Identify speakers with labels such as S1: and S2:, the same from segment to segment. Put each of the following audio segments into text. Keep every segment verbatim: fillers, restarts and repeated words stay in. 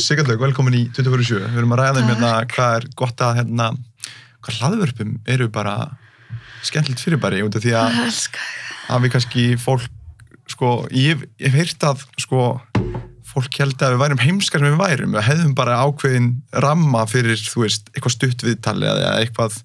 S1: Sigurlaug, velkomin í tuttugu og sjö. Við erum að ræða um hérna hvað er gott að hérna, hvað hlaðvörpum eru bara skemmtilegt fyrirbæri út af því að að við kannski fólk, sko, ég hef heyrt að, sko, fólk held að við værum heimskar sem við værum, við hefðum bara ákveðin ramma fyrir, þú veist, eitthvað stutt viðtali eða eitthvað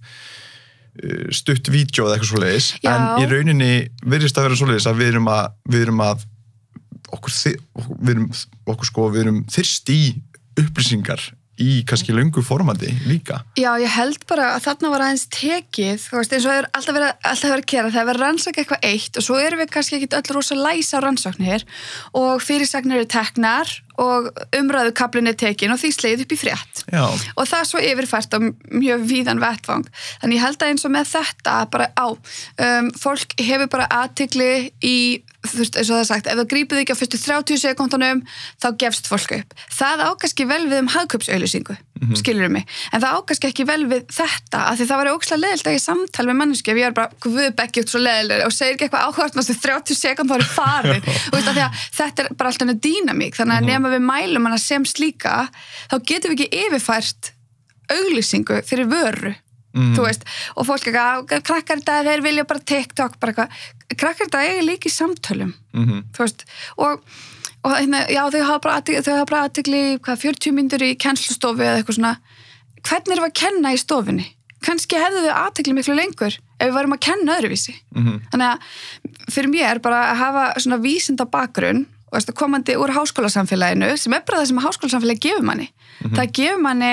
S1: stutt vídeo eða eitthvað svoleiðis, en í rauninni virðist að vera svoleiðis að við erum að, við erum að okkur, við erum, okkur sko, við erum þyrst í upplýsingar í kannski löngu formandi líka.
S2: Já, ég held bara að þarna var aðeins tekið, þú veist, eins og það er alltaf verið, alltaf verið að gera, það er verið að rannsaka eitthvað eitt og svo erum við kannski ekki öll rosa læs á rannsóknir og fyrirsagnir eru teknar og umræðukaflinn er tekin og því slegið upp í frétt.
S1: Já.
S2: Og það er svo yfirfært á mjög víðan vettvang. Þannig ég held að eins og með þetta bara á, um, fólk hefur bara athygli í, þú veist, eins og það er sagt, ef það grípið ekki á fyrstu þrjátíu sekúndunum, þá gefst fólk upp. Það ákast vel við um hagkaupsauglýsingu, mm-hmm. skilur mig. En það ákast ekki vel við þetta, af því það var ógeðslega leiðilegt að ég samtal með manneskju ef ég er bara, guð bekki út svo leiðilega og segir ekki eitthvað áhugavert næstu þrjátíu sekúnd þá er farið. Og veist, af því að þetta er bara alltaf einu dýnamík, þannig að nema við mælum hana sem slíka, þá getum við ekki yfirfært auglýsingu fyrir vöru. Mm. Þú veist, og fólk ekki, krakkar þetta, þeir vilja bara TikTok, bara eitthvað, krakkar þetta eiga líka í samtölum, mm-hmm. þú veist, og, og hérna, já, þau hafa bara, þau hafa bara athygli, hvað, fjörutíu mínútur í kennslustofu eða eitthvað svona, hvernig erum við að kenna í stofunni? Kannski hefðu við athygli miklu lengur ef við varum að kenna öðruvísi. Mm-hmm. Þannig að fyrir mér bara að hafa svona vísinda bakgrunn, og veist, komandi úr háskólasamfélaginu, sem er bara það sem háskólasamfélagi gefur manni. Mm-hmm. Það gefur manni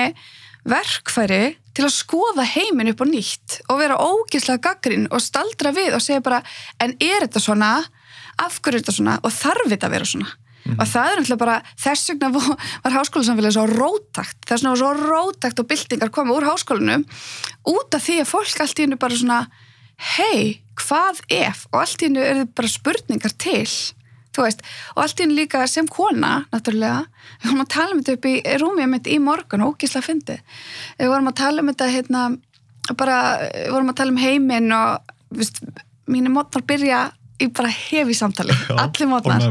S2: verkfæri til að skoða heiminn upp á nýtt og vera ógeðslega gagnrýn og staldra við og segja bara, en er þetta svona, af hverju er þetta svona og þarf þetta að vera svona? Mm-hmm. Og það er náttúrulega bara, þess vegna var háskólasamfélagi svo róttækt, þess vegna var svo róttækt og byltingar koma úr háskólanum út af því að fólk allt í hennu bara svona, hei, hvað ef? Og allt í hennu eru bara spurningar til. Þú veist, og allt í henni líka sem kona, náttúrulega, við vorum að tala um þetta upp í rúmið mitt í morgun, ógeðslega fyndið. Við vorum að tala um þetta, hérna, bara, við vorum að tala um heiminn og, veist, mínu mótnar byrja í bara hefi samtali, Já, allir mótnar.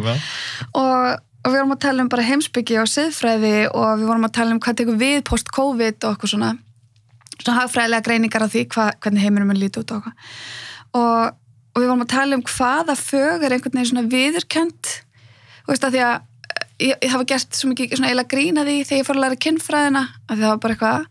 S2: Og, og við vorum að tala um bara heimspeki og siðfræði og við vorum að tala um hvað tekur við post-COVID og eitthvað svona, svona hagfræðilega greiningar af því hvað, hvernig heiminum mun líti út og eitthvað. Og og við vorum að tala um hvaða fög er einhvern veginn svona viðurkennt og veist að því að ég, ég hafa gert svo mikið svona eiginlega grína því þegar ég fór að læra kynfræðina að það var bara eitthvað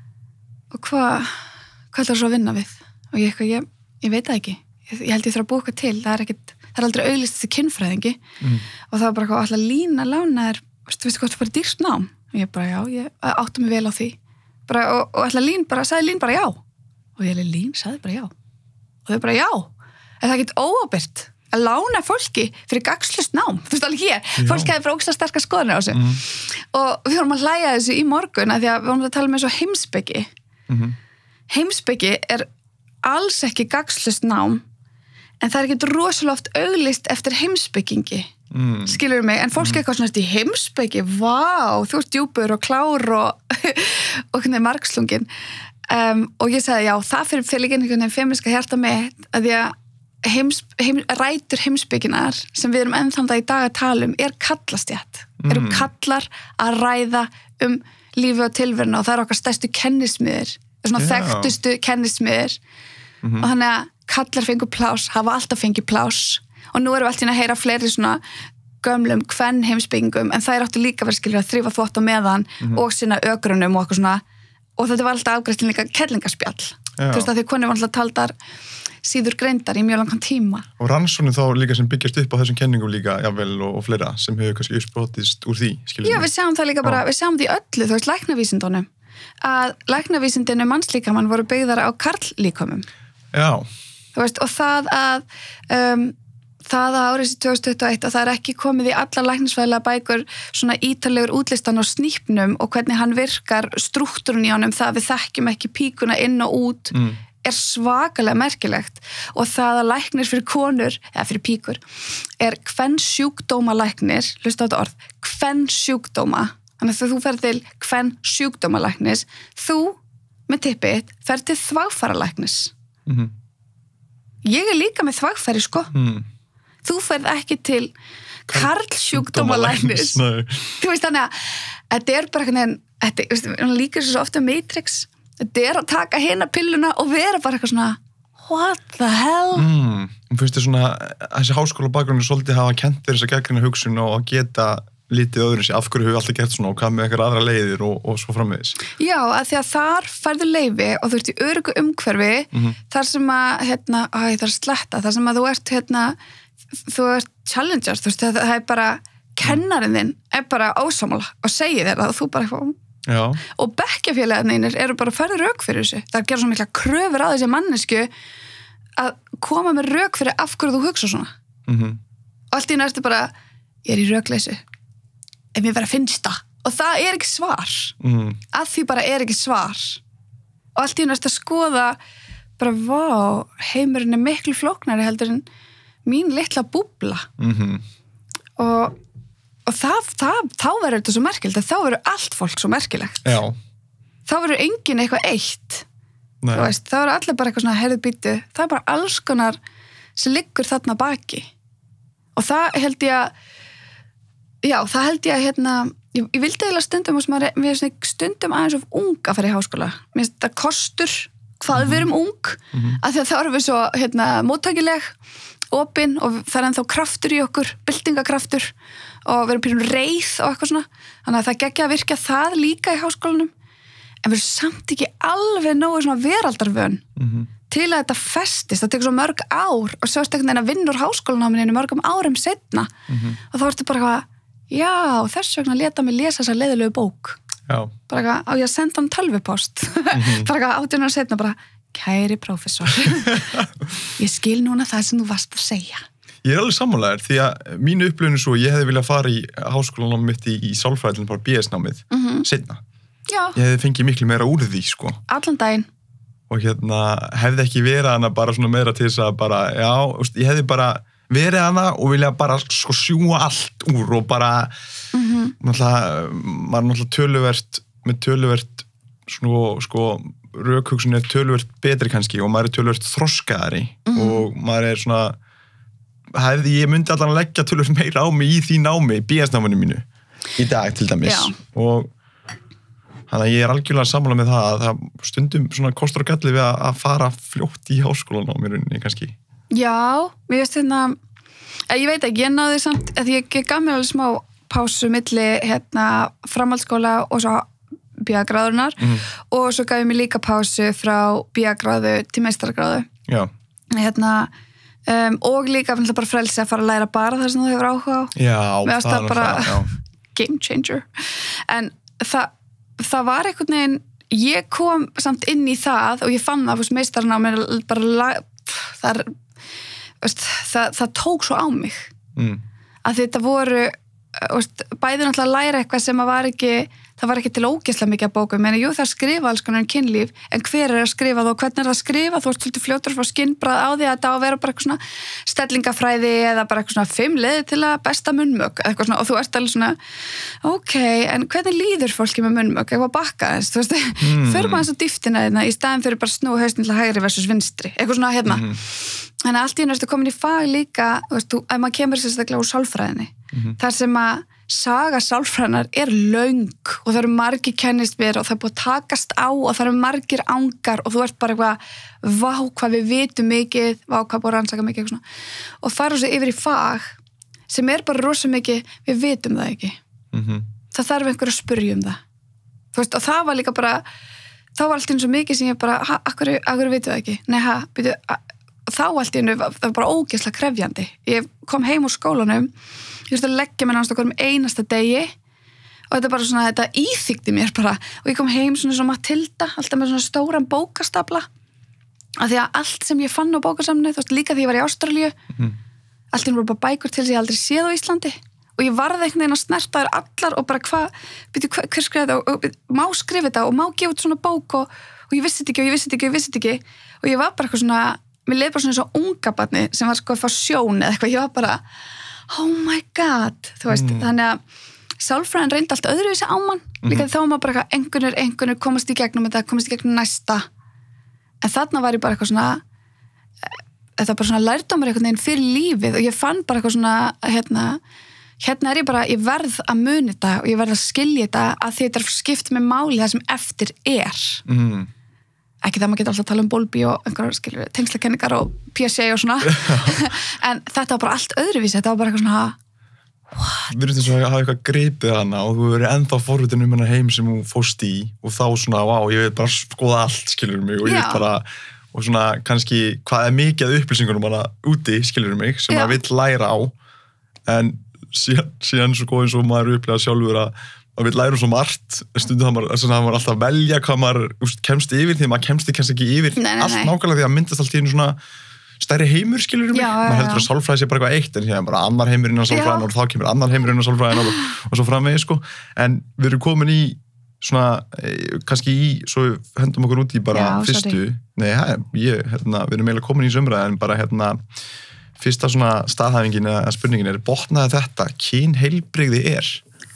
S2: og hvað hvað ætlar svo að vinna við og ég eitthvað, ég, ég veit það ekki ég, ég held ég þarf að búa eitthvað til, það er ekkit það er aldrei auglýst þessi kynfræðingi mm. og það var bara eitthvað alltaf lína lána er veistu, veistu hvað það er bara dýrt nám og ég bara já, ég átti mig vel á því bara, og, og alltaf lín bara, sagði lín bara já og ég alveg lín, sagði bara já og þau bara já en það getur óábyrgt að lána fólki fyrir gagnslaust nám. Þú veist alveg hér, Já. Fólk hefði bara ógeðslega sterkar skoðanir á þessu. Mm. Og við vorum að hlæja þessu í morgun að því að við vorum að tala um eins og heimspeki. Mm-hmm. Heimspeki er alls ekki gagnslaust nám en það er ekki rosalega oft auglýst eftir heimspekingi. Mm. Skilur mig, en fólk mm. eitthvað svona í heimspeki, vá, þú ert djúpur og klár og, og hvernig margslungin. Um, og ég sagði, já, það fyrir, fyrir líka einhvern veginn feministka hjarta mitt að því að Heims, heim, rætur heimspekinar sem við erum ennþá í dag að tala um er kallastjætt, mm. eru kallar að ræða um lífi og tilveruna og það er okkar stærstu kennismiðir svona yeah. þekktustu kennismiðir mm-hmm. og þannig að kallar fengu plás hafa alltaf fengið plás og nú erum við alltaf að heyra fleiri svona gömlum kvenn heimspekingum en það er áttu líka verið skilja að þrífa þvott á meðan mm-hmm. og sinna ögrunum og eitthvað svona og þetta var alltaf afgreitt líka kellingaspjall yeah. þú veist að því konur var alltaf taldar síður greindar í mjög langan tíma. Og
S1: rannsóknir þá líka sem byggjast upp á þessum kenningum líka, jável og, og fleira, sem hefur kannski uppsprottist úr því, skiljum
S2: við. Já, við sjáum það líka bara, við sjáum því öllu, þú veist, læknavísindunum, að læknavísindinu mannslíkamann voru byggðar á karllíkamum.
S1: Já.
S2: Þú veist, og það að, um, það að árið tvö þúsund tuttugu og eitt að það er ekki komið í allar læknisfræðilega bækur svona ítalegur útlistan á snípnum og hvernig hann virkar strúktúrun í honum, það við þekkjum ekki píkuna inn og út, mm. er svakalega merkilegt og það að læknir fyrir konur, eða fyrir píkur, er kvensjúkdómalæknir, hlusta á þetta orð, kvensjúkdóma, þannig að þú ferð til kvensjúkdómalæknis, þú með tippið ferð til þvagfæralæknis. Mm-hmm. Ég er líka með þvagfæri, sko. Mm. Þú ferð ekki til karlsjúkdómalæknis. Þú veist þannig að þetta er bara einhvern veginn, þetta líka svo ofta Matrix, þetta er að taka hina pilluna og vera bara eitthvað svona what the hell?
S1: Mm, og finnst þér svona, þessi háskóla bakgrunni svolítið hafa kent þér þessa gagnrýna hugsun og að geta lítið öðru sér, af hverju hefur alltaf gert svona og hvað með eitthvað aðra leiðir og, og svo framvegis.
S2: Já, að því að þar færðu leyfi og þú ert í öruggu umhverfi mm-hmm. þar sem að, hérna, á, ég þarf að sletta, þar sem að þú ert, hérna, þú ert challengers, þú veist, það, það er bara, kennarinn þinn er bara ósamála og segir þér það og þú bara eitthvað,
S1: Já.
S2: Og bekkjafélagarnir eru bara að færðu rök fyrir þessu. Það er að gera svo mikla kröfur á þessi mannesku að koma með rök fyrir af hverju þú hugsa svona.
S1: Mm-hmm.
S2: Og allt í næstu bara, ég er í rökleysu. Ef mér verið að finnst það. Og það er ekki svar.
S1: Mm.
S2: Að því bara er ekki svar. Og allt í næstu að skoða bara, vá, heimurinn er miklu flóknari heldur en mín litla búbla.
S1: Mm-hmm.
S2: Og Og það, það, þá verður þetta svo merkilegt, þá verður allt fólk svo merkilegt.
S1: Já.
S2: Þá verður enginn eitthvað eitt.
S1: Nei.
S2: Þú veist, þá verður allir bara eitthvað svona heyrðu býtu. Það er bara alls konar sem liggur þarna baki. Og það held ég að, já, það held ég að, hérna, ég, ég vildi eiginlega stundum, maður, mér er svona stundum aðeins of ung að fara í háskóla. Mér finnst þetta kostur, hvað mm-hmm. við erum ung, mm-hmm. af því að þá erum við svo, hérna, móttækileg, opin og það er ennþá kraftur í okkur, byltingakraftur og við erum pínum reið og eitthvað svona þannig að það geggja að virka það líka í háskólanum en við erum samt ekki alveg nógu svona veraldarvön
S1: mm-hmm.
S2: til að þetta festist, það tekur svo mörg ár og svo ertu einhvern veginn að vinna úr háskólanáminu mörgum árum setna
S1: mm-hmm.
S2: og þá ertu bara eitthvað, já, þess vegna leta mig lesa þessa leiðilegu bók
S1: já.
S2: Bara eitthvað, á ég að senda hann tölvupost mm-hmm. bara eitthvað átján ára setna bara kæri prófessor ég skil núna það sem þú varst að segja.
S1: Ég er alveg sammálaður því að mínu upplifinu svo, ég hefði viljað fara í háskólanámið mitt í, í sálfræðin bara B S-námið
S2: mm-hmm.
S1: seinna.
S2: Já.
S1: Ég hefði fengið miklu meira úr því, sko.
S2: Allan daginn.
S1: Og hérna, hefði ekki verið hana bara svona meira til þess að bara, já, veist, ég hefði bara verið hana og vilja bara sko sjúga allt úr og bara, mm-hmm. náttúrulega, maður er náttúrulega töluvert, með töluvert, sko, sko, rökhugsun er töluvert betri kannski og maður er töluvert þroskaðari mm-hmm. og maður er svona, hefði ég myndi allan að leggja tölvöld meira á mig í því námi, B S-náminu mínu í dag til dæmis
S2: Já.
S1: Og þannig að ég er algjörlega sammála með það að það stundum svona kostur og galli við að, að fara fljótt í háskólanámi kannski.
S2: Já, mér veist hérna ég veit ekki, ég náði samt að ég gaf mér alveg smá pásu milli hérna framhaldsskóla og svo B A-gráðurnar mm. og svo gaf ég mér líka pásu frá B A-gráðu til meistaragráðu.
S1: Já.
S2: Hérna Um, og líka bara frelsi að fara að læra bara það sem þú hefur áhuga á
S1: já,
S2: það, það bara
S1: það,
S2: game changer en það, það var einhvern veginn ég kom samt inn í það og ég fann það fyrst meistarinn á mér bara það, það, það tók svo á mig
S1: mm.
S2: að þetta voru bæði náttúrulega að læra eitthvað sem að var ekki það var ekki til ógeðslega mikið að bókum, en jú það er að skrifa alls konar um kynlíf, en hver er að skrifa þá, hvernig er það að skrifa, þú ert svolítið fljótur að fá skinnbragð á því að þetta á að vera bara eitthvað svona stellingafræði eða bara eitthvað svona fimm leiðir til að besta munnmök, eitthvað svona, og þú ert alveg svona ok, en hvernig líður fólki með munnmök, eitthvað bakka þess, þú veist, mm. förum aðeins á dýftina hérna, í staðin fyrir bara snúa hausinn til hægri versus vinstri, eitthvað svona hérna, mm. þannig að allt í einu ertu komin í fag líka, þú veist, ef maður kemur sérstaklega úr sálfræðinni, mm. þar sem að saga sálfræðinar er löng og það eru margir kennist mér og það er búið að takast á og það eru margir ángar og þú ert bara eitthvað, vá hvað við vitum mikið, vá hvað búið að rannsaka mikið eitthvað svona. Og fara svo yfir í fag sem er bara rosa mikið, við vitum það ekki. Mm-hmm. Það þarf einhver að spyrja um það. Þú veist, og það var líka bara, þá var allt eins og mikið sem ég bara, ha, akkur, akkur vitum það ekki? Nei, ha, byrju, þá allt einu, það var bara ógeðslega krefjandi. Ég kom heim úr skólanum, ég veist að leggja mér náttúrulega um einasta degi og þetta bara svona, þetta íþykti mér bara og ég kom heim svona svona Matilda, alltaf með svona stóran bókastapla af því að allt sem ég fann á bókasamni, þú veist, líka því ég var í Ástralíu, mm. allt einu voru bara bækur til sem ég aldrei séð á Íslandi og ég varði einhvern veginn að snerta þær allar og bara hvað, byrju, hver, hver skrifa þetta og, og, má skrifa þetta og má gefa út svona bók og, og ég vissi þetta ekki og ég vissi þetta ekki og ég vissi þetta ekki og ég var bara eitthvað svona, mér leið bara svona svo unga barni sem var sko að fá sjón eða eitthvað, ég var bara oh my god, þú veist, mm. þannig að sálfræðin reyndi allt öðruvísi á mann líka mm. þá var maður bara eitthvað, einhvernir, einhvernir komast í gegnum þetta, komast í gegnum næsta en þarna var ég bara eitthvað svona þetta var bara svona lærdómur einhvern veginn fyrir lífið og ég fann bara eitthvað svona hérna, hérna er ég bara, ég verð að muni þetta og ég verð að skilja þetta að því þetta er skipt með máli það sem eftir er
S1: mm.
S2: ekki það maður getur alltaf að tala um Bowlby og einhverjar skilur tengslakenningar og P S A og svona en þetta var bara allt öðruvísi, þetta var bara eitthvað svona what?
S1: Við erum þess að hafa eitthvað greipið hana og þú verið ennþá forvitin um hennar heim sem þú fórst í og þá svona, vá, ég veit bara skoða allt, skilur mig og ég veit bara, og svona kannski hvað er mikið af upplýsingunum hana úti, skilur mig, sem maður vill læra á en síðan, síðan svo eins og maður upplega sjálfur að maður vill læra svo margt, stundum það maður, maður alltaf velja hvað maður úst, kemst yfir því maður kemst kannski ekki yfir
S2: nei, nei,
S1: allt
S2: nei.
S1: nákvæmlega því að myndast allt í einu svona stærri heimur, skilur mig,
S2: já,
S1: maður heldur að sálfræði sé bara eitthvað eitt, en hér er bara annar heimur innan sálfræðin og þá kemur annar heimur innan sálfræðin og, og svo framvegis, sko, en við erum komin í svona, kannski í svo hendum okkur út í bara
S2: já,
S1: fyrstu,
S2: sorry.
S1: nei, ég, hérna, við erum eiginlega komin í sömræði, en bara, hérna fyrsta svona staðhæfingin eða spurningin er, botnaði þetta, kynheilbrigði er?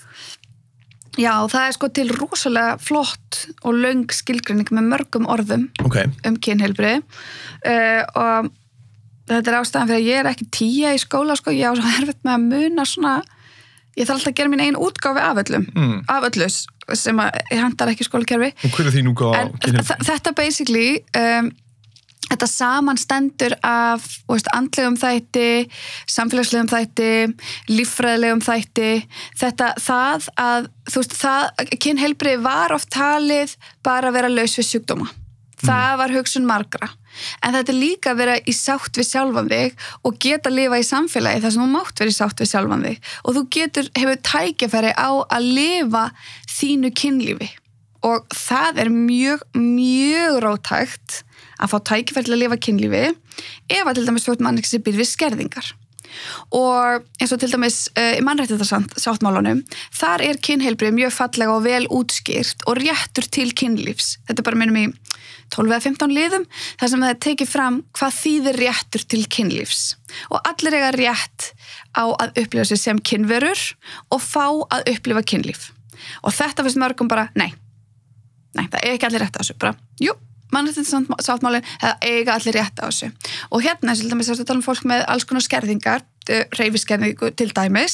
S2: Já, það er sko til rosalega flott og löng skilgreining með mörgum orðum
S1: okay.
S2: um kynheilbrigði uh, og þetta er ástæðan fyrir að ég er ekki tíja í skóla, sko, ég á svo erfitt með að muna svona, ég þarf alltaf að gera mín einn útgáfi af öllum, mm. af öllus sem að ég handar ekki skólakerfi.
S1: Og hver er þín útgáfa á kynheilbrigði?
S2: Þetta basically, um, þetta samanstendur af, veist, andlegum þætti, samfélagslegum þætti, líffræðilegum þætti, þetta, það að, þú veist, það, kynheilbrigði var oft talið bara að vera laus við sjúkdóma. Það var hugsun margra. En þetta er líka að vera í sátt við sjálfan þig og geta að lifa í samfélagi þar sem þú mátt vera í sátt við sjálfan þig og þú getur, hefur tækifæri á að lifa þínu kynlífi og það er mjög, mjög róttækt að fá tækifæri til að lifa kynlífi ef að til dæmis þú ert manneskja sem býr við skerðingar. Og eins og til dæmis uh, í mannréttindasáttmálanum þar er kynheilbrigði mjög fallega og vel útskýrt og réttur til kynlífs. Þetta er bara minnum í tólf eða fimmtán liðum þar sem það er tekið fram hvað þýðir réttur til kynlífs og allir eiga rétt á að upplifa sig sem kynverur og fá að upplifa kynlíf og þetta finnst mörgum bara, nei nei, það er ekki allir rétt á þessu, bara, jú mannréttindasáttmálin, það eiga allir rétt á þessu og hérna, til dæmis, þess að tala um fólk með alls konar skerðingar, hreyfiskerðingu til dæmis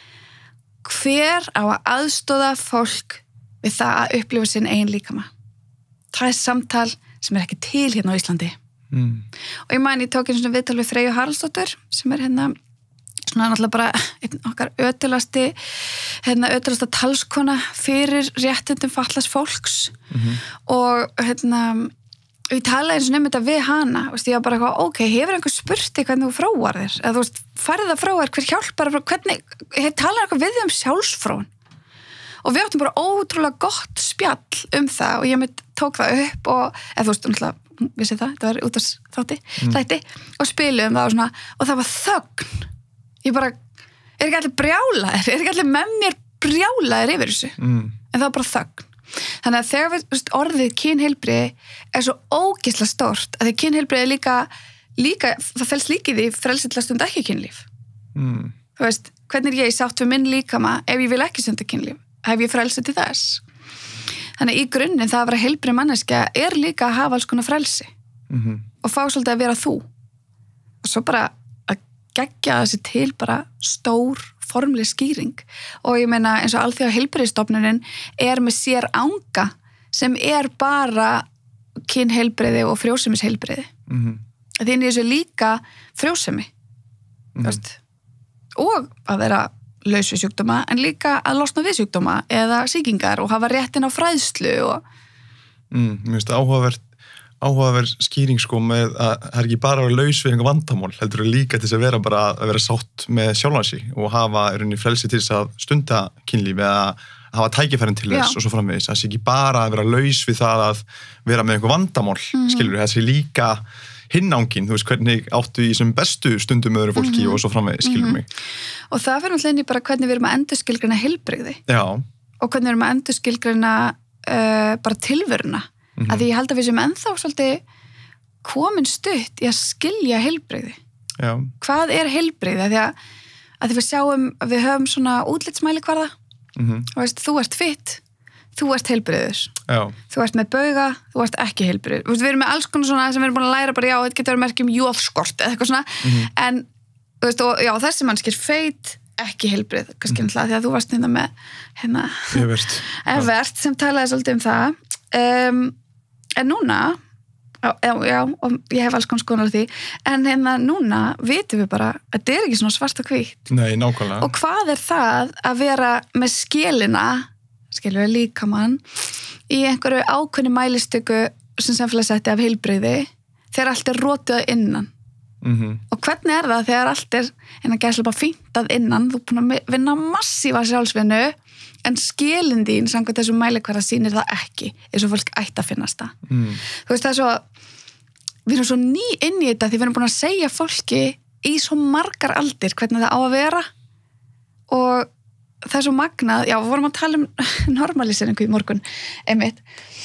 S2: hver á að aðstoða fólk við það að upplifa sinn eigin líkama það er samtal sem er ekki til hérna á Íslandi mm. og ég mæni, ég tók einu svona viðtal við Freyju Haraldsdóttur sem er hérna svona náttúrulega bara einn okkar ötulasti hérna ötulasta talskona fyrir réttindum fatlaðs fólks mm-hmm. og hérna ég talaði eins og nefnir þetta við hana veist, ég var bara eitthvað, ok, hefur einhver spurt hvernig þú fróar þér, eða þú veist, farið það fróar hver hjálpar, hvernig, ég talaði eitthvað við þig um sjálfsfrón og við áttum bara ótrúlega gott spjall um það og ég mitt tók það upp og, eða þú veist, náttúrulega, vissi það, þetta var út af þátti, mm. þætti og spiluðum það og svona, og það var þögn ég bara, er ekki allir brjálaðir er ekki allir með mér brjálaðir yfir þessu, mm. en það var bara þögn þannig að þegar við, orðið kynheilbrigði er svo ógeðslega stórt að því kynheilbrigði líka, líka það felst líka í því frelsi til að stunda ekki kynlíf mm. þú veist, hvernig er ég í sátt við minn líkama ef ég vil ekki stunda kynlíf hef ég frelsi til þess þannig að í grunninn það að vera heilbrigð manneskja er líka að hafa alls konar frelsi mm-hmm. og fá svolítið að vera þú og svo bara að gegja þessi til bara stór formleg skýring og ég meina eins og alþjóða heilbrigðisstofnunin er með sér anga sem er bara kynheilbrigði og frjósemisheilbrigði mm-hmm. því þessu líka frjósemi mm-hmm. veist, og að vera laus við sjúkdóma en líka að losna við sjúkdóma eða sýkingar og hafa réttin á fræðslu og
S1: mm, mér finnst áhugavert áhugaverð skýring sko með að það er ekki bara að vera laus við einhver vandamál, heldur að líka til þess að vera bara að vera sátt með sjálfan sig og hafa í rauninni frelsi til þess að stunda kynlíf eða hafa tækifærin til þess Já. Og svo framvegis, það sé ekki bara að vera laus við það að vera með einhver vandamál mm-hmm. skilur, það sé líka hinnángin, þú veist hvernig áttu í sem bestu stundum með öðru fólki mm-hmm. og svo framvegis, skilur mig
S2: mm-hmm. og það fyrir alltaf inn í bara hvernig við erum að endurskilgreina heilbrigði
S1: Já.
S2: Og hvernig við erum að endurskilgreina uh, bara tilveruna Mm-hmm. að því ég held að við sem ennþá svolítið komin stutt í að skilja heilbrigði.
S1: Já.
S2: Hvað er heilbrigði? Því að, að því við sjáum, við höfum svona útlitsmælikvarða mm-hmm. og veist, þú ert fitt, þú ert heilbrigður.
S1: Já.
S2: Þú ert með bauga, þú ert ekki heilbrigður. Við erum með alls konar svona sem við erum búin að læra bara, já, þetta getur verið merkjum jóðskort eða eitthvað svona, mm-hmm. en þú veist, og, já, þessi mannski er feit, ekki heilbrigð, kannski mm. því að þú varst hérna með hérna,
S1: Evert.
S2: Evert sem talaði svolítið um það um, en núna já, já, já, og ég hef alls konar skoðanir á því, en hérna núna vitum við bara að þetta er ekki svona svart og hvítt.
S1: Nei, nákvæmlega.
S2: Og hvað er það að vera með skilina, skilur við líkamann, í einhverju ákveðni mælistöku sem samfélagsætti af heilbrigði, þegar allt er rotið að innan.
S1: Mm-hmm.
S2: Og hvernig er það þegar allt er innan gæslega bara fíntað innan, þú er búin að vinna massífa sjálfsvinnu, en skilin þín samkvæmt þessum mælikvarða sýnir það ekki, eins og fólk ætti að finnast það.
S1: Mm.
S2: Þú veist, það er svo, við erum svo ný inn í þetta því við erum búin að segja fólki í svo margar aldir hvernig það á að vera og það er svo magnað, já, við vorum að tala um normaliseringu í morgun, einmitt.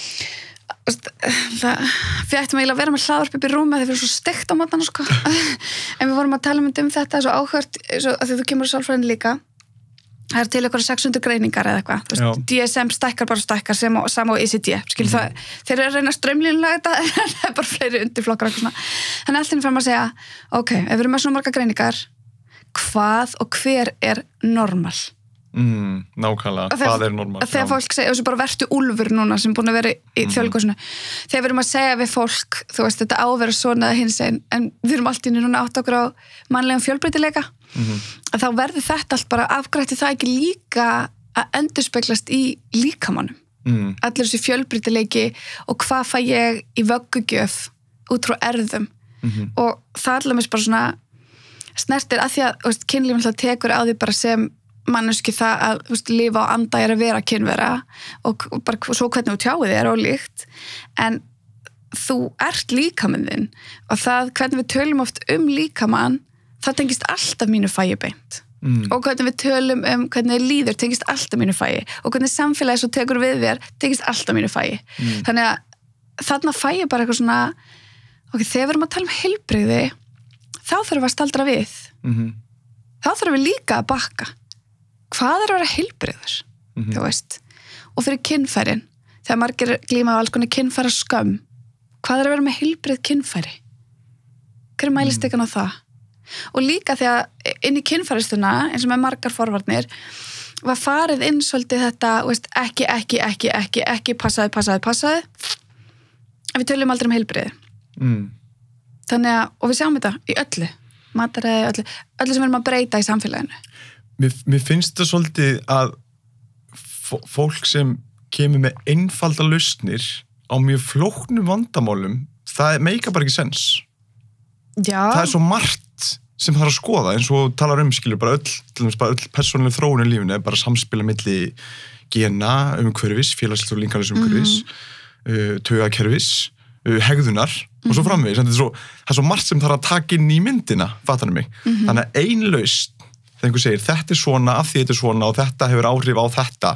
S2: Það, við ættum eiginlega að vera með hlaðvarp upp í rúmi þegar við erum svo steikt á matana sko. En við vorum að tala um þetta svo áhört, svo, að því þú kemur sálfræðin líka, það er til eitthvað sex hundruð greiningar eða eitthvað, D S M stækkar bara stækkar sem og, sama og E C D skil, mm. það, þeir eru að reyna strömlínlega þetta en það er bara fleiri undirflokkar þannig að allir fram að segja, ok, ef við erum með svona marga greiningar, hvað og hver er normal?
S1: Mm, nákvæmlega, hvað er normal?
S2: Þegar fólk segja, þessu bara vertu úlfur núna sem búin að vera í mm. þjálfgóðsunu þegar við erum að segja við fólk, þú veist, þetta ávera svona hins einn, en við erum alltaf núna átt okkur á mannlegum fjölbreytileika mm-hmm. að þá verður þetta allt bara afgrætti það ekki líka að endurspeglast í líkamannum mm. allir þessi fjölbreytileiki og hvað fæ ég í vöggugjöf út frá erðum mm-hmm. og það allir mér bara svona snertir að því að, þú veist, kynlífin alltaf tekur á því bara sem manneski það að veist, lifa og anda er að vera kynvera og bara svo hvernig þú tjáið er ólíkt en þú ert líkaminn þinn og það hvernig við tölum oft um líkamann það tengist alltaf mínu fæi beint mm. og hvernig við tölum um hvernig þið líður tengist alltaf mínu fæi og hvernig samfélagi svo tekur við þér tengist alltaf mínu fæi mm. þannig að þarna fæi bara eitthvað svona ok, þegar við erum að tala um heilbrigði þá þurfum við að staldra við mm-hmm. þá þurfum við líka að bakka hvað er að vera heilbrigður mm-hmm. þú veist, og fyrir kynfærin þegar margir glíma á alls konar kynfæra skömm hvað er að vera með heilbrigð kynfæri hver er mælistikan á það og líka þegar inn í kynfæristuna eins og með margar forvarnir var farið inn svolítið þetta veist, ekki, ekki, ekki, ekki, ekki passaði, passaði, passaði en við tölum aldrei um heilbrigði mm. þannig að, og við sjáum þetta í öllu mataræði, öllu, öllu sem við erum að breyta í samfélaginu
S1: Mér, mér finnst það svolítið að fólk sem kemur með einfalda lausnir á mjög flóknum vandamálum, það meika bara ekki sens.
S2: Já.
S1: Það er svo margt sem það er að skoða, eins og talar um, skilur, bara öll, til dæmis bara öll persónuleg þróun í lífinu, bara samspila milli gena, umhverfis, félagslega og líkamlegs umhverfis, mm. uh, taugakerfis, uh, hegðunar mm. og svo framvegis. Það er svo, það er svo margt sem það er að taka inn í myndina, fattar mig. Mm-hmm. Þannig að ein lausn þegar einhver segir, þetta er svona, af því þetta er svona og þetta hefur áhrif á þetta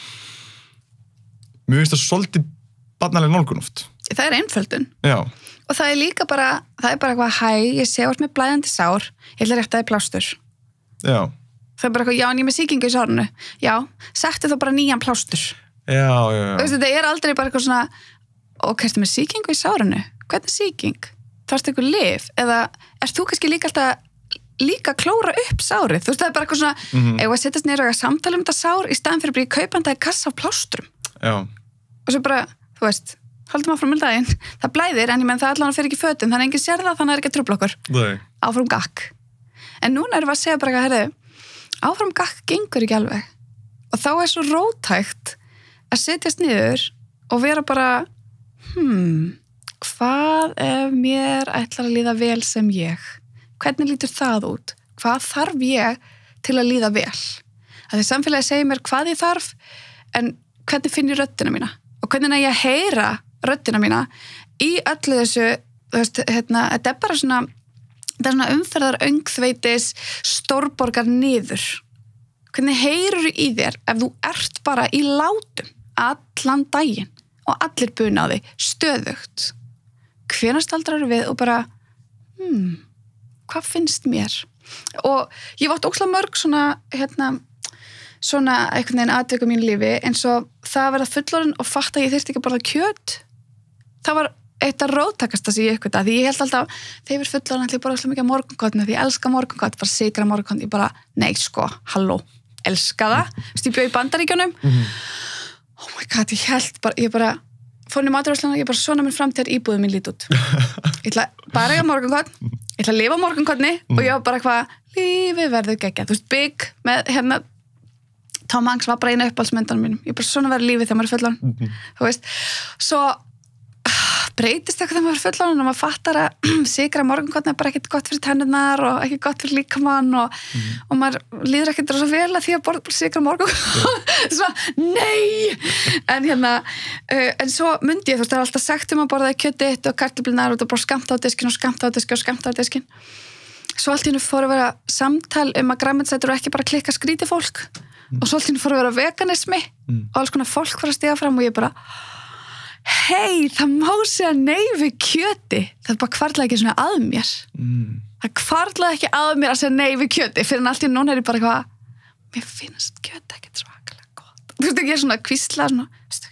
S1: mér finnst það svolítið barnaleg nálgun oft.
S2: Það er einföldun.
S1: Já.
S2: Og það er líka bara, það er bara eitthvað hæ, ég sé hvort með blæðandi sár, ég ætla rétt að það er plástur.
S1: Já.
S2: Það er bara eitthvað, já, en ég er með sýkingu í sárinu. Já, settu þá bara nýjan plástur.
S1: Já, já, já.
S2: Þú veist, þetta er aldrei bara eitthvað svona, ok, ertu með sýkingu í sárinu? Hvernig sýking? Þarftu eitthvað lyf? Eða ert þú kannski líka alltaf líka klóra upp sárið, þú veist það er bara eitthvað svona mm-hmm. ef að setjast niður og að samtala um þetta sár í staðin fyrir bara í kaupandaði kassa af plástrum
S1: Já.
S2: Og svo bara, þú veist haldum áfram um daginn, það blæðir en ég menn það allan fyrir ekki fötum, þannig að enginn sér það þannig að það er ekki að trufla okkur
S1: Nei.
S2: Áfram gakk en núna erum við að segja bara eitthvað, herðu áfram gakk gengur ekki alveg og þá er svo rótækt að setjast niður og vera bara hmm, hvað ef mér ætlar að líða vel sem ég hvernig lítur það út? Hvað þarf ég til að líða vel? Að því samfélagi segir mér hvað ég þarf en hvernig finn ég röddina mína? Og hvernig er ég að heyra röddina mína í öllu þessu, þú veist, hérna, þetta er bara svona, þetta er svona umferðar öngþveitis stórborgar niður. Hvernig heyrur í þér ef þú ert bara í látum allan daginn og allir buna á því, stöðugt? Hvenær staldrar við og bara, hmm, hvað finnst mér? Og ég vátt ókslega mörg svona, hérna, svona einhvern veginn atvik á mínu lífi eins og það að verða fullorðin og fatta að ég þyrfti ekki að borða kjöt. Það var eitt að róttakasta sem ég ykkur það, því ég held alltaf þegar ég verið fullorðin ætla ég bara alltaf mikið morgunkotni því ég elska morgunkotni, bara sigra morgunkotni ég bara, nei sko, halló, elska það þú veist, ég bjó í Bandaríkjunum
S1: mm-hmm.
S2: oh my god, ég held bara, ég bara fór inn í maturvæsluna, ég bara svona minn framtíðar íbúðu mín lít út ég ætla bara eiga morgunkotni ég ætla að lifa morgunkotni mm. og ég var bara hvað, lífið verður geggjað, þú veist, Big með hérna Tom Hanks var bara einu uppáhaldsmyndanum mínum ég bara svona verið lífið þegar maður er fullan mm-hmm. þú veist, svo breytist eitthvað þegar maður er fullan og maður fattar að sigra morgunkotni er bara ekkert gott fyrir tennurnar og ekki gott fyrir líkamann og, mm-hmm. og maður líður ekkert rosa vel að því að borða sigra morgunkotni svo, nei en hérna, uh, en svo myndi ég þú veist, það er alltaf sagt um að borða kjötið og kartöflunar og það bara skammt á diskin og skammt á diskin og skammt á diskin svo allt í hennu fór að vera samtal um að grænmetisætur og ekki bara klikka skríti fólk mm. og svo allt í hennu fór að vera veganismi mm. og alls konar fólk fór að stiga fram og ég bara hei, það má segja nei við kjöti það bara hvarlaði ekki svona að mér mm. það hvarlaði ekki að mér að segja nei við kjöti fyrir en allt í núna er ég bara eitthvað mér finnst kjöti ekkert svakalega gott þú veist ekki, ég er svona kvísla svona,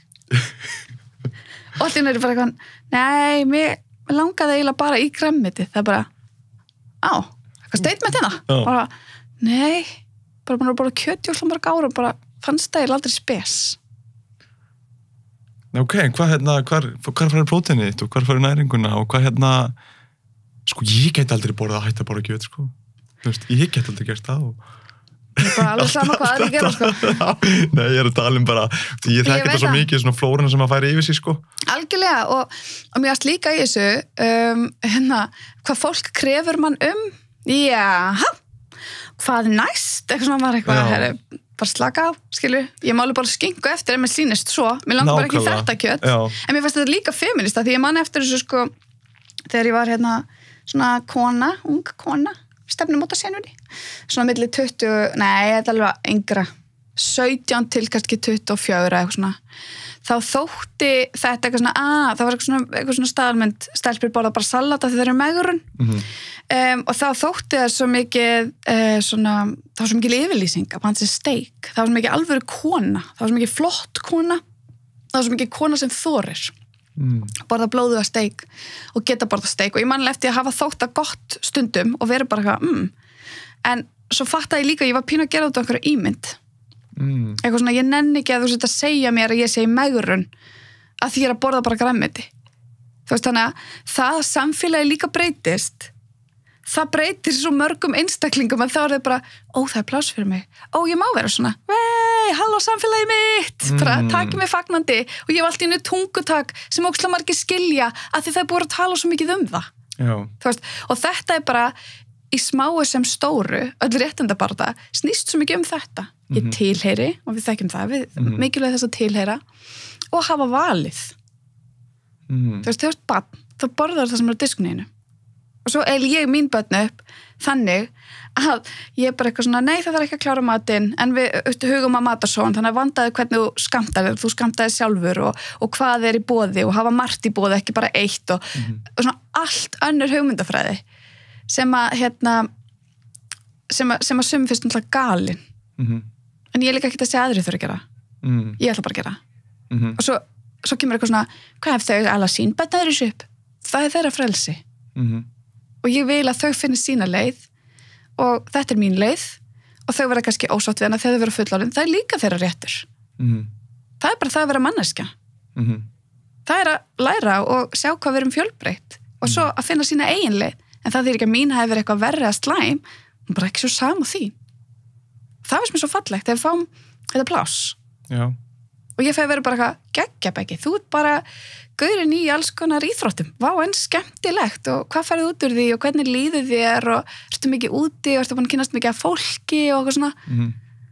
S2: og allt í núna er ég bara eitthvað nei, mér, mér langaði eiginlega bara í grænmeti það er bara á, eitthvað statement hérna oh. bara, nei bara búin að borða kjöti og hlumar gára og bara fannst það eiginlega aldrei spes
S1: Ok, hvað hérna, hvar, hvar færi próteinið þitt og hvar færi næringuna og hvað hérna, sko ég get aldrei borðað að hætta að borða kjöt, sko. Þú veist, ég get aldrei gert það og...
S2: Það er bara alveg sama hvað það er að gera, sko.
S1: Nei, ég er að tala um bara, ég þekki þetta svo mikið, svona flóruna sem að færi yfir sig, sko.
S2: Algjörlega, og, og mér varst líka í þessu, um, hérna, hvað fólk krefur mann um, já, hvað næst, eitthvað svona var eitthvað, herri, bara slaka á, skilju, ég máli bara skinku eftir ef mér sýnist svo, mér langar bara ekki þetta kjöt já. En mér fannst þetta líka feminista því ég man eftir þessu sko þegar ég var hérna svona kona, ung kona stefnumóta senunni, svona milli tuttugu, nei, þetta er alveg yngra sautján til kannski tuttugu og fjögur eitthvað svona, þá þótti þetta eitthvað svona, að það var eitthvað svona, eitthvað svona staðalmynd, stelpur borða bara salata þegar þeir eru megrun mm-hmm. um, og þá þótti það svo mikið uh, svona, það var svo mikið yfirlýsing að pansi steik, það var svo mikið alvöru kona, það var svo mikið flott kona það var svo mikið kona sem þorir mm. borða blóðuga steik og geta borða steik og ég manlega eftir að hafa þótt að gott stundum og verið bara eitthvað mm. en svo fattaði ég líka, ég var pínu að gera út á einhverju ímynd Mm. eitthvað svona, ég nenni ekki að þú setja að segja mér að ég segi megrun að því ég er að borða bara grænmeti þú veist þannig að það samfélagi líka breytist það breytir svo mörgum einstaklingum að þá er það bara, ó það er pláss fyrir mig ó ég má vera svona, vei, halló samfélagi mitt mm. bara taki mig fagnandi og ég hef alltaf innu tungutak sem ókslega margir skilja að því það er búin að tala svo mikið um það
S1: Já.
S2: Þú veist, og þetta er bara í smáu sem stóru, öll réttindabarða snýst svo mikið um þetta ég mm-hmm. tilheyri, og við þekkjum það við mm-hmm. mikilvæg þess að tilheyra og hafa valið mm-hmm. þú veist, þú veist barn, þá borðar það sem er á diskuninu og svo el ég mín börn upp þannig að ég er bara eitthvað svona, nei það þarf ekki að klára matinn en við auðvitað hugum að matarsón þannig að vandaði hvernig þú skamtaði þú skamtaði sjálfur og, og hvað er í boði og hafa margt í boði, ekki bara eitt og, mm-hmm. og svona allt önnur hugmyndafræði sem að hérna sem að, sem að sum fyrst náttúrulega galin mm-hmm. en ég er líka ekki að segja aðrið þurfa að gera mm. ég ætla bara að gera mm-hmm. og svo, svo kemur eitthvað svona hvað ef þau alveg sín, betnaður þessu upp það er þeirra frelsi mm-hmm. og ég vil að þau finni sína leið og þetta er mín leið og þau verða kannski ósátt við hana þegar þau verða fullorðin það er líka þeirra réttur mm-hmm. það er bara það að vera manneskja mm-hmm. það er að læra og sjá hvað við erum fjölbreytt og svo að finna sína eigin leið en það þýr ekki að mín hafi verið eitthvað verri að slæm hún bara ekki svo sama því það finnst mér svo fallegt þegar við fáum þetta pláss
S1: Já.
S2: og ég fæði verið bara eitthvað geggjabæki þú ert bara gaurinn í alls konar íþróttum vá en skemmtilegt og hvað færið út úr því og hvernig líður þér og ertu mikið úti og ertu búin að kynast mikið af fólki og eitthvað svona mm-hmm.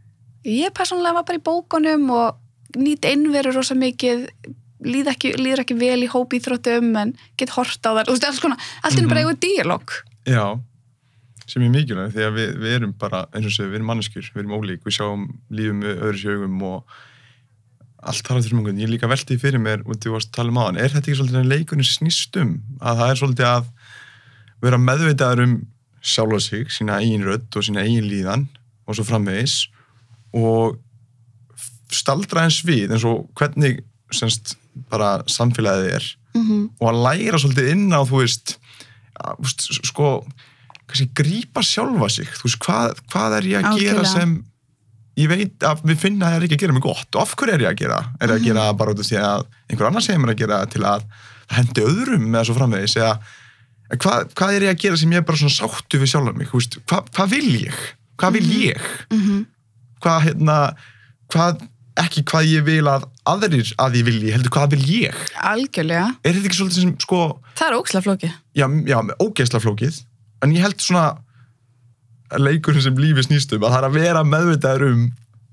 S2: ég persónulega var bara í bókunum og nýt innveru rosa mikið líð ekki, líður ekki vel í hópíþróttum en get hort á þar, þú veist, alls konar allt er bara eitthvað díalóg
S1: Já, sem er mikilvægt því að við, við erum bara eins og séu, við erum manneskjur, við erum ólík við sjáum lífum með öðru sjögum og allt þar á þessum mungun ég líka velti fyrir mér út í að tala um aðan er þetta ekki svolítið að leikunni snýst um að það er svolítið að vera meðvitaður um sjálfa sig sína eigin rödd og sína eigin líðan og svo framvegis og staldra eins við eins og hvernig semst bara samfélagið er
S2: mm-hmm.
S1: og að læra svolítið inn á, þú veist, að, sko, kannski grípa sjálfa sig, þú veist, hvað, hvað er ég að
S2: Algjörlega.
S1: gera sem ég veit að við finna að það er ekki að gera mig gott og af hverju er ég að gera? Er ég að gera bara út af því að einhver annar segir mér að gera til að hendi öðrum með svo framvegis eða hvað, hvað er ég að gera sem ég er bara svona sáttu við sjálfa mig, þú veist, hvað, hvað vil ég? Hvað vil ég?
S2: Mm-hmm.
S1: Hvað, hérna, hvað, ekki hvað ég vil að aðrir að ég vilji, heldur hvað vil ég?
S2: Algjörlega.
S1: Er þetta ekki svolítið sem, sko...
S2: Það er ógeðslega flókið.
S1: Já, já, ógeðslega flókið, en ég held svona leikurinn sem lífi snýst um, að það er að vera meðvitaður um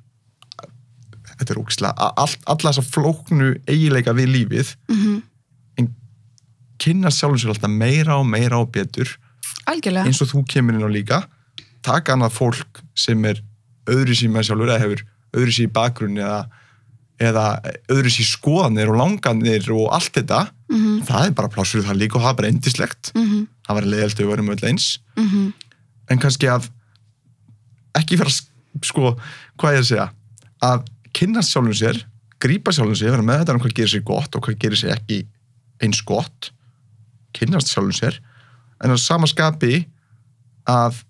S1: þetta er ógeðslega, all, alla þessa flóknu eiginleika við lífið,
S2: Mm-hmm.
S1: en kynna sjálfum sér alltaf meira og meira og betur.
S2: Algjörlega.
S1: Eins og þú kemur inn á líka, taka annað fólk sem er öðru sín með sjálfur eða hefur öðru sín bakgrunn eða, eða öðru sín skoðanir og langanir og allt þetta,
S2: Mm-hmm.
S1: það er bara pláss fyrir það líka og það er bara endislegt.
S2: Mm-hmm.
S1: Það var leiðilegt að við varum öll eins.
S2: Mm-hmm.
S1: En kannski að ekki vera, sko, hvað ég að segja, að kynnast sjálfum sér, grípa sjálfum sér, vera með þetta um hvað gerir sér gott og hvað gerir sér ekki eins gott, kynnast sjálfum sér, en á sama skapi að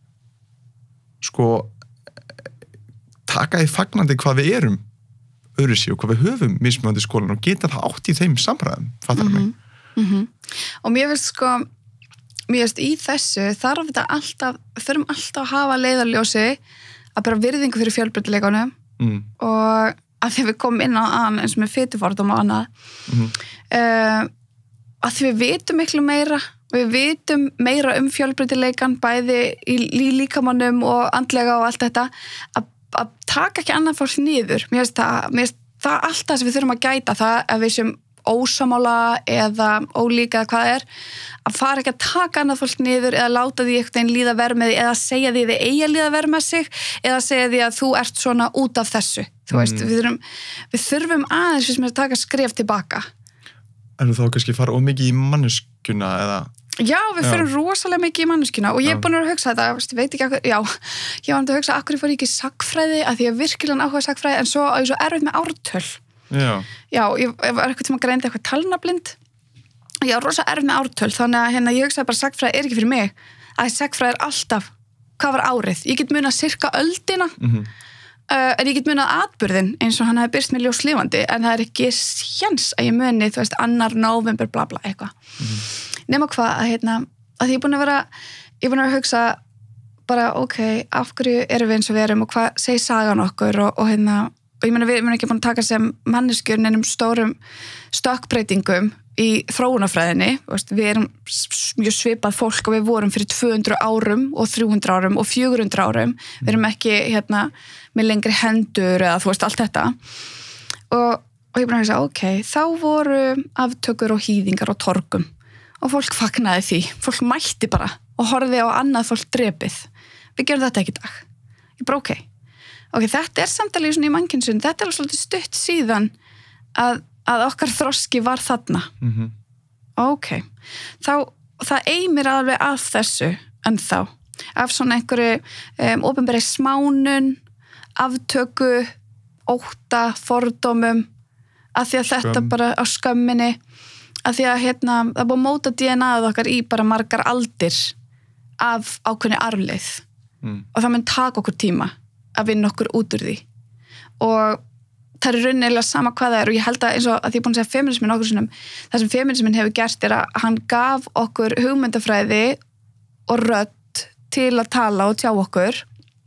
S1: sko taka í fagnandi hvað við erum öðru sér og hvað við höfum mismunandi skólan og geta það átt í þeim samræðum, fattar það mig?
S2: Mm-hmm. Og mér finnst sko mér finnst í þessu þarf þetta alltaf, þurfum alltaf að hafa leiðarljósi að bara virðingu fyrir fjölbreytileikanum
S1: Mm.
S2: og að því við komum inn á ann eins og með fitufordum og annað
S1: Mm-hmm.
S2: uh, að því við vitum miklu meira við vitum meira um fjölbreytileikan bæði í, í líkamannum og andlega og allt þetta að, að taka ekki annað fólk niður mér finnst það, mér finnst það alltaf sem við þurfum að gæta það að við sem ósamála eða ólíka eða hvað það er að fara ekki að taka annað fólk niður eða láta því einhvern veginn líða verð með því eða segja því þið eigi að líða verð með sig eða segja því að þú ert svona út af þessu þú veist,
S1: Mm.
S2: við, þurfum, við þurfum aðeins við sem er að taka skref tilbaka
S1: En þá kannski fara ómikið í manneskuna eða
S2: Já, við
S1: Já.
S2: fyrir rosalega mikið í manneskina og ég
S1: Já.
S2: er búin að hugsa þetta, veist, ég veit ekki akkur, já, ég var að hugsa akkur ég fór ekki í sagnfræði að því ég virkilega áhuga sagnfræði en svo er ég svo erfitt með ártöl
S1: Já,
S2: Já, ég, ég var eitthvað tíma greindi eitthvað talnablind og ég var rosa erfitt með ártöl þannig að hérna, ég hugsaði bara sagnfræði er ekki fyrir mig að sagnfræði er alltaf, hvað var árið? Ég get munað sirka öldina
S1: mm-hmm.
S2: uh, en ég get munað atburðin eins og hann hefði byrst með ljós lifandi en það er ekki sjans að ég muni, þú veist, annar nóvember bla bla eitthvað
S1: Mm-hmm.
S2: nema hvað að hérna að því ég er búin að vera ég er búin að hugsa bara ok, af hverju erum við eins og við erum og hvað segir sagan okkur og, og hérna og ég meina við erum ekki búin að taka sem manneskjur neinum stórum stökkbreytingum í þróunarfræðinni veist, við erum mjög svipað fólk og við vorum fyrir tvö hundruð árum og þrjú hundruð árum og fjögur hundruð árum við erum ekki hérna með lengri hendur eða þú veist allt þetta og og ég er búin að hugsa, ok, þá voru aftökur og hýðingar og torgum og fólk fagnaði því, fólk mætti bara og horfði á annað fólk drepið. Við gerum þetta ekki í dag. Ég bara, ok, ok, þetta er samtalið svona í mannkynssun, þetta er alveg svolítið stutt síðan að, að okkar þroski var þarna.
S1: Mm-hmm.
S2: Ok, þá, það eimir alveg að þessu en þá, af svona einhverju um, opinberri smánun, aftöku, ótta, fordómum, að því að þetta
S1: Skömm.
S2: bara á skömminni að því að hérna, það búið að móta D N A-ð okkar í bara margar aldir af ákveðni arfleið
S1: Mm.
S2: og það mun taka okkur tíma að vinna okkur út úr því og það er raunilega sama hvað það er og ég held að eins og að ég er búin að segja feminismin okkur sinnum, það sem feminismin hefur gert er að hann gaf okkur hugmyndafræði og rödd til að tala og tjá okkur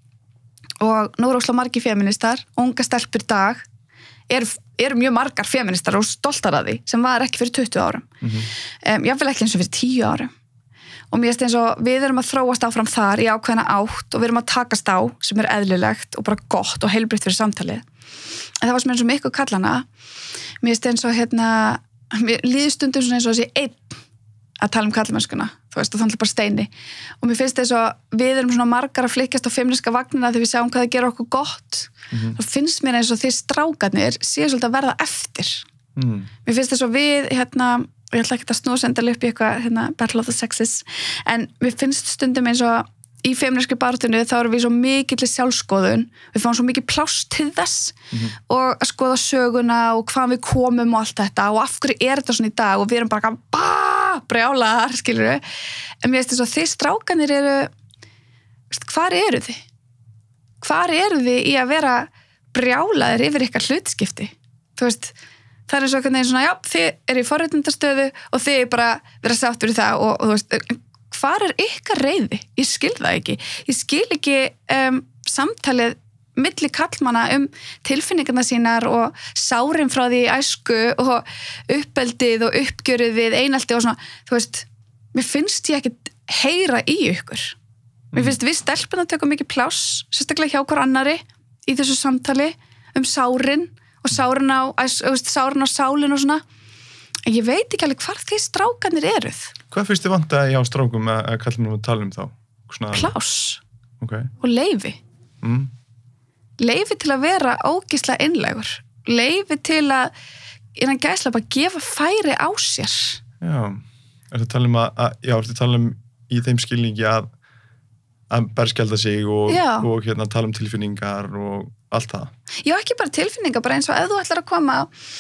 S2: og nú eru óslega margir feministar unga stelpur í dag eru er mjög margar feministar og stoltar að því sem var ekki fyrir tuttugu árum
S1: Mm-hmm.
S2: um, ég vil ekki eins og fyrir tíu árum og mér finnst eins og við erum að þróast áfram þar í ákveðna átt og við erum að takast á sem er eðlilegt og bara gott og heilbrigt fyrir samtalið en það var sem eins og miklu kallana mér finnst eins og hérna mér líður stundum svona eins og þessi einn að tala um kallmennskuna þú veist og þannig bara steini og mér finnst eins og við erum svona margar að flykkjast á feministka vagnina þegar við sjáum hvað það gera okkur gott
S1: Mm-hmm.
S2: þá finnst mér eins og því strákarnir séu svolítið að verða eftir
S1: Mm.
S2: mér finnst þess að við hérna, og ég ætla ekki að snúa sendal upp í eitthvað hérna, Battle of the Sexes en mér finnst stundum eins og í feministkri baráttunni þá erum við svo mikill sjálfskoðun, við fáum svo mikið pláss til þess mm-hmm. og að skoða söguna og hvað við komum og allt þetta og af hverju er þetta svona í dag og við erum bara bá, brjálaðar, skilur við en mér veist þess að þið strákanir eru veist, hvar eru þið? Hvar eru þið í að vera brjálaðir yfir ykkar hlutskipti? Þú veist, það er eins og einhvern veginn svona, já, þið eru í forréttindastöðu og þið er bara vera sátt fyrir það og, og þú veist, hvar er ykkar reiði? Ég skil það ekki. Ég skil ekki um, samtalið milli kallmanna um tilfinningarna sínar og sárin frá því æsku og uppeldið og uppgjörið við einelti og svona, þú veist, mér finnst ég ekki heyra í ykkur. Mér finnst við stelpuna tökum mikið pláss, sérstaklega hjá hver annari í þessu samtali um sárin og sárin á, sárin á sálin og svona. En ég veit ekki alveg hvar því strákanir eruð.
S1: Hvað finnst þið vanta hjá strákum að, að kalla mér að tala um þá? Svona...
S2: Pláss.
S1: Okay.
S2: Og leyfi.
S1: Mm.
S2: Leyfi til að vera ógeðslega innlegur. Leyfi til að, innan gæsla bara gefa færi á sér.
S1: Já, ertu að tala um að, að já, ertu að tala um í þeim skilningi að að berskjalda sig og, og hérna, tala um tilfinningar og allt það.
S2: Já, ekki bara tilfinningar, bara eins og ef þú ætlar að koma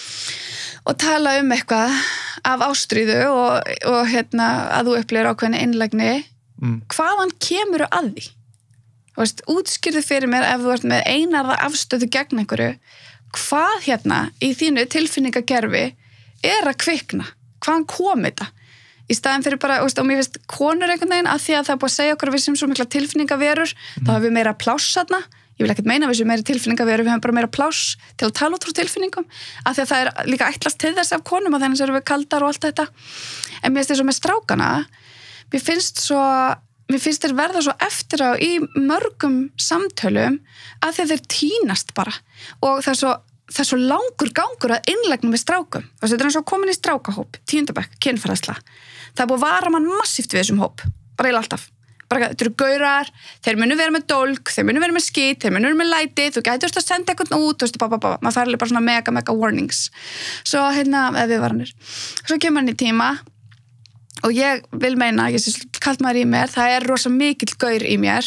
S2: og tala um eitthvað af ástríðu og, og hérna, að þú upplifir ákveðna innlægni, mm. hvaðan kemur að því? Þú veist, útskýrðu fyrir mér ef þú ert með einarða afstöðu gegn einhverju, hvað hérna í þínu tilfinningakerfi er að kvikna? Hvaðan kom þetta? Í staðin fyrir bara, og mér finnst konur einhvern veginn að því að það er búið að segja okkur að við sem svo mikla tilfinningaverur, mm. þá hefur við meira pláss þarna, ég vil ekkert meina við sem meira tilfinningaverur, við hefum bara meira pláss til að tala út frá tilfinningum, af því að það er líka ætlast til þess af konum og þannig erum við kaldar og allt þetta. En mér finnst þess að með strákana, mér finnst svo, mér finnst þeir verða svo eftir á í mörgum samtölum að þeir, þeir tínast bara og það er svo það er svo langur gangur að innlegnum með strákum. Þetta er eins og komin í strákahóp, tíundabekk, kynfræðsla. Það er búið að vara mann massíft við þessum hóp, bara eiginlega alltaf. Bara, þetta eru gaurar, þeir munu vera með dólg, þeir munu vera með skít, þeir munu vera með læti, þú gætur að senda eitthvað út, þú veist, bá, bá, bá. Maður fær alveg bara svona mega, mega warnings. Svo, hérna, eða viðvaranir. Svo kemur hann í tíma og ég vil meina, ég sé kallt maður í mér, það er rosa mikill gaur í mér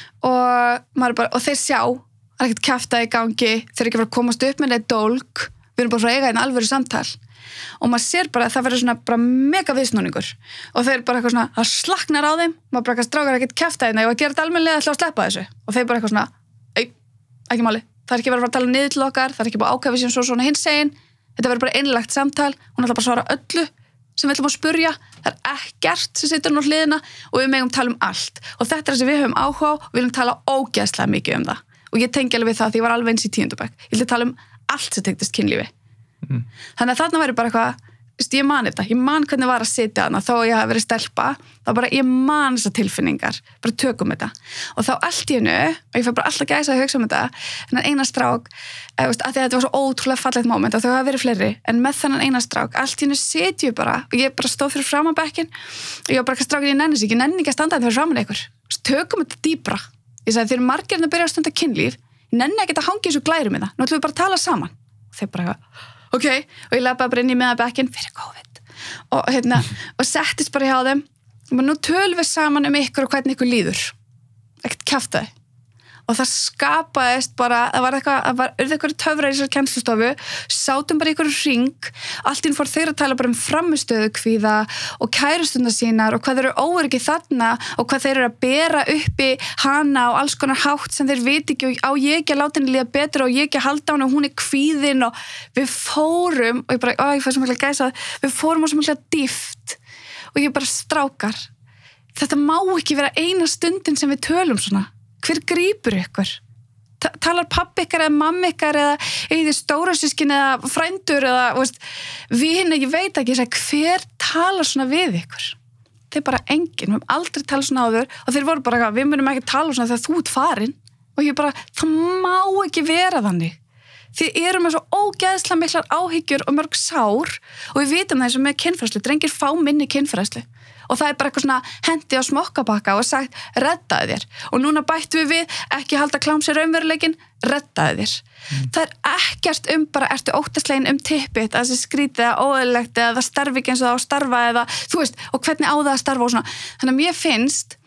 S2: og, maður bara, og þeir sjá það er ekkert kjafta í gangi, þeir eru ekki að fara að komast upp með neitt dólg, við erum bara frá eiga einn alvöru samtal og maður sér bara að það verður svona bara mega viðsnúningur og þeir bara eitthvað svona, það slaknar á þeim maður bara eitthvað strákar ekkert kjafta í þeim og að gera þetta almennilega ætla að sleppa þessu og þeir bara eitthvað svona, ei, ekki máli það er ekki verið að fara að tala niður til okkar, það er ekki búið ákveðið sem svo svona hins segin, þetta verður bara einlægt samtal, hún ætla bara að svara öllu sem við ætlum að spurja, það er ekkert sem situr nú á hliðina og við megum tala um allt og þetta er það sem við höfum áhuga á og við viljum tala ógeðslega mikið um það og ég tengi alveg við það því ég var alveg eins í tíundabekk. Ég vildi tala um allt sem tengdist kynlífi. Mm. Þannig að þarna væri bara eitthvað, veist, ég man þetta, ég man hvernig var að sitja þarna þó ég hafi verið stelpa, þá bara ég man þessar tilfinningar, bara tökum þetta. Og þá allt í hennu, og ég fær bara alltaf gæsa að hugsa um þetta, en eina strák, eða, veist, að þetta var svo ótrúlega fallegt moment og þau hafa verið fleiri, en með þennan eina strák, allt í hennu sitju bara, og ég bara stóð fyrir fram á bekkinn, og ég var bara strákin, ég nenni sig, ég nenni ekki að standa þetta fyrir framan ykkur. Tökum þetta dýpra. Ég sagði, þeir eru margir að byrja að stunda kynlíf, ég nenni ekki að hangja þessu glærum í það, nú ætlum við bara að tala saman. Og þeir bara, ok, og ég labbaði bara inn í meðabekkin fyrir COVID. Og, hérna, og settist bara hjá þeim, og nú tölum við saman um ykkur og hvernig ykkur líður. Ekkert kjaftaði. Og það skapaðist bara, það var eitthvað, það var eitthvað töfrar í þessari kennslustofu, sátum bara í einhverju hring, allt inn fór þeir að tala bara um frammistöðu kvíða og kærustundar sínar og hvað þeir eru óöryggi þarna og hvað þeir eru að bera uppi hana og alls konar hátt sem þeir veit ekki og á ég ekki að láta henni líða betur og ég ekki að halda hann og hún er kvíðin og við fórum, og ég bara, ó, ég fæ svo mikla gæsa, við fórum á svo mikla dýft og ég bara strákar, þetta má ekki vera eina stundin sem við tölum svona. Hver grípur ykkur? Talar pabbi ykkar eða mamma ykkar eða eða stórasískin eða frændur eða veist, vini, ég veit ekki, ég segi, hver talar svona við ykkur? Þeir bara enginn, við höfum aldrei talað svona áður og þeir voru bara, við munum ekki tala svona þegar þú ert farin og ég bara, það má ekki vera þannig. Þið eru með svo ógeðslega miklar áhyggjur og mörg sár og við vitum það eins og með kynfræðslu, drengir fá minni kynfræðslu og það er bara eitthvað svona hendi á smokkabakka og sagt, reddaði þér og núna bættum við við, ekki halda klám sér raunveruleikin, reddaði þér mm. það er ekkert um bara, ertu óttaslegin um tippið, að það sé skrítið eða óeðlilegt eða það starfi ekki eins og það á að starfa eða þú veist, og hvernig á það að starfa og svona, þannig að mér finnst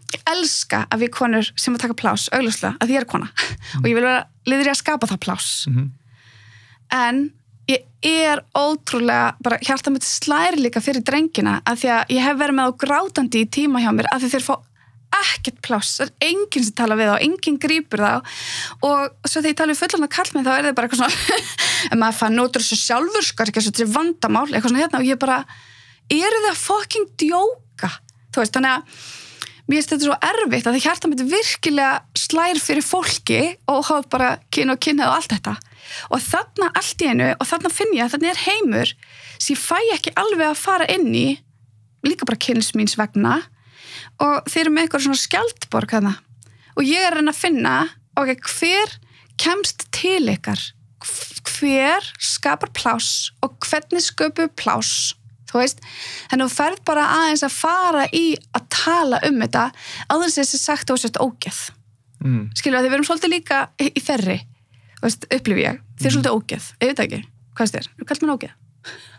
S2: ég elska að við konur sem að taka pláss, augljóslega, að ég er kona mm. og ég vil vera liður í að skapa það pláss
S1: mm-hmm.
S2: en ég er ótrúlega, bara hjarta mitt slær líka fyrir drengina, að því að ég hef verið með á grátandi í tíma hjá mér, að því þeir fá ekkert pláss, það er enginn sem tala við þá, enginn grípur þá og svo þegar ég tala við fullorðna karlmenn þá er það bara eitthvað svona en maður fann nótur þessu sjálfur, sko, ekki þessu vandamál, eitthvað svona hérna og ég bara, eru það fucking djóka, þú veist, þannig að mér finnst þetta svo erfitt að það hjarta mitt virkilega slær fyrir fólki og hafa bara kyn og kynhneigð og allt þetta og þarna allt í einu og þarna finn ég að þarna er heimur sem ég fæ ekki alveg að fara inn í líka bara kyns míns vegna og þeir eru með eitthvað svona skjaldborg hana og ég er að reyna að finna ok, hver kemst til ykkar hver skapar pláss og hvernig sköpu pláss þú veist, þannig að þú ferð bara aðeins að fara í að tala um þetta áður sem þessi sagt og sett ógeð
S1: mm.
S2: skilur að þið verum svolítið líka í, í þerri, þú veist, upplifi ég þið er mm. svolítið ógeð, ég veit ekki, hvað er þér? Þú kallt mér ógeð?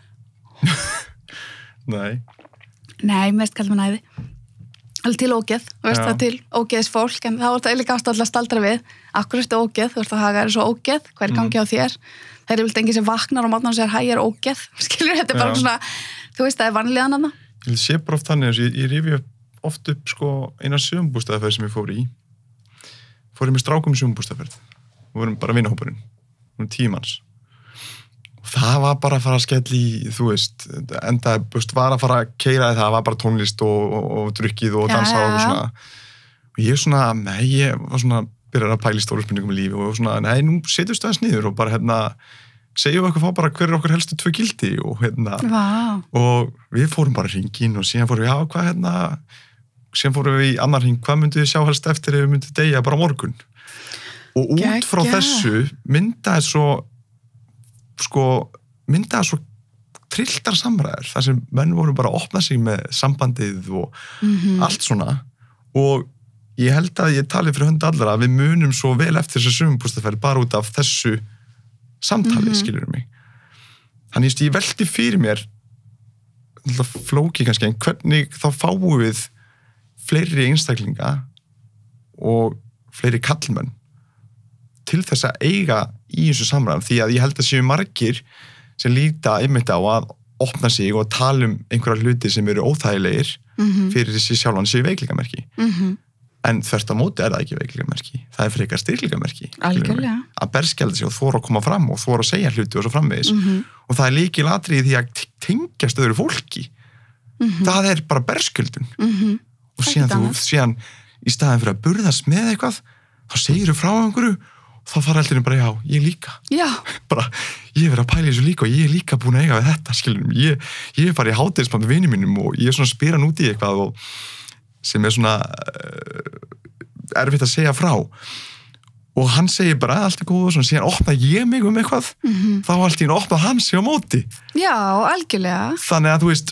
S1: Nei
S2: Nei, mest kallt mér næði alveg til ógeð, þú veist,
S1: Já.
S2: það er til ógeðs fólk en þá er það líka ástæðlega staldra við akkur er þetta ógeð, þú veist að haga er svo ógeð hvað er gangi á þér? Það er vilt enginn sem vaknar og mátnar og segir hæ, ég er ógeð skilur, þetta er bara
S1: Já.
S2: svona þú veist, það er vanlíðan hana
S1: Ég sé bara oft þannig, ég, ég rifi oft upp sko eina sumumbústaðaferð sem ég fór í fór ég með strákum í sumumbústaðaferð og vorum bara vinahópurinn um tíu manns og það var bara að fara að skella í þú veist, enda búst, var að fara að keira það var bara tónlist og, og, og drukkið og dansa
S2: Já,
S1: og
S2: já.
S1: svona og ég svona, nei, ég var svona byrjar að pæla í stóru spurningum í lífi og svona, nei, nú setjumst aðeins niður og bara hérna segjum við okkur fá bara hver er okkar helstu tvö gildi og hérna
S2: Vá.
S1: og við fórum bara hringin og síðan fórum við, já, hvað hérna síðan fórum við í annar hring, hvað myndum við sjá helst eftir ef við myndum deyja bara á morgun og út
S2: Geggjað.
S1: frá þessu myndaði svo sko, myndaði svo trilltar samræður, þar sem menn voru bara að opna sig með sambandið og
S2: mm-hmm.
S1: allt svona og ég held að ég tali fyrir hönd allra að við munum svo vel eftir þessu sumumbústaðaferð bara út af þessu samtalið, mm-hmm. skilur mig þannig að ég velti fyrir mér flóki kannski en hvernig þá fáum við fleiri einstaklinga og fleiri kallmenn til þess að eiga í þessu samræðum því að ég held að séu margir sem líta einmitt á að opna sig og tala um einhverja hluti sem eru óþægilegir
S2: mm-hmm.
S1: fyrir þessi sjálfan séu veikleikamerki
S2: Mm-hmm.
S1: en þvert á móti er það ekki veikleikamerki það er frekar styrkleikamerki
S2: Algjörlega.
S1: að berskjalda sig og þóra að koma fram og þóra að segja hluti og svo framvegis
S2: Mm-hmm.
S1: og það er lykilatriði því að tengjast öðru fólki
S2: Mm-hmm.
S1: það er bara berskjöldun
S2: Mm-hmm.
S1: og
S2: Það er
S1: síðan
S2: ekkert
S1: þú,
S2: annað.
S1: síðan í staðin fyrir að burðast með eitthvað þá segir þú frá einhverju og þá fara eldinu bara, já, ég líka
S2: Já,
S1: bara, ég er verið að pæla í þessu líka og ég er líka búin að eiga við þetta, skiljum ég, ég er bara í hádegismann með vinum mínum og ég er svona að spyra hann út í eitthvað og sem er svona uh, erfitt að segja frá og hann segir bara allt er góð og svona, síðan opna ég mig um eitthvað
S2: mm-hmm.
S1: þá allt í hann opna hann sig á móti
S2: já, algjörlega
S1: þannig að þú veist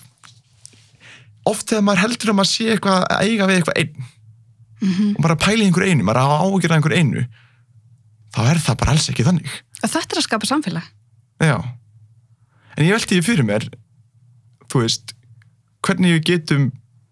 S1: oft þegar maður heldur að maður sé eitthvað að eiga við eitthvað einn
S2: mm-hmm.
S1: og bara pæla í einhver einu, maður á ágjörða einhver einu þá er það bara alls ekki þannig
S2: og þetta er að skapa samfélag
S1: já, en ég velti því fyrir mér þú veist hvernig við getum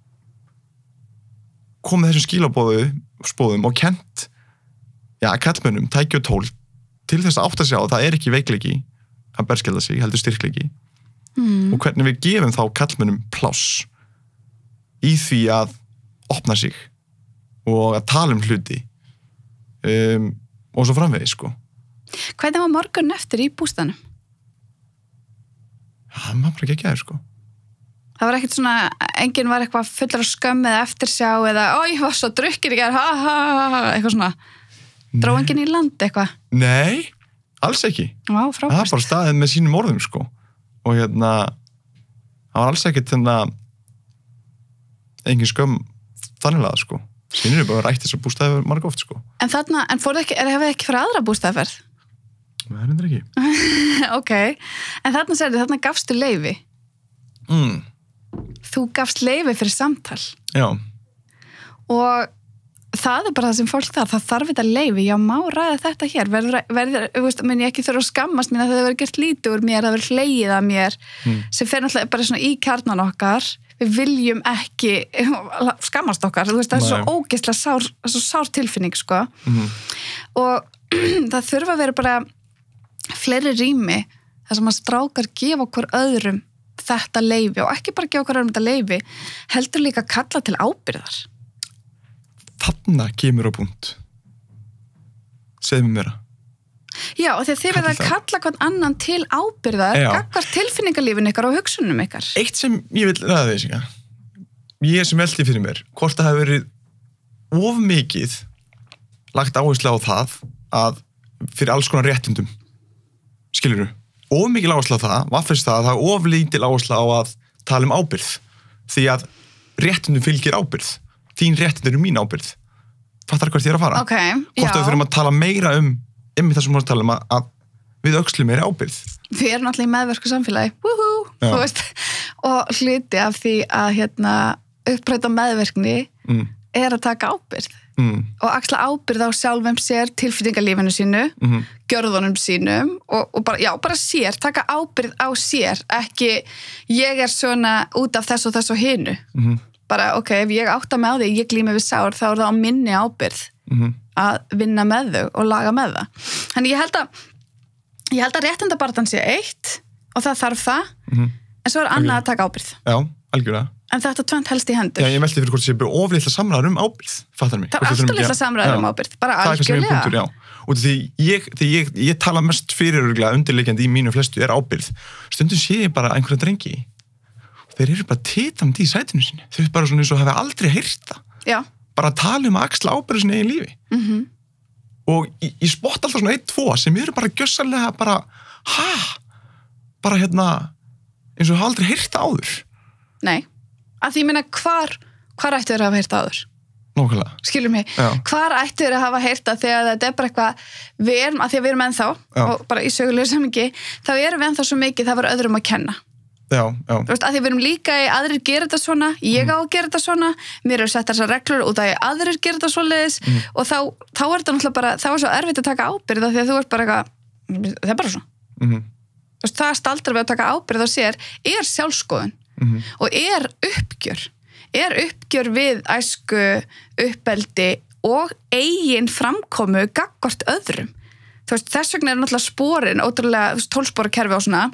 S1: komið þessum skilabóðu spóðum og kent já, kallmönnum, tæki og tól til þess að átta sig á að það er ekki veikleiki að berskjalda sig, heldur styrkleiki
S2: mm.
S1: og hvernig við gefum þá kallmönnum pláss í því að opna sig og að tala um hluti um, og svo framvegis sko
S2: Hvernig var morgun eftir í bústanum?
S1: það maður bara ekki aðeins sko
S2: Það var ekkert svona, enginn var eitthvað fullur af skömm eða eftirsjá eða ó, ég var svo drukkir í gær, ha, ha, ha, ha, eitthvað svona. Dró enginn í land eitthvað?
S1: Nei, alls ekki.
S2: Vá,
S1: Það
S2: frábært.
S1: var bara staðið með sínum orðum, sko. Og hérna, það var alls ekkert hérna, engin skömm þanniglega, sko. Sýnir er bara rætt þess að bústæði marga oft, sko.
S2: En þarna, en fóruð ekki, er það ekki fyrir aðra bústæðaferð?
S1: Það er endur ekki.
S2: Ok, en þarna segir þið, þarna gafstu leyfi.
S1: Mm.
S2: Þú gafst leyfi fyrir samtal.
S1: Já.
S2: Og það er bara það sem fólk þarf, það þarf þetta leyfi, já má ræða þetta hér, verður, verður, þú veist, menn ég ekki þurfa að skammast mín að það verður gert lítið úr mér, það verður hlegið að mér,
S1: Mm.
S2: sem fer náttúrulega bara svona í kjarnan okkar, við viljum ekki skammast okkar, þú veist, það er svo
S1: Nei.
S2: ógeðslega sár, svo sár tilfinning, sko.
S1: Mhm.
S2: Og það þurfa að vera bara fleiri rými þar sem að strákar gefa okkur öðrum þetta leyfi og ekki bara gefa okkur öðrum þetta leyfi, heldur líka kalla til ábyrgðar.
S1: Þarna kemur á punkt. Segðu mér meira.
S2: Já, og þegar þið verða að kalla hvern annan til ábyrgðar,
S1: Já.
S2: gagnvart tilfinningalífinu ykkar og hugsunum ykkar.
S1: Eitt sem ég vil ræða þess, ekki? Ég sem veldi fyrir mér, hvort það hefur verið of mikið lagt áherslu á það að fyrir alls konar réttindum, skilurðu, of mikil áherslu á það, vaffist það að það er of lítil áherslu á að tala um ábyrgð, því að réttindum fylgir ábyrgð, þín réttindur er mín ábyrgð. Fattar hvert ég er að fara?
S2: Ok,
S1: hvort
S2: já.
S1: við þurfum að tala meira um einmitt það sem við erum að tala um að, að við öxlum meira ábyrgð.
S2: Við erum náttúrulega í meðverku samfélagi, wúhú,
S1: Já.
S2: þú veist, og hluti af því að hérna, uppræta meðverkni
S1: Mm.
S2: er að taka ábyrgð
S1: Mm.
S2: og axla ábyrgð á sjálfum sér, tilfinningalífinu sínu,
S1: Mhm.
S2: gjörðunum sínum og, og bara, já, bara sér, taka ábyrgð á sér, ekki ég er svona út af þess og þess og hinu.
S1: Mhm.
S2: Bara, ok, ef ég átta með á því, ég glými við sár, þá er það á minni ábyrgð
S1: Mhm.
S2: að vinna með þau og laga með það. Þannig ég held að ég held að réttindabaratan sé eitt og það þarf það,
S1: Mhm.
S2: en svo er annað að taka ábyrgð.
S1: Já, algjörlega.
S2: En þetta tvennt helst í hendur.
S1: Já, ég veldi fyrir hvort það sé bara oflitla samræður um ábyrgð, fattar mig.
S2: Það er
S1: Hvort við þurfum
S2: alltaf
S1: ekki
S2: litla
S1: að-
S2: samræður um
S1: Já.
S2: ábyrgð, bara
S1: Það er kannski minn punktur,
S2: algjörlega.
S1: já. Og því ég, því ég, ég tala mest fyrir örugglega undirliggjandi í mínu flestu er ábyrgð. Stundum sé ég bara einhverja drengi. Þeir eru bara titandi í sætinu sinni. Þau eru bara svona eins og hafa aldrei heyrt það.
S2: Já.
S1: Bara að tala um að axla ábyrgð sinni í lífi.
S2: Mhm.
S1: Og ég, ég spott alltaf svona eitt, tvo sem eru bara gjössalega bara, ha? Bara hérna, eins og hafa aldrei heyrt það áður.
S2: Nei. Að því ég meina, hvar, hvar ættu þeir að hafa heyrt áður?
S1: Nákvæmlega.
S2: Skilur mig.
S1: Já.
S2: Hvar ættu þeir að hafa heyrt það þegar þetta er bara eitthvað, við erum, að því að við erum ennþá,
S1: Já.
S2: og bara í sögulegu samingi, þá erum við ennþá svo mikið, það var öðrum að kenna.
S1: Já, já.
S2: Þú veist, að því við erum líka í aðrir gera þetta svona, ég á að gera þetta svona, mér eru sett þessar reglur út af að aðrir gera þetta svoleiðis
S1: Mm.
S2: og þá, þá er þetta náttúrulega bara, þá er svo erfitt að taka ábyrgð af því að þú ert bara eitthvað, það er bara svona.
S1: Mhm.
S2: Þú veist, það staldrar við að taka ábyrgð á sér er sjálfskoðun
S1: Mhm.
S2: og er uppgjör, er uppgjör við æsku, uppeldi og eigin framkomu gagnvart öðrum. Þú veist, þess vegna er náttúrulega sporin, ótrúlega tólsporakerfi og svona,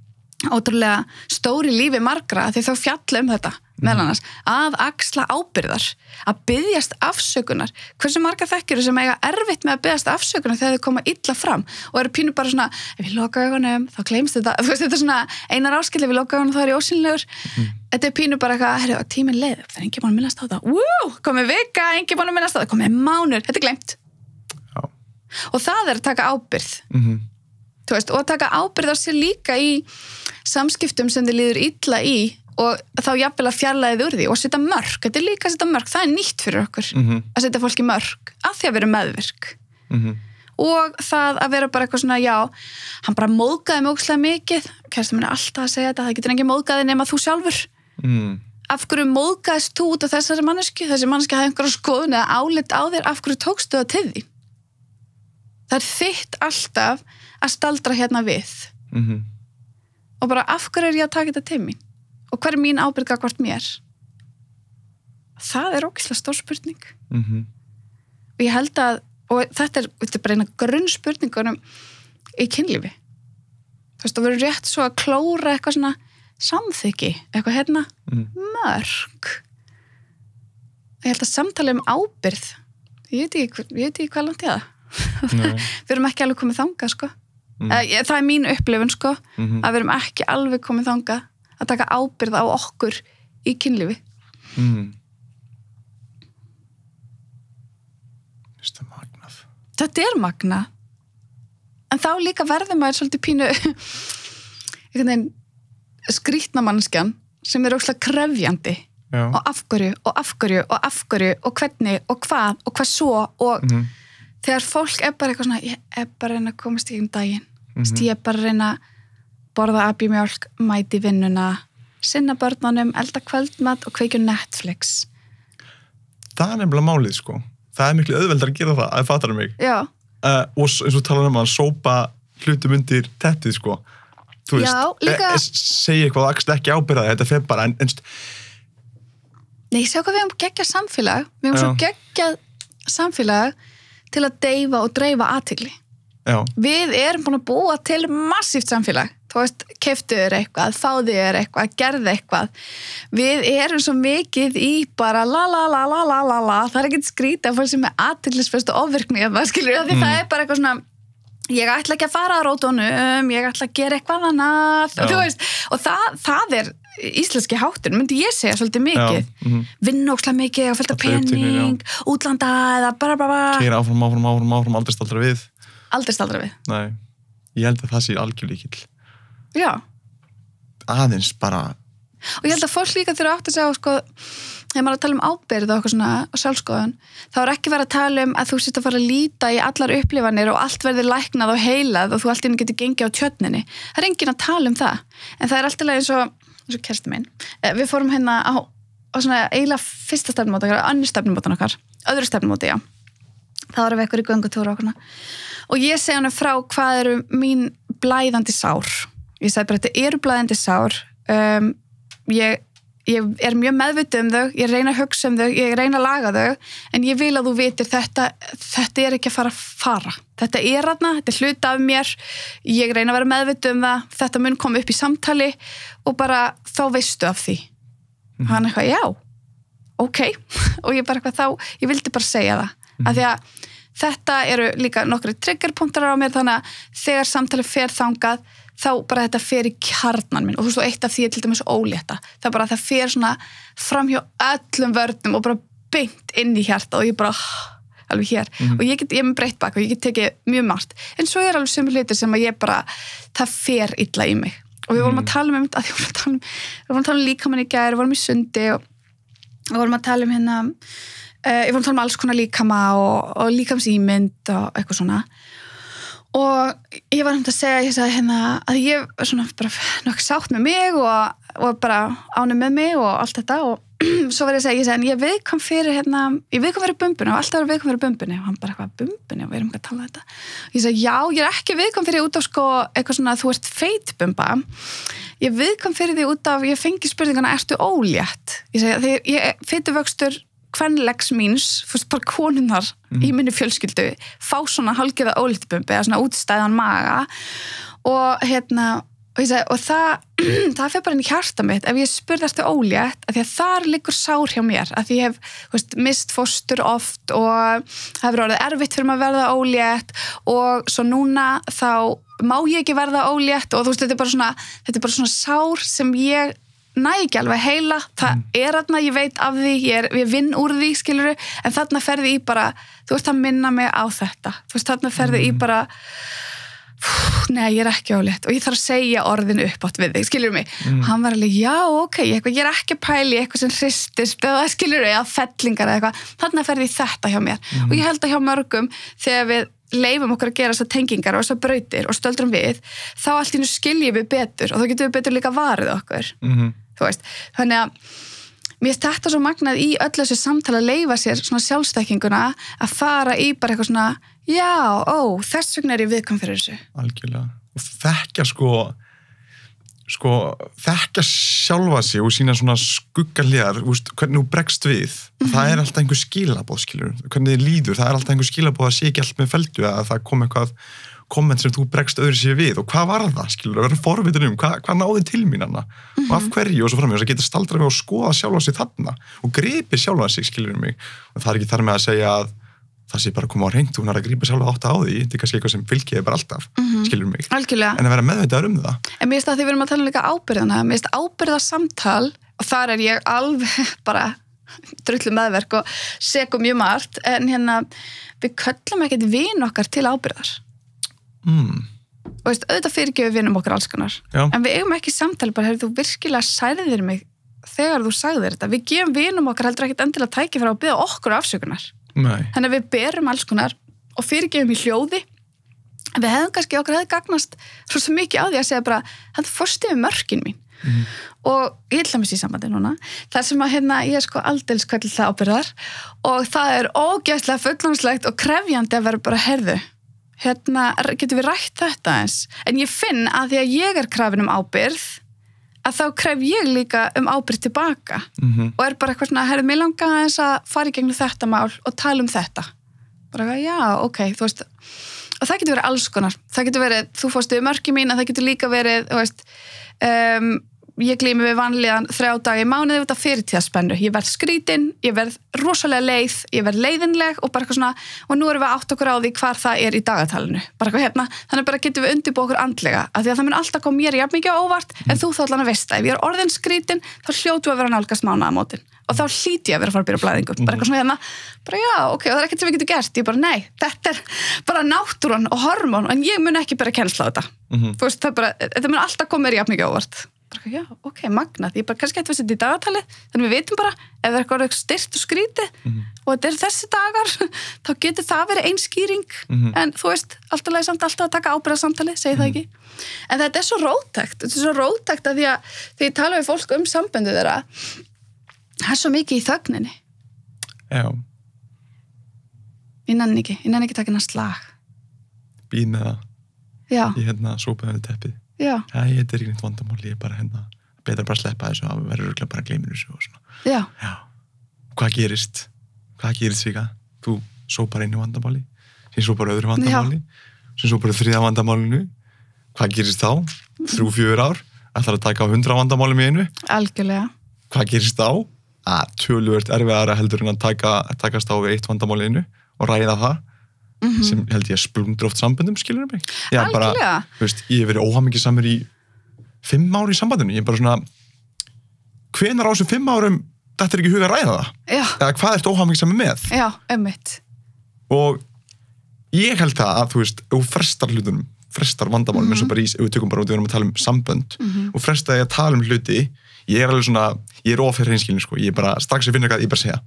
S2: ótrúlega stóri lífi margra því þá fjalla um þetta meðal annars, að axla ábyrgðar, að biðjast afsökunar. Hversu marga þekkjur sem eiga erfitt með að biðjast afsökunar þegar þau koma illa fram og eru pínu bara svona, ef ég loka augunum þá gleymst þetta, þú veist, þetta er svona einar áskill, ef ég loka augunum þá er ég ósýnilegur. Mm. Þetta er pínu bara eitthvað, herru, tíminn leið, það er engin búin að minnast á það, wú, komið vika, engin búin að minnast á það, komið mánur, þetta er gleymt.
S1: Já.
S2: Og það er að taka ábyrgð.
S1: Mhm.
S2: Þú veist, og að taka ábyrgð á sér líka í samskiptum sem þið líður illa í og þá jafnvel að fjarlæðið úr því og setja mörk, þetta er líka að setja mörk, það er nýtt fyrir okkur
S1: Mhm.
S2: að setja fólki mörk, af því að vera meðvirk
S1: Mhm.
S2: og það að vera bara eitthvað svona, já, hann bara móðgaði mig ógeðslega mikið, kæristin minn er alltaf að segja þetta, það getur engin móðgaði nema þú sjálfur.
S1: Mhm.
S2: Af hverju móðgaðist þú út af þessari manneski, þessi manneski hafði einhverja skoðun eða álit á þér, af hverju tókstu það til því? Það er þitt alltaf að staldra hérna við.
S1: Mhm.
S2: Og bara af hverju er ég að taka þetta til mín og hver er mín ábyrgð gagnvart mér? Það er ógeðslega stór spurning
S1: Mhm.
S2: og ég held að, og þetta er, þetta er bara eina grunnspurningunum í kynlífi, þú veist, og við erum rétt svo að klóra eitthvað svona samþykki, eitthvað hérna
S1: Mhm.
S2: mörk ég held að samtali um ábyrgð ég veit ekki, ég veit ekki hvað langt ég það
S1: Nei.
S2: við erum ekki alveg komið þangað sko.
S1: Mhm.
S2: mm. það er mín upplifun sko,
S1: Mhm.
S2: að við erum ekki alveg komið þangað að taka ábyrgð á okkur í kynlífi.
S1: Mhm. Þetta er magnað.
S2: Þetta er magna en þá líka verður maður svolítið pínu einhvern veginn skrýtna mannskjan sem er ógeðslega krefjandi
S1: Já.
S2: og af hverju og af hverju og af hverju og hvernig og hvað og hvað svo og
S1: Mhm.
S2: þegar fólk er bara eitthvað svona, ég er bara að reyna að komast í um daginn,
S1: Mhm.
S2: ég er bara að reyna að borða abjumjólk, mæti vinnuna, sinna börnunum, elda kvöldmat og kveikja Netflix.
S1: Það er nefnilega málið, sko. Það er miklu auðveldar að gera það, að fattar mig.
S2: Já,
S1: Uh, og s- eins og tala um að sópa hlutum undir tettið, sko. Þú veist,
S2: Já, líka-
S1: e- e- segja eitthvað og axla ekki ábyrgða, þetta fer bara, en, en st-
S2: Nei, sjá hvað við hefum geggjað samfélag við hefum svo geggjað samfélag til að deyfa og dreifa athygli
S1: Já.
S2: Við erum búin að búa til massíft samfélag þú veist, keyptuður eitthvað, fáðuður eitthvað, gerðu eitthvað. Við erum svo mikið í bara la la la la la la la, það er ekkert skrítið að fólk sem er athyglisfest og ofvirkni, það skilur ég, því mm. það er bara eitthvað svona, ég ætla ekki að fara að rótunum, ég ætla að gera eitthvað annað, þú veist, og það, það er íslenski háttur, myndi ég segja svolítið mikið, mm-hmm. vinna ókslega mikið og fylgta pening, útlanda eða bara bara bara.
S1: Keyra áfram, áfram, áfram, áfram, aldrei staldra við.
S2: Aldrei staldra við.
S1: Nei, ég held að það sé algjör líkill.
S2: Já.
S1: Aðeins bara.
S2: Og ég held að fólk líka þurfa átt að segja, sko, þegar maður er að tala um ábyrgð og eitthvað svona sjálfskoðun, þá er ekki verið að tala um að þú sért að fara að líta í allar upplifanir og allt verði læknað og heilað og þú allt inn getur gengið á tjörninni. Það er enginn að tala um það. En það er alltaf eins og, eins og kersti minn. Við fórum hérna á, á svona eiginlega fyrsta stefnumóti okkar, annir stefnumótan okkar, öðru stefnumóti, já. Það var við ekkur í göngutúra okkurna. Og ég segi hann frá hvað eru mín blæðandi sár. Ég segi bara, þetta eru blæðandi sár. Um, ég, ég er mjög meðvituð um þau, ég reyna að hugsa um þau, ég reyna að laga þau, en ég vil að þú vitir þetta, þetta er ekki að fara að fara. Þetta er þarna, þetta er hluti af mér, ég reyna að vera meðvituð um það, þetta mun koma upp í samtali og bara þá veistu af því. Mm. Hann eitthvað, já, ok, og ég bara eitthvað þá, ég vildi bara segja það, mm. af því að þetta eru líka nokkru triggerpunktar á mér, þannig að þegar samtali fer þangað, þá bara þetta fer í kjarnan minn og þú veist, og eitt af því er til dæmis ólétta. Það er bara að það fer svona fram hjá öllum vörnum og bara beint inn í hjarta og ég bara, alveg hér. Mm-hmm. Og ég get, ég er með breytt bak og ég get tekið mjög margt. En svo er alveg sömu hlutir sem að ég bara, það fer illa í mig. Og við vorum að tala um, að við vorum að tala um, við vorum að tala um líkamann í gær, við vorum í sundi og við vorum að tala um hérna, uh, ég vorum að tala um alls konar líkama og, og líkamsýmynd og eitthvað svona. Og ég var um að segja, ég sagði hérna að ég var svona bara nokkuð sátt með mig og, og bara ánum með mig og allt þetta og svo var ég að segja, ég sagði, en ég viðkom fyrir hérna, ég viðkom fyrir bumbunni og alltaf var viðkom fyrir bumbunni og hann bara eitthvað bumbunni og við erum ekki að tala þetta. Og ég sagði, já, ég er ekki viðkom fyrir út af sko eitthvað svona, þú ert feitbumba. Ég viðkom fyrir því út af, ég fengi spurningana, ertu ólétt? Ég sagði, þegar ég feituvöxtur kvenlegs míns, fyrst bara konunnar mm. í minni fjölskyldu, fá svona hálfgerða óléttbumbi eða svona útstæðan maga og hérna og, ég segi, og það, það fyrir bara inn í hjarta mitt ef ég spurði ertu ólétt af því að þar liggur sár hjá mér af því ég hef veist, mist fóstur oft og það hefur orðið erfitt fyrir maður að verða ólétt og svo núna þá má ég ekki verða ólétt og þú veist, þetta er bara svona, þetta er bara svona sár sem ég næ ekki alveg heila, það mm. er þarna, ég veit af því, ég, er, ég vinn úr því, skiluru, en þarna ferði í bara, þú veist að minna mig á þetta, þú veist þarna ferði mm. í bara, pff, nei, ég er ekki ólétt og ég þarf að segja orðinu upp átt við þig, skiluru mig, mm. og hann var alveg, já, ok, ég, ég er ekki að pæli eitthvað sem hristist, eða skiluru, eða fellingar eða eitthvað, þarna ferði í þetta hjá mér, mm. og ég held að hjá mörgum, þegar við leifum okkur að gera þessar tengingar og þessar brautir og stöldrum við, þá allt í nú skiljum við betur og þá getum við betur líka varið okkur. Mm-hmm. Þú veist, þannig að mér finnst þetta svo magnað í öll þessu samtala að leyfa sér svona sjálfstækinguna að fara í bara eitthvað svona já, ó, þess vegna er ég viðkvæm fyrir þessu.
S1: Algjörlega. Og þekkja sko sko, þekkja sjálfa sig og sína svona skuggarlegar, hvernig þú bregst við. Mm-hmm. Það er alltaf einhver skilaboð, skilur. Hvernig þið líður, það er alltaf einhver skilaboð að sé ekki allt með feldu að það kom eitthvað komment sem þú bregst öðru sér við og hvað var það, skilur, að vera forvitin um hvað, hvað náði til mín hana mm-hmm. og af hverju og svo fram með þess að geta staldrað mig og skoða sjálfa sig þarna og gripi sjálfa sig, skilur mig og það er ekki þar með að segja að það sé bara að koma á hreint, hún er að grípa sjálfa átta á því þetta er kannski eitthvað sem fylgir bara alltaf mm-hmm. skilur mig,
S2: algjörlega.
S1: En að vera meðvitaður um það.
S2: En mér finnst það því við erum að tala líka ábyrðana, mér finnst ábyrðarsamtal og þar er ég alveg bara drullu meðverk og segum mjög margt en hérna við köllum ekkert vin okkar til ábyrðar. Mm. Og veist, auðvitað fyrirgefur vinum okkar alls konar Já. En við eigum ekki samtali bara, hefur þú virkilega særðir mig þegar þú sagðir þetta, við gefum vinum okkar heldur ekkert endilega tæki fyrir að byggja okkur afsökunar. Nei. Þannig að við berum alls konar og fyrirgefum í hljóði en við hefum kannski, okkur hefði gagnast svo mikið á því að segja bara, þetta fórst yfir mörkin mín mm. og ég ætla mér í sambandi núna, það sem að hérna ég er sko aldeilis kvæll það ábyrðar og það er ógeðslega fullnámslegt og krefjandi að vera bara herðu hérna, getum við rætt þetta eins en ég finn að því að ég er krafin um ábyrgð að þá kref ég líka um ábyrgð tilbaka
S1: mm-hmm.
S2: og er bara eitthvað svona, herri, mig langa aðeins að fara í gegnum þetta mál og tala um þetta bara eitthvað, já, ok, þú veist og það getur verið alls konar, það getur verið þú fórstu í mörki mín, en það getur líka verið þú veist, um, ég glými við vanlíðan þrjá daga í mánuði út af fyrirtíðaspennu, ég verð skrítin ég verð rosalega leið, ég verð leiðinleg og bara eitthvað svona, og nú erum við átt okkur á því hvar það er í dagatalinu, bara eitthvað hérna þannig bara getum við undirbúið okkur andlega af því að það mun alltaf koma mér jafn mikið á óvart mm. en þú þá allan að veist það, ef ég er orðin skrítin þá hljótu að vera nálgast mánaðamótin og þá hlýti ég að vera að fara að byrja blæðingu mm. bara eitthvað svona hérna, bara já, ok, og það er ekkert sem við getum gert ég bara, nei, þetta er bara náttúran og hormón, en ég mun ekki byrja að kennsla á þetta mm-hmm. þú veist, það bara, þetta mun alltaf koma mér jafn mikið á óvart bara, já, ok, magnað, ég bara kannski hætti að setja í dagatalið þannig við vitum bara, ef það er eitthvað styrt og skrítið
S1: mm-hmm.
S2: og þetta er þessi dagar þá getur það verið ein skýring
S1: mm-hmm.
S2: en þú veist, alltaf leið samt alltaf að taka ábyrgð samtalið, segi mm-hmm. það ekki en þetta er svo róttækt, þetta er svo róttækt að því að því ég tala við fólk um samböndið þeirra það er svo mikið í þögninni
S1: já
S2: ég nenni ekki, ég nenni ekki taka hennar slag
S1: býð með það
S2: já,
S1: ég hérna sópaði við teppið
S2: já,
S1: já, ég þetta er ekki neitt vandamál, ég er bara hérna betra bara að sleppa þessu að verður örugglega bara að gleyma þessu og svona
S2: já,
S1: já, hvað gerist hvað gerist Vika, þú sópar einu vandamáli síðan sópar öðru vandamáli síðan sópar þriðja vandamálinu hvað gerist þá, þrjú, fjögur ár ætlar að taka á hundra vandamálum í einu
S2: algjörlega
S1: hvað gerist þá, að töluvert erfiðara heldur en að taka, takast á við eitt vandamál í einu og ræða það mm-hmm. sem held ég splundur oft samböndum, skilur mig já, bara, þú veist, ég hef verið óhamingjusamur í fimm ár í sambandinu, ég er bara svona hvenær á þessum fimm árum þetta er ekki hug að ræða það
S2: já.
S1: eða hvað ertu óhamingjusamur með
S2: já, einmitt
S1: og ég held það að, þú veist, ef þú frestar hlutunum frestar vandamálum, mm-hmm. eins og bara í, ef við tökum bara út við erum að tala um sambönd
S2: mm-hmm.
S1: og fresta ég að tala um hluti ég er alveg svona, ég er ofir hreinskilin sko, ég er bara, strax ég finna eitthvað, ég bara segja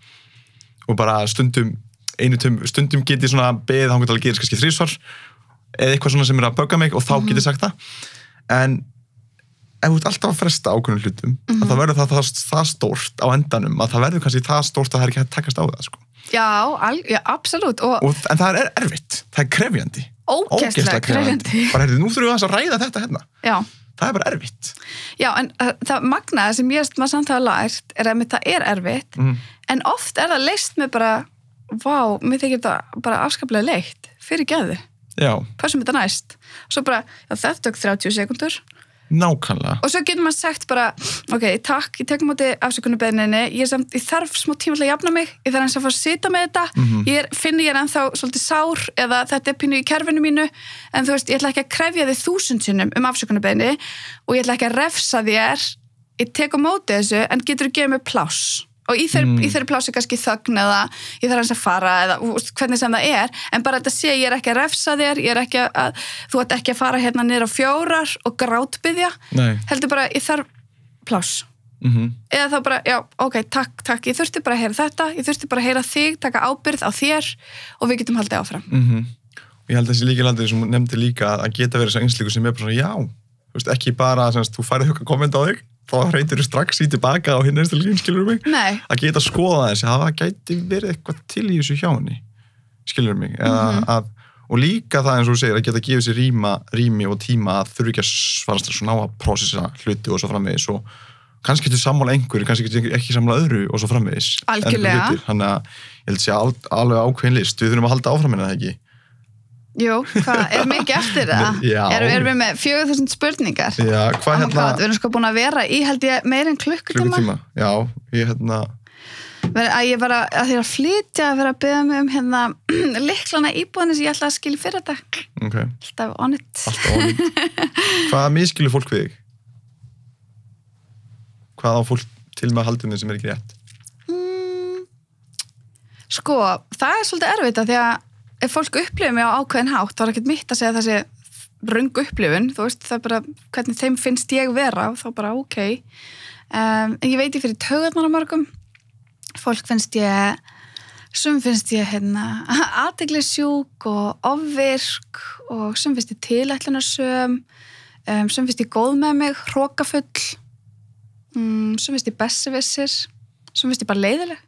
S1: og bara stundum einu tum, stundum get ég svona beðið þá getur að gera kannski þrísvar eða eitthvað svona sem er að bögga mig og þá mm-hmm. get ég sagt það en ef þú ert alltaf að fresta ákveðnum hlutum mm-hmm. að það verður það, það, það stórt á endanum að það verður kannski það stórt að það er ekki hægt að takast á það sko.
S2: já, al, já, absolutt og,
S1: og, en það er erfitt, það er krefjandi
S2: ógeðslega krefjandi
S1: bara heyrðu, nú þurfum við að ræða þetta hérna
S2: já.
S1: það er bara erfitt
S2: já, en uh, það magnaði sem ég maður samt hafa lært er að það er erfitt
S1: mm.
S2: en oft er það leist með bara vá, mér þykir þetta bara afskaplega leitt fyrir geði, passum þetta næst og svo bara, já, þetta tök þrjátíu sekúndur
S1: nákvæmlega
S2: og svo getur maður sagt bara, ok, takk, ég tek móti afsökunarbeðninni, ég er samt, ég þarf smá tíma til að jafna mig, ég þarf eins að fá að sita með þetta
S1: mm-hmm.
S2: ég er, finn ég er ennþá svolítið sár eða þetta er pínu í kerfinu mínu en þú veist, ég ætla ekki að krefja þig þúsund sinnum um afsökunarbeðni og ég ætla ekki að refsa þér ég tek á móti þessu, en getur þú gefið mig pláss og í þeirri mm. þeir plási kannski þögn eða ég þarf eins að fara eða úst, hvernig sem það er en bara þetta sé ég er ekki að refsa þér ég er ekki að, þú ert ekki að fara hérna niður á fjórar og grátbyðja heldur bara ég þarf pláss
S1: mm-hmm.
S2: eða þá bara, já, ok, takk, takk ég þurfti bara að heyra þetta, ég þurfti bara að heyra þig taka ábyrgð á þér og við getum haldið áfram
S1: mm-hmm. og ég held þessi líka landið sem nefndi líka að geta verið þessi einslíku sem er bara svona, já, þú veist, ekki bara semst, þú færið hugga komment á þig þá hreytir þú strax í tilbaka á hinn einstaklega skilur mig,
S2: Nei.
S1: að geta skoða þessi að það gæti verið eitthvað til í þessu hjá henni skilur mig eða,
S2: mm-hmm.
S1: að, og líka það eins og þú segir að geta gefið sér rýma, rými og tíma að þurfi ekki að svara strax og ná að prósessa hluti og svo framvegis og kannski getur sammála einhverju, kannski getur ekki sammála öðru og svo framvegis
S2: algjörlega
S1: þannig að ég held að sé alveg ákveðin list við þurfum að halda áfram hérna, ekki?
S2: Jú, hvað, er mikið eftir það?
S1: Já.
S2: Erum er við með fjögur þúsund spurningar?
S1: Já, hvað hérna?
S2: God, við erum sko búin að vera í, held ég, meir en klukkutíma.
S1: Klukkutíma, já, ég hérna...
S2: Að ég var að, að því að flytja að vera að beða mig um hérna lyklana íbúðinni sem ég ætla að skilja fyrir þetta.
S1: Ok.
S2: Alltaf on it.
S1: Alltaf on it. Hvað miskilur fólk við þig? Hvað á fólk til með haldunni sem er ekki rétt?
S2: Mm, sko, það er svolítið erfitt að því að ef fólk upplifir mig á ákveðin hátt þá er ekkert mitt að segja þessi röng upplifun, þú veist, það er bara hvernig þeim finnst ég vera, þá bara ok um, en ég veit ég fyrir taugarnar á mörgum fólk finnst ég sum finnst ég hérna athyglisjúk og ofvirk og sum finnst ég tilætlunarsöm um, sum finnst ég góð með mig hrokafull um, sum finnst ég besservissir sum finnst ég bara leiðileg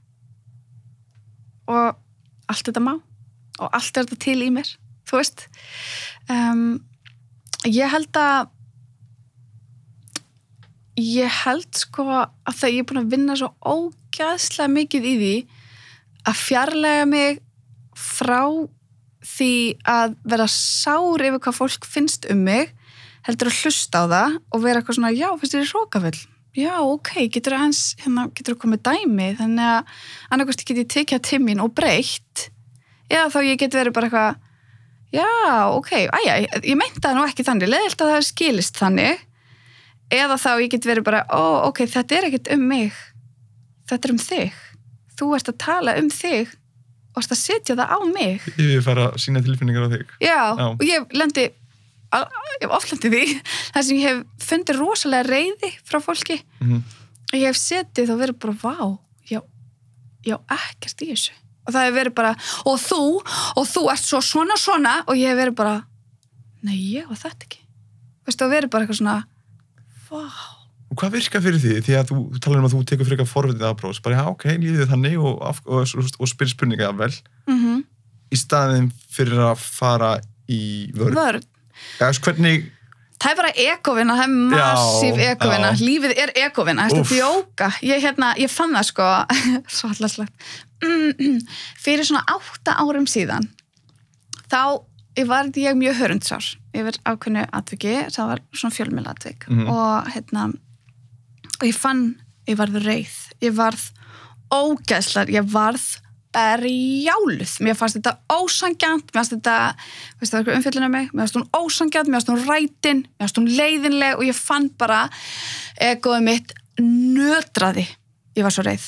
S2: og allt þetta má og allt er þetta til í mér, þú veist. Um, ég held að ég held sko að það ég er búin að vinna svo ógæðslega mikið í því að fjarlæga mig frá því að vera sár yfir hvað fólk finnst um mig, heldur að hlusta á það og vera eitthvað svona, já, finnst þér hrókafull? Já, ok, getur þú hans, hérna, getur þú komið dæmi, þannig að annarkosti get ég tekið til mín og breytt, eða þá ég get verið bara eitthvað, já, ok, æja, ég meinti það nú ekki þannig, leiðilt að það skilist þannig, eða þá ég get verið bara, ó, ok, þetta er ekkert um mig, þetta er um þig, þú ert að tala um þig og ert að setja það á mig.
S1: Ég vil fara að sína tilfinningar á þig.
S2: Já, Já. og ég lendi, ég hef oft lendið því, þar sem ég hef fundið rosalega reiði frá fólki,
S1: mm-hmm.
S2: og ég hef setið og verið bara, vá, já, já, ekkert í þessu. Og það hef verið bara, og þú, og þú ert svo svona svona, og ég hef verið bara, nei, ég var þetta ekki. Veistu, og verið bara eitthvað svona, vá.
S1: Og hvað virkar fyrir því? Því að þú, þú talar um að þú tekur frekar forvitið aðbróðs, bara, já, ok, lífið þannig og, og, og, og spyrir spurninga vel,
S2: mm-hmm.
S1: í staðin fyrir að fara í vörn.
S2: Vörn.
S1: Já, hvernig...
S2: Það er bara ekovinna, það er massíf ekovinna, lífið er ekovinna, þetta er djóka. Ég, hérna, ég fann það sko, svo hallarslegt, mm, fyrir svona átta árum síðan, þá var ég mjög hörundsár yfir ákveðnu atviki, það var svona fjölmiðla atvik
S1: mm-hmm.
S2: og hérna, og ég fann, ég varð reið, ég varð ógeðslar, ég varð berjáluð, mér fannst þetta ósanngjarnt, mér fannst þetta, veist það eitthvað umfjöllun af mig, mér fannst hún ósanngjarnt, mér fannst hún rætin, mér fannst hún leiðinleg og ég fann bara egoið mitt nötraði, ég var svo reið.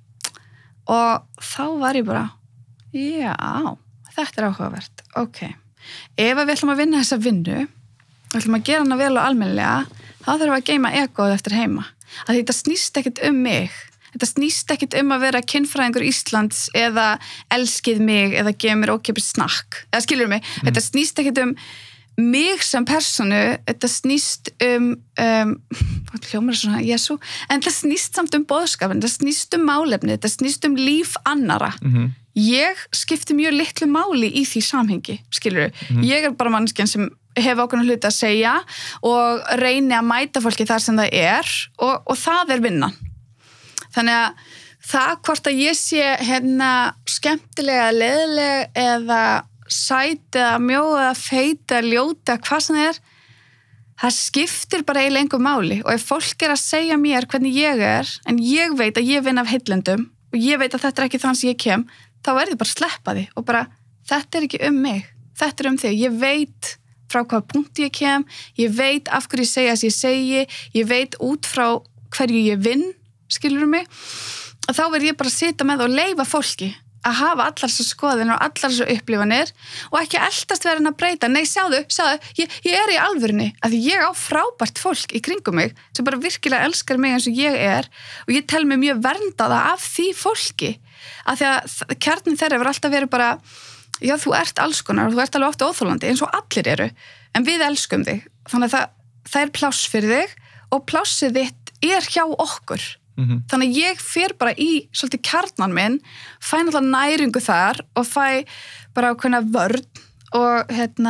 S2: Og þá var ég bara, já, þetta er áhugavert, ok. Ef við ætlum að vinna þessa vinnu, við ætlum að gera hana vel og almennilega, þá þurfum við að geyma egoið eftir heima. Að þetta snýst ekkit um mig, þetta snýst ekkit um að vera kynfræðingur Íslands eða elskið mig eða gefa mér ókeypis snakk, eða skilur mig, mm. þetta snýst ekkit um mig sem personu, þetta snýst um, um hvað hljómar svona, Jesú, en þetta snýst samt um boðskapin, þetta snýst um málefni, þetta snýst um líf annara.
S1: Mm-hmm.
S2: Ég skipti mjög litlu máli í því samhengi, skilur mm-hmm. ég er bara manneskjan sem hef ákveðna hluti að segja og reyni að mæta fólki þar sem það er og, og það er vinnan. Þannig að það hvort að ég sé hérna skemmtilega, leiðileg eða sæt eða mjó eða feit eða ljóta, hvað sem það er, það skiptir bara eiginlega engu máli og ef fólk er að segja mér hvernig ég er, en ég veit að ég vinn af heillendum og ég veit að þetta er ekki þann sem ég kem, þá er þið bara að sleppa því og bara, þetta er ekki um mig, þetta er um þig, ég veit frá hvaða punkti ég kem, ég veit af hverju ég segja þess ég segi, ég veit út frá hverju ég vinn, skilur mig, og þá verð ég bara að sitja með og leyfa fólki að hafa allar þessar skoðanir og allar þessar upplifanir og ekki eldast verið að breyta, nei, sjáðu, sjáðu, ég, ég er í alvörunni, af því ég á frábært fólk í kringum mig sem bara virkilega elskar mig eins og ég er og ég tel mig mjög verndaða af því fólki, af því að kjarnin þeirra verður alltaf verið bara, já, þú ert alls konar og þú ert alveg oft óþolandi eins og allir eru, en við elskum þig, þannig að það, það er pláss fyrir þig og plássið þitt er hjá okkur.
S1: Mm-hmm.
S2: Þannig að ég fer bara í svolítið kjarnan minn, fæ náttúrulega næringu þar og fæ bara ákveðna vörn og, hérna,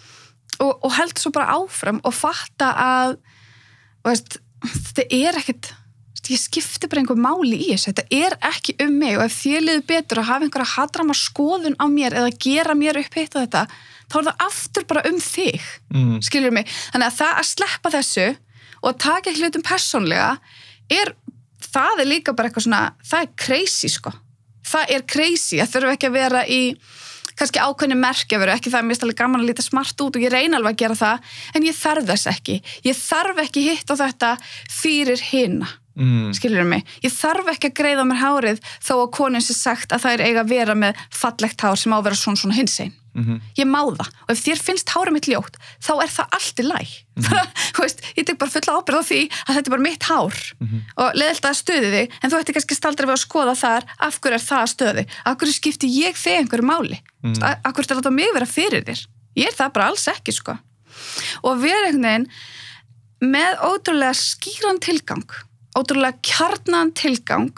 S2: og, og held svo bara áfram og fatta að veist, þetta er ekkert, ég skipti bara einhver máli í þessu, þetta er ekki um mig og ef þér liður betur að hafa einhverja hatrama skoðun á mér eða gera mér upp hitt og þetta, þá er það aftur bara um þig,
S1: mm. skilur
S2: mig. Þannig að það að sleppa þessu og taka ekki hlutum persónlega er það er líka bara eitthvað svona, það er crazy sko, það er crazy, það þurfa ekki að vera í kannski ákveðni merkjaveru, ekki það er mest alveg gaman að líta smart út og ég reyna alveg að gera það, en ég þarf þess ekki, ég þarf ekki hitt á þetta fyrir hina, mm. skilur mig, ég þarf ekki að greiða mér hárið þó að konun sé sagt að það er eiga að vera með fallegt hár sem á að vera svona svona hinsegin. Mm-hmm. Ég má það og ef þér finnst hárið mitt ljótt þá er það allt í lagi mm-hmm. veist, ég tek bara fulla ábyrgð á því að þetta er bara mitt hár mm-hmm. og leiðilegt að stöði þig en þú ætti kannski staldra við að skoða þar af hverju er það að stöði, af hverju skipti ég þig einhverju máli, mm-hmm. af hverju er þetta mig vera fyrir þér, ég er það bara alls ekki sko og við erum einhvern veginn með ótrúlega skýran tilgang ótrúlega kjarnan tilgang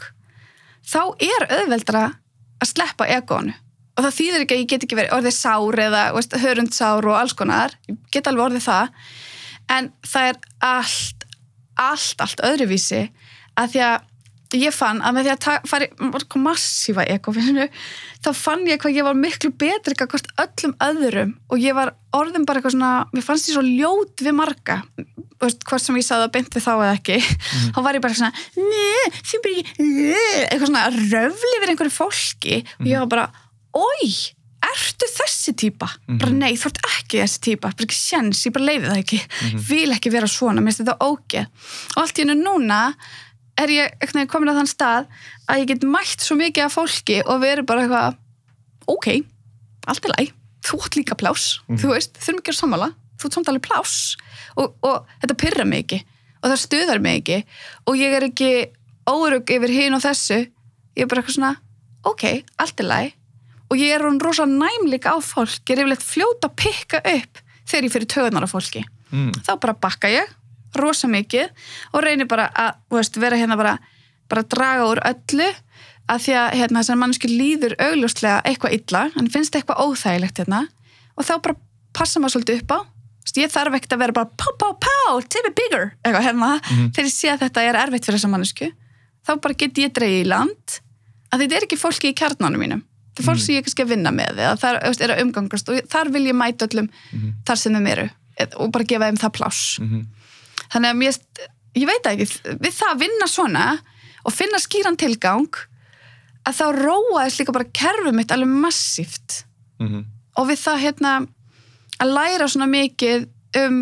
S2: þá er auðveldara að sleppa egónu og það þýðir ekki að ég get ekki verið orðið sár eða veist, hörundsár og alls konar, ég get alveg orðið það, en það er allt allt, allt öðruvísi að því að ég fann að með því að fara í massífa ekofinu þá fann ég hvað ég var miklu betri hvort öllum öðrum og ég var orðin bara eitthvað svona, mér fannst ég svo ljót við marga, veist, hvort sem ég sagði að beint við þá eða ekki, mm. þá var ég bara svona, neð, þið byrja ekki, eitthvað svona röfli við einhverju fólki mm. og ég var bara, oi, ertu þessi típa? Mm. Bara nei, þú ert ekki þessi típa, bara ekki sjens, ég bara leiði það ekki, mm. vil ekki vera svona, mér finnst þetta ógeð. Og allt í hennu núna er ég komin að þann stað að ég get mætt svo mikið af fólki og verið bara eitthvað, ok, allt er læg, þú átt líka plás, mm. þú veist, þurfum ekki að sammála, þú átt samt alveg plás og, og þetta pirrar mig ekki og það stuðar mig ekki og ég er ekki órugg yfir hin og þessu, ég er bara eitthvað svona, ok, allt er læg og ég er hún rosa næmlík á fólk, ég er yfirleitt fljóta að pikka upp þegar ég fyrir töðunar á fólki. Mm. Þá bara bakka ég, rosa mikið og reynir bara að, þú veist, vera hérna bara, bara draga úr öllu að því að hérna þessar mannski líður augljóslega eitthvað illa, en finnst eitthvað óþægilegt hérna og þá bara passa maður svolítið upp á. Vist, ég þarf ekkert að vera bara pá, pá, pá, tip it bigger, eitthvað hérna, mm. þegar ég sé að þetta er erfitt fyrir þessa mannsku, þá bara get ég dreigið í land að þetta er ekki fólki í kjarnanum mínum. Það er fólk sem ég kannski að vinna með eða það er að umgangast og þar vil ég mæta öllum mm-hmm. þar sem þeim eru og bara gefa þeim það pláss. Mm-hmm. Þannig að mér, ég veit ekki, við það að vinna svona og finna skýran tilgang að þá róaðist líka bara kerfið mitt alveg massíft. Mm-hmm. Og við það hérna að læra svona mikið um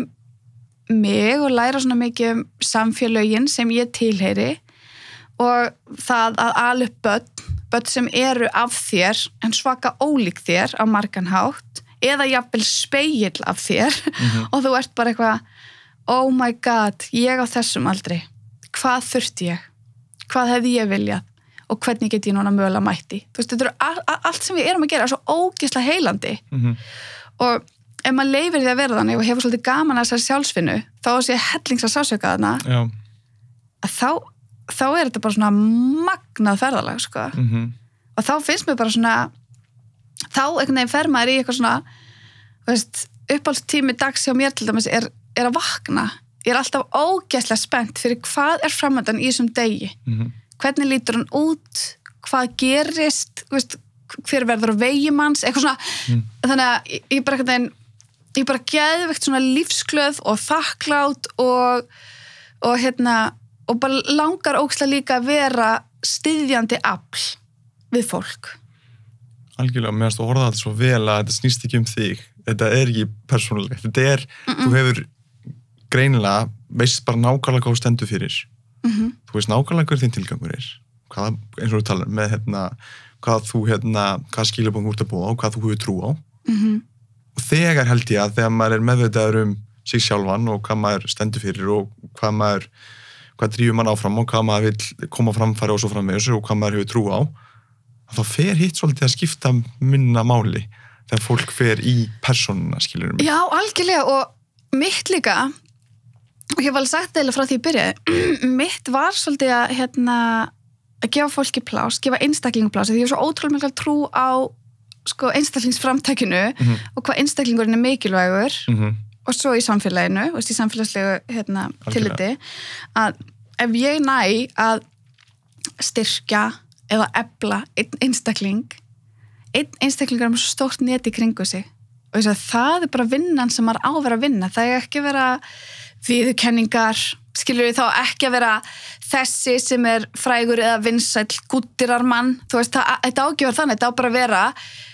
S2: mig og læra svona mikið um samfélögin sem ég tilheyri og það að ala upp börn börn sem eru af þér en svaka ólík þér á margan hátt eða jafnvel spegill af þér mm-hmm. og þú ert bara eitthvað oh my god, ég á þessum aldrei hvað þurfti ég? Hvað hefði ég viljað? Og hvernig get ég núna mögulega mætti? Þú veist, þetta eru allt sem við erum að gera er svo ógeðslega heilandi mm-hmm. og ef maður leifir því að vera þannig og hefur svolítið gaman að þessari sjálfsvinnu þá sé hellings að sásöka þarna Já. Að þá þá er þetta bara svona magnað ferðalag sko. Mm-hmm. Og þá finnst mér bara svona þá einhvern veginn fer maður í eitthvað svona veist, uppáhaldstími dags hjá mér til dæmis er, er að vakna ég er alltaf ógeðslega spennt fyrir hvað er framöndan í þessum degi mm-hmm. hvernig lítur hann út hvað gerist veist, hver verður á vegum hans eitthvað svona mm. þannig að ég, ég bara einhvern veginn ég bara geðveikt svona lífsglöð og þakklátt og, og hérna og bara langar ógeðslega líka að vera styðjandi afl við fólk.
S1: Algjörlega, mér finnst þú orða þetta svo vel að þetta snýst ekki um þig. Þetta er ekki persónulegt. Þetta er, Mm-mm. þú hefur greinilega, veist bara nákvæmlega hvað þú stendur fyrir. Mm-hmm. Þú veist nákvæmlega hver þín tilgangur er. Hvað, eins og þú talar með hérna, hvað þú hérna, hvað skilabóðum þú ert að búa á, hvað þú hefur trú á. Mm-hmm. Og þegar held ég að þegar maður er meðvitaður um sig sjálfan og hvað maður stendur fyrir og hvað maður hvað drífur mann áfram og hvað maður vil koma framfæri og svo fram með þessu og hvað maður hefur trú á þá fer hitt svolítið að skipta minna máli þegar fólk fer í persónuna, skilur mig.
S2: Já, algjörlega og mitt líka og ég var alveg sagt eða frá því ég byrjaði mitt var svolítið að hérna að gefa fólki plás, gefa einstaklingplás því ég hef svo ótrúlega mikla trú á sko einstaklingsframtakinu mm-hmm. og hvað einstaklingurinn er mikilvægur mm-hmm. og svo í samfélaginu, veist, í samfélagslegu hérna, tilliti, að ef ég næ að styrkja eða efla einn einstakling, einn einstaklingur er með svo stórt net í kringu sig og þess að það er bara vinnan sem maður á að vera að vinna, það er ekki að vera viðurkenningar, skilur við þá ekki að vera þessi sem er frægur eða vinsæll gúttirarmann, þú veist, það, þetta ágifar þannig, þetta á bara að vera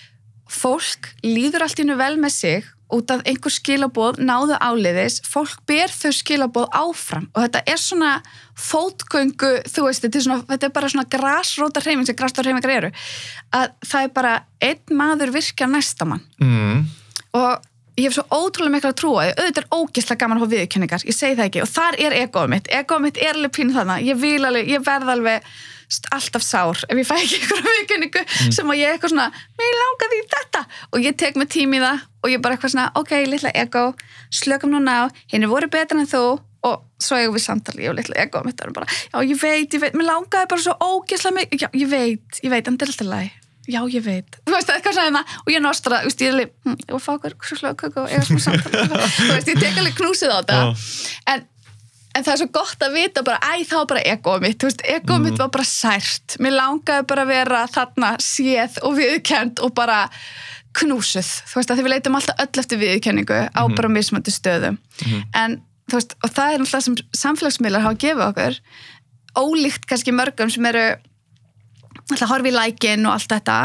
S2: fólk líður allt í nú vel með sig út af einhver skilaboð náðu áleiðis, fólk ber þau skilaboð áfram og þetta er svona fótgöngu, þú veist, þetta er, svona, þetta er bara svona grasrótar hreyfing sem grasrótar hreyfingar eru, að það er bara einn maður virkar næsta mann mm. og ég hef svo ótrúlega mikla að trúa því, auðvitað er ógeðslega gaman að fá viðurkenningar, ég segi það ekki og þar er egoð mitt, egoð mitt er alveg pínu þarna, ég vil alveg, ég verð alveg alltaf sár ef ég fæ ekki einhverja viðurkenningu mm. sem að ég eitthvað svona, mér langar því þetta og ég tek mig tími í það og ég bara eitthvað svona, ok, litla ego, slökum núna á, henni voru betur en þú og svo eigum við samtali, ég og litla ego mitt er bara, já, ég veit, ég veit, mér langaði bara svo ógeðslega mikið, já, ég veit, ég veit, en þetta er alltaf læg. Já, ég veit. Þú veist, eitthvað svona og ég nostra, þú veist, ég er alveg, hm, ég var að fá okkur svo slög köku og eiga smá samtali. Þú veist, ég tek alveg knúsið á þetta. Oh. En en það er svo gott að vita bara, æ, það var bara egóið mitt, þú veist, egóið mm. mitt var bara sært, mér langaði bara að vera þarna séð og viðurkennd og bara knúsuð, þú veist, að því við leitum alltaf öll eftir viðurkenningu á mm. bara mismandi stöðum, mm. en þú veist, og það er alltaf sem samfélagsmiðlar hafa gefið okkur, ólíkt kannski mörgum sem eru alltaf horfi í lækin og allt þetta,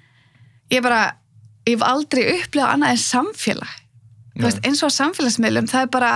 S2: ég bara, ég hef aldrei upplifað annað en samfélag, þú veist, eins og á samfélagsmiðlum, það er bara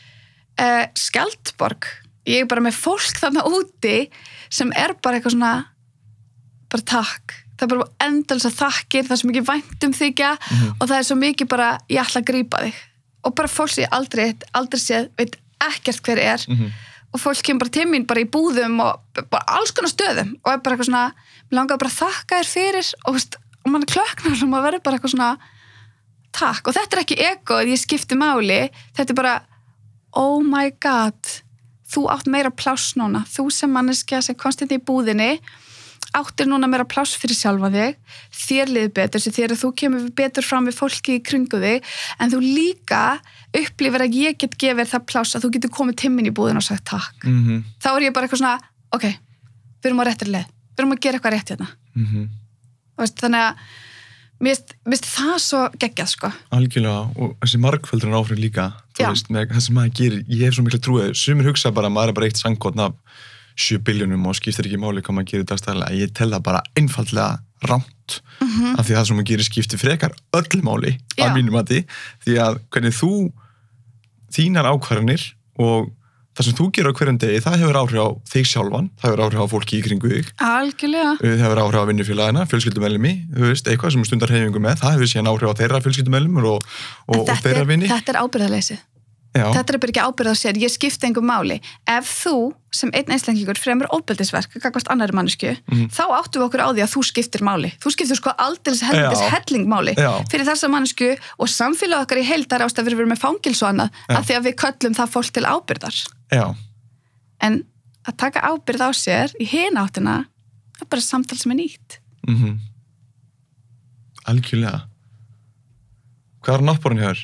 S2: uh, skjaldborg, ég er bara með fólk þarna úti sem er bara eitthvað svona bara takk, það er bara endalaust að þakkir, það er svo mikið væntumþykja mm-hmm. og það er svo mikið bara ég ætla að grípa þig og bara fólk sem ég aldrei, aldrei séð, veit ekkert hver er mm-hmm. og fólk kemur bara til mín bara í búðum og bara alls konar stöðum og er bara eitthvað svona, mér langar bara að þakka þér fyrir og, veist, og mann er klöknar og maður verður bara eitthvað svona takk og þetta er ekki ego, ég skipti máli, þetta er bara oh my god, þú átt meira pláss núna, þú sem manneskja sem komst inn í búðinni áttir núna meira pláss fyrir sjálfa þig, þér liður betur, sem þér að þú kemur betur fram við fólki í kringu þig, en þú líka upplifir að ég get gefið það pláss að þú getur komið til mín í búðin og sagt takk. Mm-hmm. Þá er ég bara eitthvað svona, ok, við erum á réttir leið, við erum að gera eitthvað rétt hérna. Mm-hmm. Veist, þannig að mér finnst það svo geggjað, sko. Algjörlega, og þessi margföldurinn áhrif líka, þú veist, með það sem maður gerir, ég hef svo miklu trúið, sumir hugsa bara, maður er bara eitt sangkotn af sjö biljónum og skiptir ekki máli hvað maður gerir dagstæðilega, ég tel það bara einfaldlega rámt, mm-hmm. af því að það sem maður gerir skiptir frekar öll máli af mínum mati, því að hvernig þú þínar ákvarðanir og það sem þú gerir á hverjum degi, það hefur áhrif á þig sjálfan, það hefur áhrif á fólki í kringu þig. Algjörlega. Það hefur áhrif á vinnufélagina, fjölskyldumeðlimi, þú veist, eitthvað sem stundar hreyfingu með, það hefur síðan áhrif á þeirra fjölskyldumeðlimur og, og, og þeirra vinni. Þetta er ábyrgðarleysi. Já. Þetta er bara ekki ábyrgð á sér, ég skipti engum máli. Ef þú, sem einn einstaklingur fremur ofbeldisverk, gagnvart annarri mannesku, mm. þá áttum við okkur á því að þú skiptir máli. Þú skiptir sko aldeilis helvindis helling máli Já. Fyrir þessa mannesku og samfélag okkar í heildar ástæð við erum með fangils og annað, Já. Af því að við köllum það fólk til ábyrgðar. Já. En að taka ábyrgð á sér í hina áttina, það er bara samtal sem er nýtt. Mm-hmm. Algjörlega. Hvað er náttborinn hjá þér?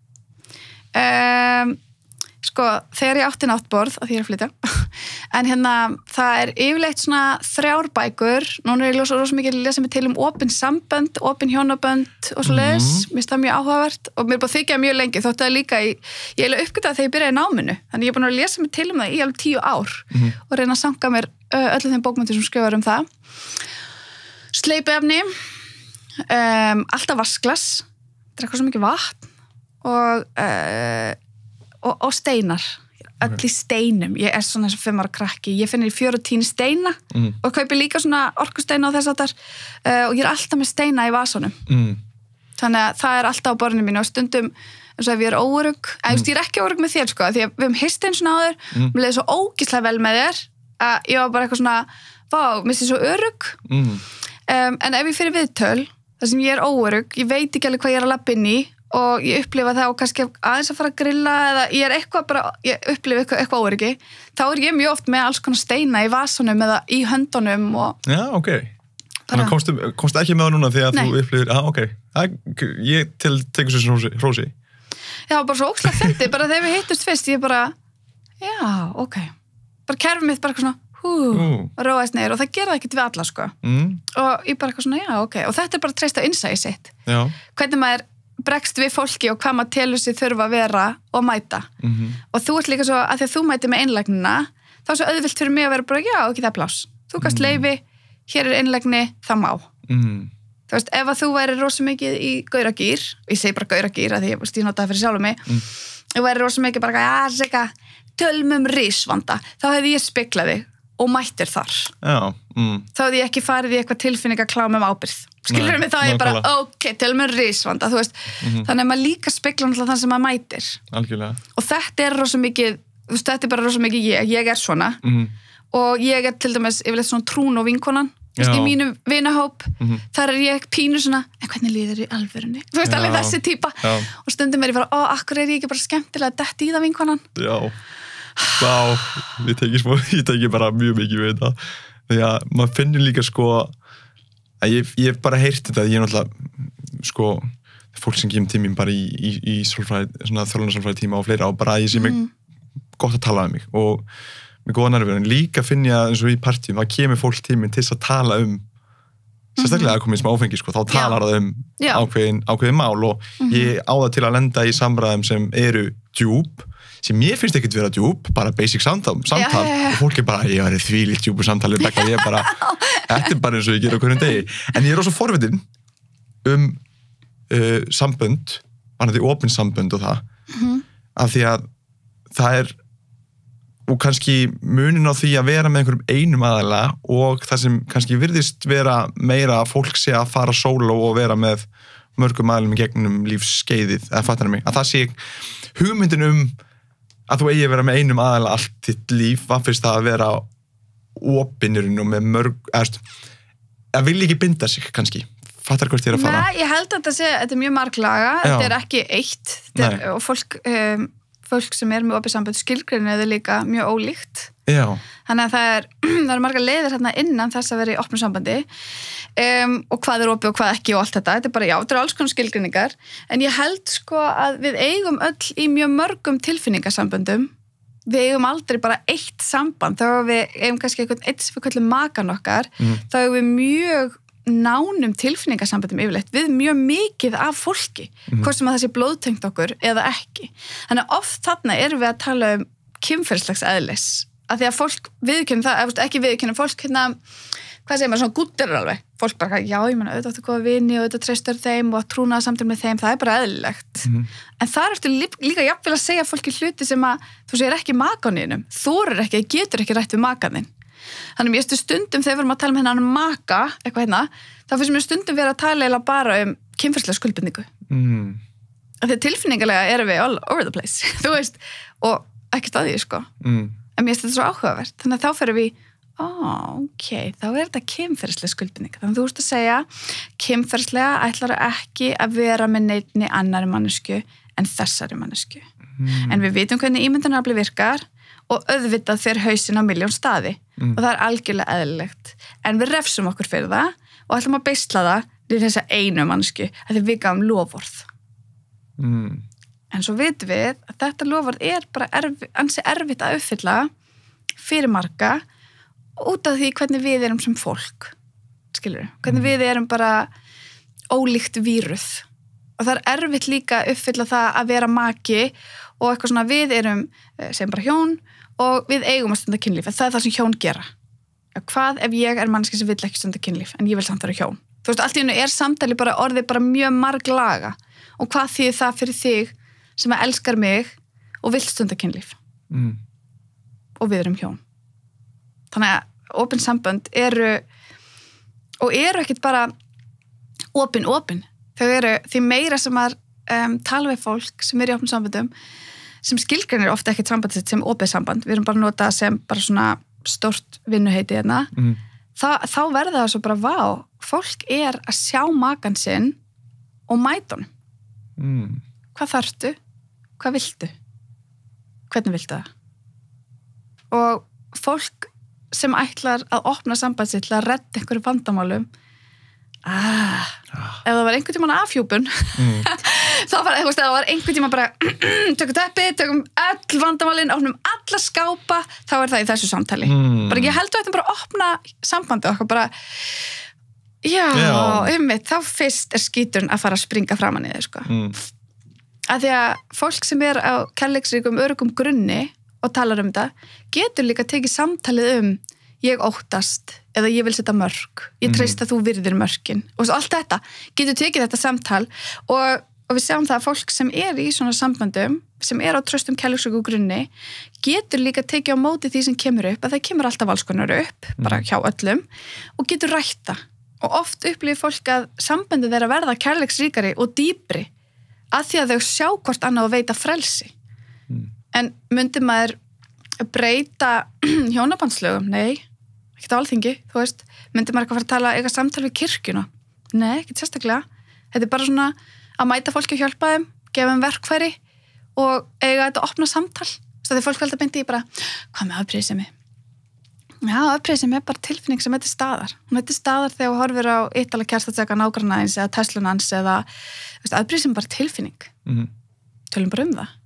S2: Um, sko, þegar ég átti náttborð að því ég er að flytja en hérna, það er yfirleitt svona þrjár bækur, núna er ég ljósa rosa mikið að lesa mig til um opin sambönd, opin hjónabönd og svo leiðis, mm. mér finnst það mjög áhugavert og mér er bara þykjað mjög lengi, þótt að líka í, ég eiginlega uppgötaði þegar ég byrjaði í náminu, þannig ég er búin að lesa mig til um það í alveg tíu ár mm. og reyna að sanga mér öllum þeim bókmyndir sem skrifar um það sleipiefni um, alltaf vasklas drekka svo mikið vatn og, uh, og, og steinar öll í steinum, ég er svona eins og fimm ára krakki, ég finnir í fjör og tín steina mm. og kaupi líka svona orkusteina og þess að þar uh, og ég er alltaf með steina í vasanum mm. þannig að það er alltaf á borðinu mínu og stundum eins og ef ég er óörugg mm. eða ég er ekki óörugg með þér sko, því að við hefum hist einn svona áður mm. mér leiði svo ógislega vel með þér að ég var bara eitthvað svona vá, mér sé svo örugg mm. um, en ef ég fyrir viðtöl þar sem ég er óörugg, ég veit ekki alveg hvað ég er að labba inn í og ég upplifa það og kannski aðeins að fara að grilla eða ég er eitthvað bara, ég upplifa eitthvað, eitthvað óryggi, þá er ég mjög oft með alls konar steina í vasunum eða í höndunum og... Já, ok. Þannig að komstu, komstu ekki með það núna því að Nei. Þú upplifir, já, ok, það, ég til tegur sér svona hrósi. Já, bara svo ókslega fyndi, bara þegar við hittust fyrst, ég bara, já, ok. Bara kerfið mitt bara eitthvað svona, hú, uh. róaðist niður og það gerði ekkert við alla, sko. Mm. Og ég bara eitthvað svona, já, ok. Og þetta er bara að treysta á innsæi sitt. Já. Hvernig maður bregst við fólki og hvað maður telur sig þurfa að vera og mæta. Mm-hmm. Og þú ert líka svo, að því að þú mæti með einlægnina, þá er svo auðvilt fyrir mig að vera bara, já, ekki það pláss. Þú gast mm. leyfi, hér er einlægni, það má. Mm. Þú veist, ef að þú væri rosa mikið í gauragýr, ég segi bara gauragýr að því ég, ég nota það fyrir sjálfum mig, mm. ef væri rosa mikið bara, já, seka, tölmum risvanda, þá hefði ég speklað þig og mættir þar. Já. Mm. Þá hefði ég ekki farið í eitthvað tilfinningaklám um ábyrgð. Skilur mig þá ég bara, ok, tölum við risvanda, þú veist, mm-hmm. þannig að maður líka spekla náttúrulega þann sem maður mætir. Algjörlega. Og þetta er rosa mikið, þú veist, þetta er bara rosa mikið ég, ég er svona, mm-hmm. og ég er til dæmis, yfirleitt svona trún og vinkonan, þú veist, í mínum vinahóp, mm-hmm. þar er ég pínu svona, en hvernig líður í alvörunni? Þú veist, alveg þessi típa, Já. Og stundum er ég bara, ó, akkur er ég ekki bara skemmtilega dett í það vinkonan? Já, Vá, ég teki, smá, ég teki bara mjög mikið við þetta, því að maður finnur líka sko, að ég, ég hef bara heyrt þetta, ég er náttúrulega, sko, fólk sem kemur til mín bara í, í, í sálfræði, svona þjálfunarsálfræði tíma og fleira og bara að ég sé mig mm.
S1: gott að tala um mig og með góða nærveru, en líka finn ég að eins og í partíum, það kemur fólk tíminn til að tala um sérstaklega að komið smá áfengi, sko, þá talar það um ákveðin, ákveðin mál og mm-hmm. ég á það til að lenda í samræðum sem eru djúp, sem ég finnst ekkert vera djúp, bara basic samtal, samtal já, já, já. Og fólk er bara, ég var í þvílíkt djúpu samtali Rebecca, ég er bara, þetta er bara eins og ég ger á hverjum degi, en ég er også forvitin um uh, sambönd, varðandi opin sambönd og það, mm-hmm. af því að það er og kannski munin á því að vera með einhverjum einum aðala og það sem kannski virðist vera meira að fólk sé að fara sóló og vera með mörgum aðalum í gegnum lífsskeiðið, eða fattar mig, að það sé hugmyndin um að þú eigi að vera með einum aðala allt þitt líf, hvað fyrst það að vera opinurinn og með mörg, eða að vilja ekki binda sig kannski, fattar hvort ég er að fara?
S2: Nei, ég held að þetta sé, þetta er mjög marglaga, þetta er ekki eitt, þetta er, og fólk... Um, fólk sem er með opið sambönd skilgreinir þau líka mjög ólíkt.
S1: Já.
S2: Þannig að það er, það er margar leiðir hérna innan þess að vera í opnu sambandi um, og hvað er opið og hvað ekki og allt þetta. Þetta er bara, já, þetta er alls konar skilgreiningar. En ég held sko að við eigum öll í mjög mörgum tilfinningasamböndum. Við eigum aldrei bara eitt samband. Þá við eigum kannski einhvern eitt sem við kallum makan okkar. Mm. Þá eigum við mjög nánum tilfinningasambandum yfirleitt við mjög mikið af fólki mm. hvort sem að það sé blóðtengt okkur eða ekki. Þannig að oft þarna erum við að tala um kynferðislags eðlis af því að fólk viðurkenna það, ekki viðurkenna fólk hérna, hvað segir maður, svona gúttir alveg. Fólk bara, já, ég menna, auðvitað áttu góða vini og auðvitað treystur þeim og trúnaða samtal með þeim, það er bara eðlilegt. Mm. En það ertu líka jafnvel að segja fólki hluti sem að þú segir ekki makaninum, þorir ekki, getur ekki rætt við makaninn. Þannig mér stu stundum þegar við erum að tala um hennan maka, eitthvað hérna, þá finnst mér stundum vera að tala eða bara um kynferðislega skuldbindingu. Mm. Þegar tilfinningalega erum við all over the place, þú veist, og ekki staðið, sko. Mm. En mér finnst þetta svo áhugavert. Þannig að þá ferum við, ó, oh, ok, þá er þetta kynferðislega skuldbinding. Þannig að þú veist að segja, kynferðislega ætlar ekki að vera með neinni annari mannesku en þessari mannesku. Mm. En við vitum hvernig ímyndunarafli virkar og auðvitað fer hausinn á milljón staði mm. og það er algjörlega eðlilegt. En við refsum okkur fyrir það og ætlum að beisla það við þessa einu mannsku að því við gafum lofvörð. Mm. En svo vitum við að þetta lofvörð er bara erfi, ansi erfitt að uppfylla fyrir marga út af því hvernig við erum sem fólk. Skilurðu? Hvernig mm. við erum bara ólíkt víruð. Og það er erfitt líka að uppfylla það að vera maki og eitthvað svona við erum sem bara hjón og við eigum að stunda kynlíf. Það er það sem hjón gera. Hvað ef ég er mannski sem vill ekki stunda kynlíf en ég vil samt vera hjón? Þú veist, allt í einu er samtali bara orðið bara mjög marglaga. Og hvað þýðir það fyrir þig sem að elskar mig og vill stunda kynlíf? Mm. Og við erum hjón. Þannig að opin sambönd eru og eru ekkit bara opin, opin. Þau eru því meira sem að um, tala við fólk sem er í opnum samböndum sem skilgreinir ofta ekkert sambandið sitt sem opið samband. Við erum bara að nota sem bara svona stórt vinnuheiti hérna. Mm. Þa, þá verða það svo bara, vá, fólk er að sjá makan sinn og mæta honum. Mm. Hvað þarftu? Hvað viltu? Hvernig viltu það? Og fólk sem ætlar að opna samband sitt til að redda einhverju vandamálum ah, ah. ef það var einhvern tímann afhjúpun mm. þá var, veist, það var einhvern tímann bara tökum teppi, tökum öll vandamálin opnum alla skápa, þá er það í þessu samtali mm. bara ég held að þetta bara opna sambandi okkar bara já, einmitt, þá fyrst er skíturinn að fara að springa framan í þau sko. mm. að því að fólk sem er á kærleiksríkum öruggum grunni og talar um þetta, getur líka tekið samtalið um ég óttast eða ég vil setja mörk, ég treyst að þú virðir mörkin og svo allt þetta, getur tekið þetta samtal og, og við sjáum það að fólk sem er í svona samböndum, sem er á tröstum kærleiksríku grunni, getur líka tekið á móti því sem kemur upp, að það kemur alltaf alls konar upp, bara hjá öllum og getur rætta og oft upplifir fólk að samböndið þeirra verða kærleiksríkari og dýpri að því að þau sjá hvort annað og veita frelsi mm. en myndi maður breyta hjónabandslögum? Nei, ekkert á alþingi, þú veist, myndi maður eitthvað fara að tala eitthvað samtal við kirkjuna? Nei, ekkert sérstaklega. Þetta er bara svona að mæta fólki og hjálpa þeim, gefa þeim verkfæri og eiga þetta opna samtal. Svo þegar fólk velta beint í bara, hvað með afbrýðisemi? Já, afbrýðisemi er bara tilfinning sem heitir staðar. Hún heitir staðar þegar þú horfir á Ítala kjærstatseka nágrannans eða Teslunans eða afbrýðisemi er bara tilfinning. Mm-hmm. Tölum bara um það.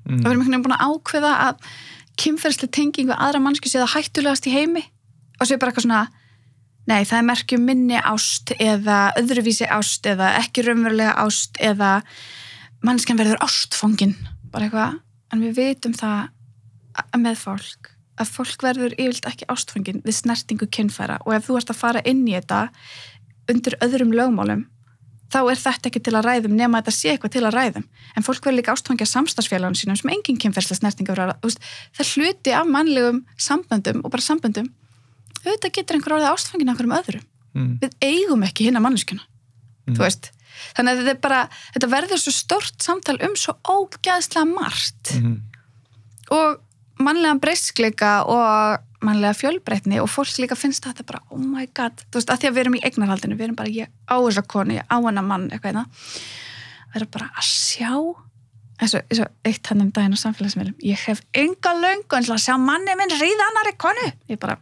S2: mm. og við erum einhvern veginn búin að ákveða að kynferðisleg tenging við aðra mannskju sé það hættulegast í heimi og sé bara eitthvað svona nei, það er merkjum minni ást eða öðruvísi ást eða ekki raunverulega ást eða mannskjan verður ástfangin bara eitthvað, en við vitum það með fólk að fólk verður yfirleitt ekki ástfangin við snertingu kynfæra og ef þú ert að fara inn í þetta undir öðrum lögmálum þá er þetta ekki til að ræðum nema þetta sé eitthvað til að ræðum en fólk verður líka ástfangja samstarfsfélagunum sínum sem engin kynferðisleg snertinga það er hluti af mannlegum samböndum og bara samböndum auðvitað getur einhver orðið ástfangin af einhverjum öðrum mm. við eigum ekki hina manneskjuna mm. þú veist þannig að þetta er bara þetta verður svo stórt samtal um svo ógeðslega margt mm. og mannlegan breyskleika og mannlega fjölbreytni og fólk líka finnst þetta bara oh my god, þú veist, að því að við erum í eignarhaldinu við erum bara, ég á þessa konu, ég á hana mann eitthvað hérna, við erum bara að sjá eins og, eins og eitt hann um daginn á samfélagsmiðlum, ég hef enga löngun til að sjá manni minn ríða annarri konu ég bara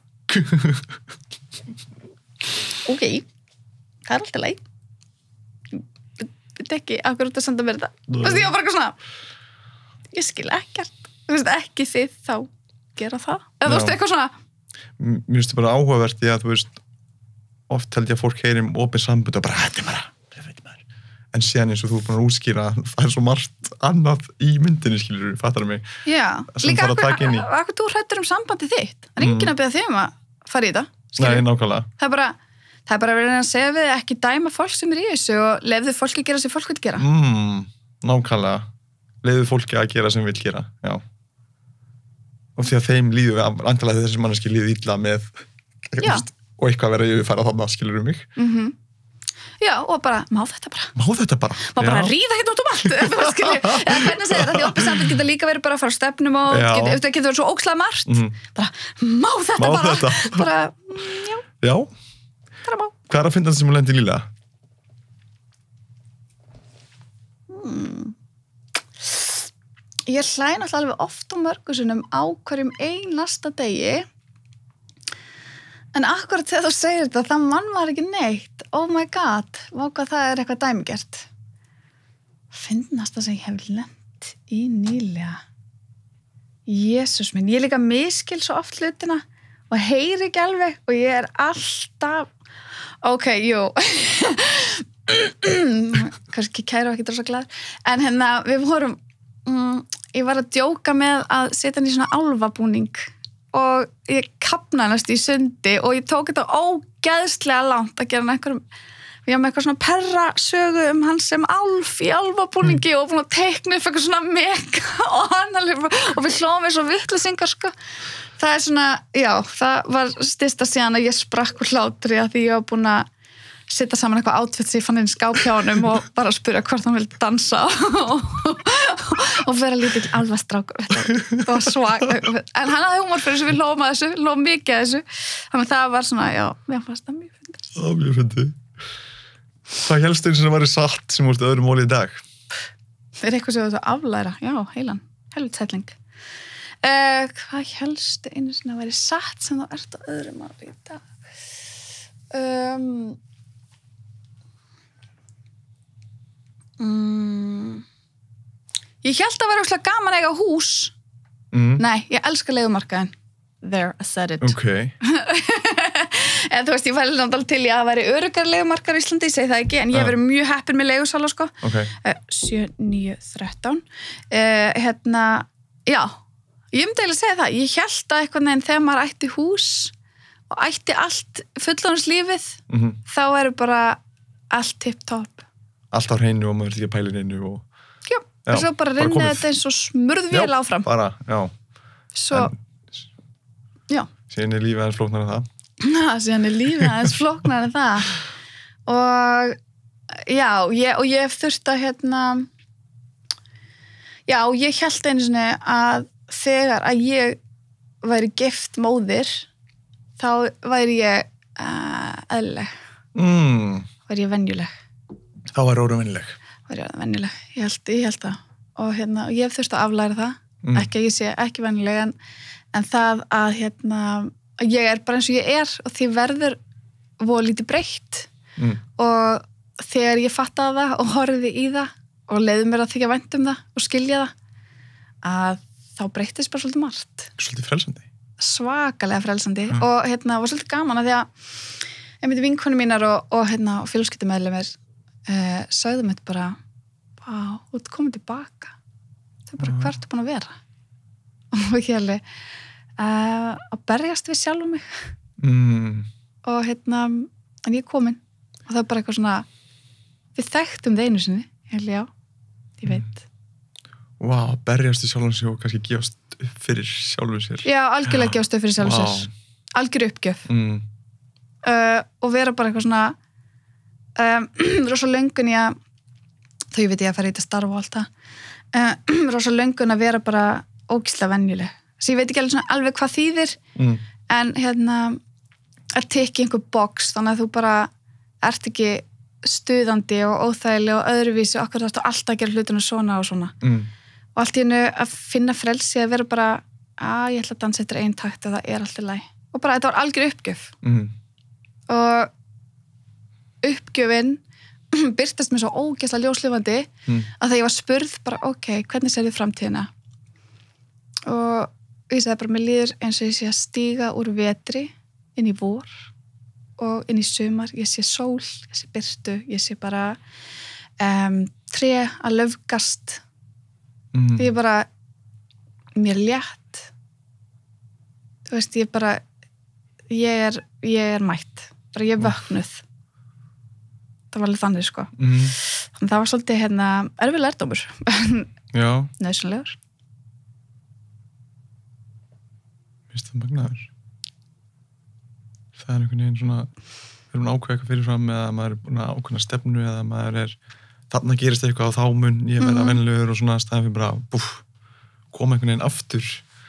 S2: ok, það er alltaf leið þetta ekki, af hverju þetta senda mér þetta þú veist, ég var bara eitthvað svona ég skil ekkert, þú veist, ekki þið þá gera það, eða þú veist, eitthvað svona
S1: mér finnst það bara áhugavert því að þú veist, oft held ég að fólk heyri um opið sambund og bara, þetta er bara en síðan eins og þú er búin að útskýra það er svo margt annað í myndinni skilur, fattar mig
S2: já, líka akkur þú hrættur um sambandi þitt það er enginn mm. að beða þig um að fara í það skilur.
S1: Nei, nákvæmlega
S2: það er bara, það er bara að vera að segja við ekki dæma fólk sem er í þessu og lefðu fólki að gera sem fólk vil gera
S1: mm, nákvæmlega, lefðu fólki að gera sem vil gera, já og því að þeim líður andalega þessi manneski líður illa með veist, og eitthvað verið að yfirfæra þarna skilur um mig
S2: mm-hmm. já og bara, má þetta bara
S1: má þetta bara
S2: má bara ríða hérna út um allt eða hvernig segir þetta, því opið samband geta líka verið bara að fara stefnum og þetta getur, getur verið svo ókslega margt mm-hmm. bara, má þetta má bara þetta. bara, já,
S1: já.
S2: bara má
S1: hvað er að finna þetta sem hún lendi líla?
S2: Hmm ég hlæ náttúrulega alveg oft á mörgusunum á hverjum einasta degi en akkurat þegar þú segir þetta þá mann var ekki neitt oh my god, hvað það er eitthvað dæmigert finnast það sem ég hef lent í nýlega Jesús minn, ég líka miskil svo oft hlutina og heyri ekki alveg og ég er alltaf ok, jú kannski kæru ekki drosa glæður en hérna, við vorum Mm, ég var að djóka með að setja hann í svona álfabúning og ég kapnaði næst í sundi og ég tók þetta ógeðslega langt að gera hann einhverjum ég var með eitthvað svona perra sögu um hann sem álf í álfabúningi mm. og búin að teikna upp eitthvað svona mega og hann alveg og við hlóðum við svo vittlesingar sko það er svona, já, það var styrsta síðan að ég sprakk úr hlátri að því ég var búin að setja saman eitthvað átfitt sem ég fann inn í skápjánum og bara spyrja hvort hann vildi dansa og, og vera lítill alvastrákur þetta var svag en hann hafði húmor fyrir þessu, við hlóðum að þessu hlóðum mikið að þessu þannig að það var svona, já, mér fannst það mjög fyndið
S1: Já, mjög fyndið Hvað helst einu sem var í satt sem úrstu öðrum móli í dag?
S2: Það er eitthvað sem þú aflæra, já, heilan helvitshelling uh, Hvað helst einu sem var í satt sem þú ert á öðrum móli í dag um Mm. Ég held að vera óslega gaman að eiga hús mm. Nei, ég elska leigumarkaðin There, I said it
S1: okay.
S2: En þú veist, ég fæli náttúrulega til ég að vera öruggar leigumarkar í Íslandi, ég segi það ekki en ég hef verið mjög heppin með leigusala sko.
S1: okay.
S2: uh, sjö, níu, þrettán uh, Hérna, já Ég myndi eiginlega að segja það, ég held að eitthvað neginn þegar maður ætti hús og ætti allt fullorðinslífið
S1: mm-hmm.
S2: þá eru bara allt tipp-topp
S1: Allt á hreinu og maður er ekki að pæla hreinu og...
S2: Já, já, og svo bara rinni þetta eins og smurðvél áfram.
S1: Já, bara, já.
S2: Svo, en, já.
S1: Síðan er lífið aðeins flóknar en það.
S2: Já, síðan er lífið aðeins flóknar en það. Og, já, ég, og ég þurfti að, hérna... Já, ég held einu sinni að þegar að ég væri gift móðir, þá væri ég uh, eðlileg.
S1: Mm.
S2: Væri ég venjuleg.
S1: Þá var órum vennileg.
S2: Var ég vennileg, ég held, ég held það. Og hérna, ég hef þurft að aflæra það. Mm. Ekki að ég sé ekki vennileg, en, en það að hérna, ég er bara eins og ég er og því verður voru lítið breytt. Mm. Og þegar ég fattaði það og horfði í það og leiði mér að þykja vænt um það og skilja það að þá breyttist bara svolítið margt.
S1: Svolítið frelsandi.
S2: Svakalega frelsandi
S1: ja.
S2: og hérna var svolítið gaman að því að einmitt vinkonu mínar og, og hérna og fjölskyldumeðlimir uh, sagði mér bara vá, þú ert komin tilbaka. Það er bara ja. Hvert búin að vera. Og ég alveg uh, að berjast við sjálfum mig.
S1: Mm.
S2: Og hérna, en ég er komin og það er bara eitthvað svona við þekktum það einu sinni. Ég alveg já, ég veit.
S1: Mm. Vá, wow, berjast við sjálfum sig og kannski gefast upp fyrir sjálfum sér.
S2: Já, algjörlega gefast upp fyrir sjálfum
S1: wow.
S2: sér. Algjör uppgjöf.
S1: Mm.
S2: Uh, og vera bara eitthvað svona um, rosa löngun í að þó ég veit ég að fara í þetta starf og allt það uh, rosa löngun að vera bara ógeðslega venjuleg. Svo ég veit ekki alveg, svona, alveg hvað þýðir
S1: mm.
S2: en hérna að tekja einhver box þannig að þú bara ert ekki stuðandi og óþægileg og öðruvísi og okkur þarfst alltaf að gera hlutinu svona og svona.
S1: Mm.
S2: Og allt í hennu að finna frelsi að vera bara að ég ætla að dansa eftir einn takt og það er alltaf læg. Og bara þetta var algjör uppgjöf.
S1: Mm.
S2: Og uppgjöfin byrtast mér svo ógeðslega ljóslifandi
S1: mm.
S2: að þegar ég var spurð bara ok, hvernig sér þið framtíðina? Og ég sagði bara mér líður eins og ég sé að stíga úr vetri inn í vor og inn í sumar, ég sé sól, ég sé byrtu, ég sé bara um, tré að löfgast
S1: mm.
S2: því ég bara mér létt þú veist, ég bara ég er, ég er mætt bara ég er vöknuð það var alveg þannig sko
S1: mm.
S2: þannig það var svolítið hérna erfið lærdómur
S1: já
S2: nauðsynlegur
S1: mér finnst það magnaður það er einhvern veginn svona við erum ákveða eitthvað fyrirfram eða maður er búin að ákveðna stefnu eða maður er þarna gerist eitthvað og þá mun ég vera
S2: mm-hmm.
S1: venjulegur og svona staðan fyrir bara búf, koma einhvern veginn aftur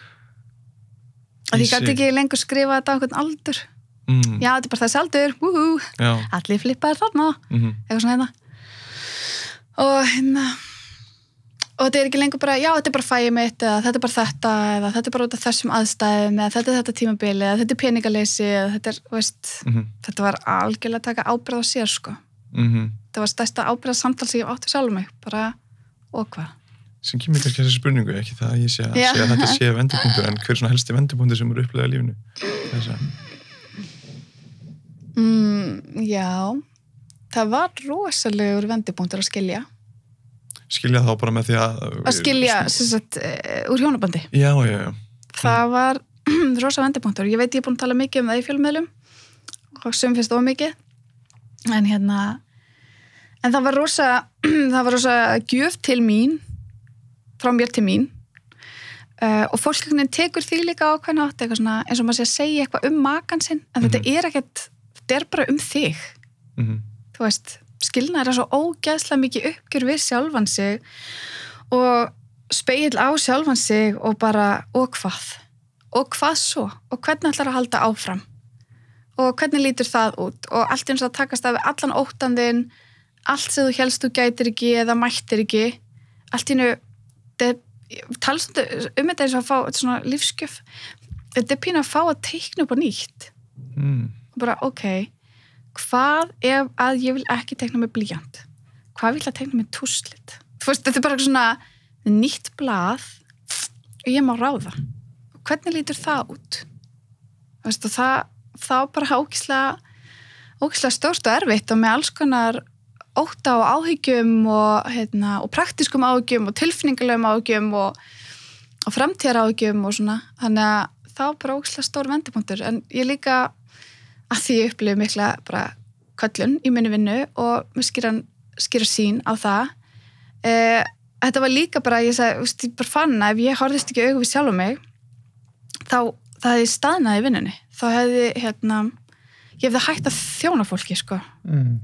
S2: að því gæti ekki lengur skrifa þetta á einhvern aldur
S1: mm.
S2: já, þetta er bara þessi aldur wúhú, allir flippaðir þarna
S1: mm-hmm.
S2: eitthvað svona hérna og hérna og þetta er ekki lengur bara, já, þetta er bara fæið mitt eða þetta er bara þetta, eða þetta er bara út af þessum aðstæðum, eða þetta er þetta tímabili eða þetta er peningaleysi, eða þetta er, veist
S1: mm-hmm.
S2: þetta var algjörlega að taka ábyrgð á sér, sko
S1: mm-hmm.
S2: þetta var stærsta ábyrgða samtal sem ég átti sjálf mig, bara, og hvað
S1: sem kemur kannski þessi spurningu, ekki það að ég sé að, sé að þetta sé vendupunktur, en hver er svona helsti vendupunktur sem eru upplegað í lífinu þess að
S2: mm, já það var rosalegur vendupunktur að skilja
S1: skilja þá bara með því að
S2: að skilja, sem sagt, úr hjónabandi
S1: já, já, já
S2: það var rosa vendupunktur, ég veit ég er búin að tala mikið um það í fjölmiðlum og sem finnst of mikið en hérna en það var rosa það var rosa gjöf til mín frá mér til mín uh, og fólk tekur því líka á hvernig átt eitthvað svona, eins og maður sé að segja eitthvað um makan sinn, en mm-hmm. þetta er ekkert þetta er bara um þig
S1: mm-hmm.
S2: þú veist, skilnaður er svo ógeðslega mikið uppgjör við sjálfan sig og spegill á sjálfan sig og bara, og hvað og hvað svo, og hvernig ætlar að halda áfram og hvernig lítur það út og allt eins að takast af allan óttandinn, allt sem þú helst þú gætir ekki eða mættir ekki allt í nú talast um þetta eins og að fá svona lífsgjöf þetta er pínu að fá að teikna upp á nýtt
S1: mm.
S2: og bara ok hvað ef að ég vil ekki teikna með blýant hvað vil að teikna með túslit þú veist, þetta er bara svona nýtt blað og ég má ráða og hvernig lítur það út þú veist, og það þá bara ógeðslega ógeðslega stórt og erfitt og með alls konar ótta og áhyggjum og, heitna, og praktískum áhyggjum og tilfinningulegum áhyggjum og, og framtíðar áhyggjum og svona, þannig að það var bara ógeðslega stór vendipunktur, en ég líka að því ég upplifi mikla bara köllun í minni vinnu og mér skýra, skýra sín á það eh, þetta var líka bara ég sagði, veist, ég bara fann að ef ég horfðist ekki augu við sjálf mig þá það hefði staðnað í vinnunni þá hefði, hérna ég hefði hægt að þjóna fólki, sko
S1: mm.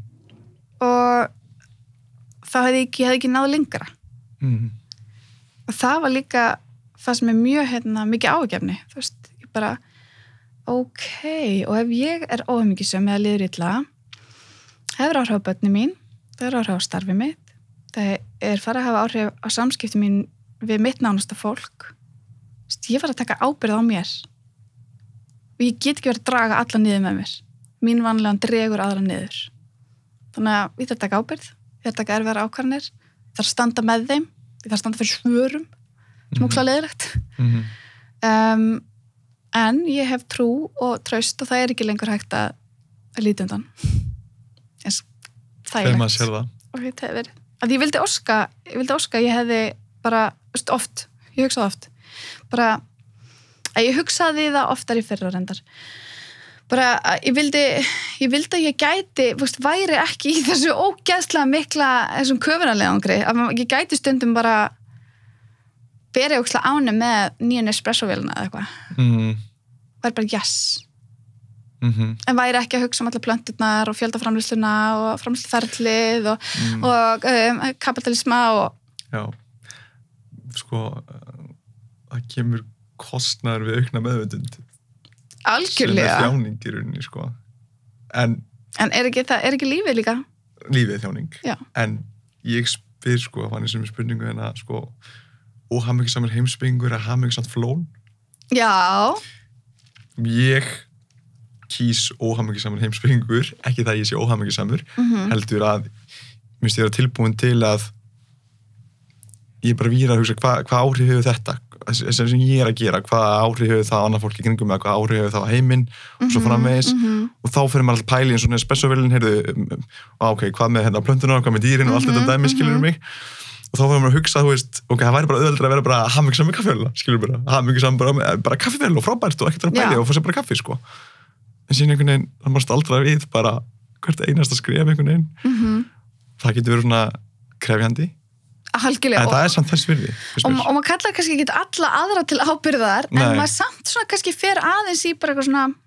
S2: og þá hefði ég, ég hefði ekki náð lengra
S1: mm.
S2: og það var líka það sem er mjög, hérna, mikið ágefni þú veist, ég bara ok, og ef ég er óhemmingisum eða liður illa hefur áhrif á börnin mín, það er áhrif á starfi mitt það er farið að hafa áhrif á samskipti mín við mitt nánasta fólk veist, ég var að taka ábyrgð á mér og ég get ekki verið að draga alla niður með mér mín vanlegan dregur aðra niður þannig að ég þarf að taka ábyrgð ég þarf að taka erfiðar ákvarðanir ég þarf að standa með þeim ég þarf að standa fyrir svörum sem ókslega leiðilegt
S1: mm-hmm.
S2: um, en ég hef trú og traust og það er ekki lengur hægt að, að líta undan eins þægilegt
S1: þegar maður sér það
S2: og þetta hefur verið að ég vildi óska, ég vildi óska ég hefði bara, veist, oft ég hugsaði oft bara, að ég hugsaði það oftar í fyrra reyndar bara, ég vildi ég vildi að ég gæti, veist, væri ekki í þessu ógeðslega mikla þessum köfunarlegangri, að ég gæti stundum bara berið ógeðslega áni með nýjan espressovélina eða eitthvað
S1: mm.
S2: væri bara yes
S1: mm-hmm.
S2: en væri ekki að hugsa um alla plönturnar og fjöldaframlýsluna og framlýsluferlið og, mm. og um, kapitalisma og
S1: já, sko það kemur kostnaður við aukna meðvitund
S2: algjörlega
S1: sem er þjáning í rauninni, sko en,
S2: en er ekki, það, er ekki lífið líka?
S1: Lífið þjáning,
S2: já. En
S1: ég spyr, sko, fann ég sem spurningu hérna, sko óhamingjusamur heimsbyggingur að hamingjusamt flón
S2: já
S1: ég kýs óhamingjusamur heimsbyggingur, ekki það ég sé óhamingjusamur
S2: mm-hmm.
S1: heldur að minnst ég vera tilbúin til að ég er bara víra að hugsa hvað hva áhrif hefur þetta sem ég er að gera, hvað áhrif hefur það á annað fólk í kringum með, hvað áhrif hefur það á heiminn mm-hmm. og svo framvegis
S2: mm-hmm.
S1: og þá fyrir maður alltaf pæli eins og spessovélin heyrðu, ok, hvað með hérna plöntunar, hvað með dýrin og allt
S2: mm-hmm.
S1: þetta dæmi, skilur mig og þá fyrir maður að hugsa, þú veist, ok, það væri bara auðveldra að vera bara hamingjusam með kaffivélina, skilur bara hamingjusam bara, bara kaffivél og frábært og ekkert að pæli og fá sér bara kaffi, sko en síðan einhvern veginn, það mást aldrei við bara hvert einasta skref einhvern veginn
S2: mm-hmm.
S1: það getur verið svona krefjandi
S2: Algjörlega,
S1: en það er samt þess virði
S2: og, og maður kallar kannski ekki alla aðra til ábyrgðar
S1: Nei.
S2: en maður samt svona kannski fer aðeins í bara eitthvað svona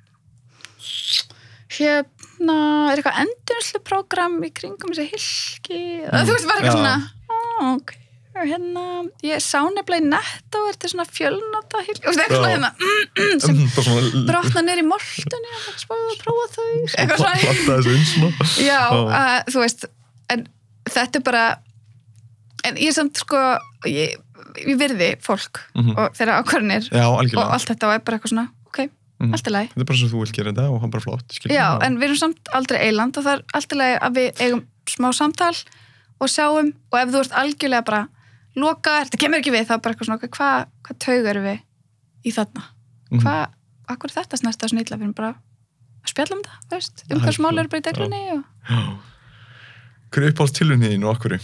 S2: hérna er eitthvað endurvinnsluprógram í kringum þessi hilki mm. þú veist bara eitthvað svona oh, ok, hérna ég sá nefnilega í Netto er þetta svona fjölnota hilki og eitthvað svona hérna mm, mm, sem brotna niður í moltunni og það spáði að prófa þau eitthvað svona
S1: platta þessu eins
S2: já, uh, þú veist en þetta er bara en ég er samt sko ég, ég virði fólk
S1: mm-hmm.
S2: og þeirra ákvarðanir og allt þetta og er bara eitthvað svona ok, mm-hmm. allt í lagi
S1: þetta er bara svo þú vilt gera þetta og hann bara flott
S2: já, en við erum samt aldrei eiland og það er allt í lagi að við eigum smá samtal og sjáum og ef þú ert algjörlega bara loka, þetta kemur ekki við þá er bara eitthvað svona ok, hvað hva taug eru við í þarna
S1: mm-hmm.
S2: hvað, akkur er þetta snert að snýtla við erum bara að spjalla um það, veist um hvað smál eru bara í deglunni og...
S1: hver er uppáhalds tilvinniðin og okkur?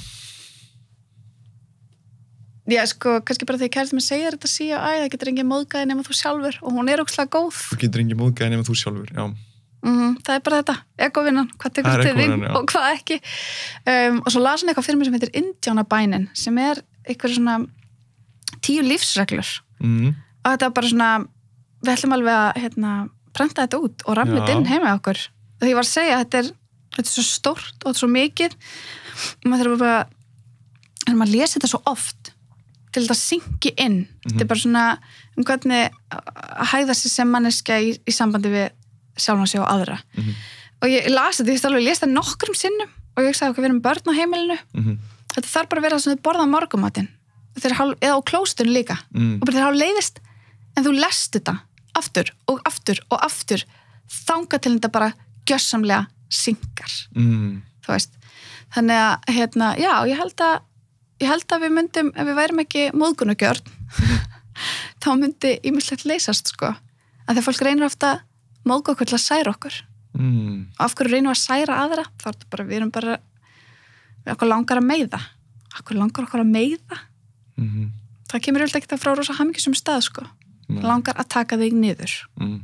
S2: Já, sko, kannski bara þegar kærasti mér segir þetta sí og æ, það getur engin móðgæði nema þú sjálfur og hún er ógeðslega góð.
S1: Það getur engin móðgæði nema þú sjálfur, já.
S2: Mm, það er bara þetta, ekovinnan, hvað tekur til þín og hvað ekki. Um, og svo las hann eitthvað fyrir mig sem heitir Indjánabænin, sem er eitthvað svona tíu lífsreglur.
S1: Mm.
S2: Og þetta er bara svona, við ætlum alveg að hérna, prenta þetta út og ramla þetta inn heima okkur. Því ég var að segja, þetta er, þetta er svo stórt og þetta er svo mikið. Og maður þarf bara, þegar maður lesi þetta svo oft, til þetta syngi inn. Mm-hmm. Þetta er bara svona um hvernig að hæða sig sem manneskja í, í sambandi við sjálfan sig og aðra. Mm-hmm. Og ég las þetta, ég veist alveg, ég les það nokkrum sinnum og ég sagði okkur, við erum börn á heimilinu. Mm-hmm. Þetta þarf bara að vera það sem þau borða morgunmatinn. Eða á klóstunni líka. Mm. Og bara þeir hafa leiðist, en þú lest þetta aftur og aftur og aftur þangað til þetta bara gjörsamlega syngar. Mm. Þú veist. Þannig að, hérna, já, ég held að Ég held að við myndum, ef við værum ekki móðgunagjörn, þá myndi ýmislegt leysast, sko. Að þegar fólk reynir ofta móðga okkur til að særa okkur. Mm. Og af hverju reynum að særa aðra, þá er þetta bara, við erum bara, við okkur langar að meiða. Okkur langar okkur að meiða. Mm-hmm. Það kemur yfirlega ekkert frá rosa hamingjusum stað, sko. Mm. Langar að taka þig niður. Mm.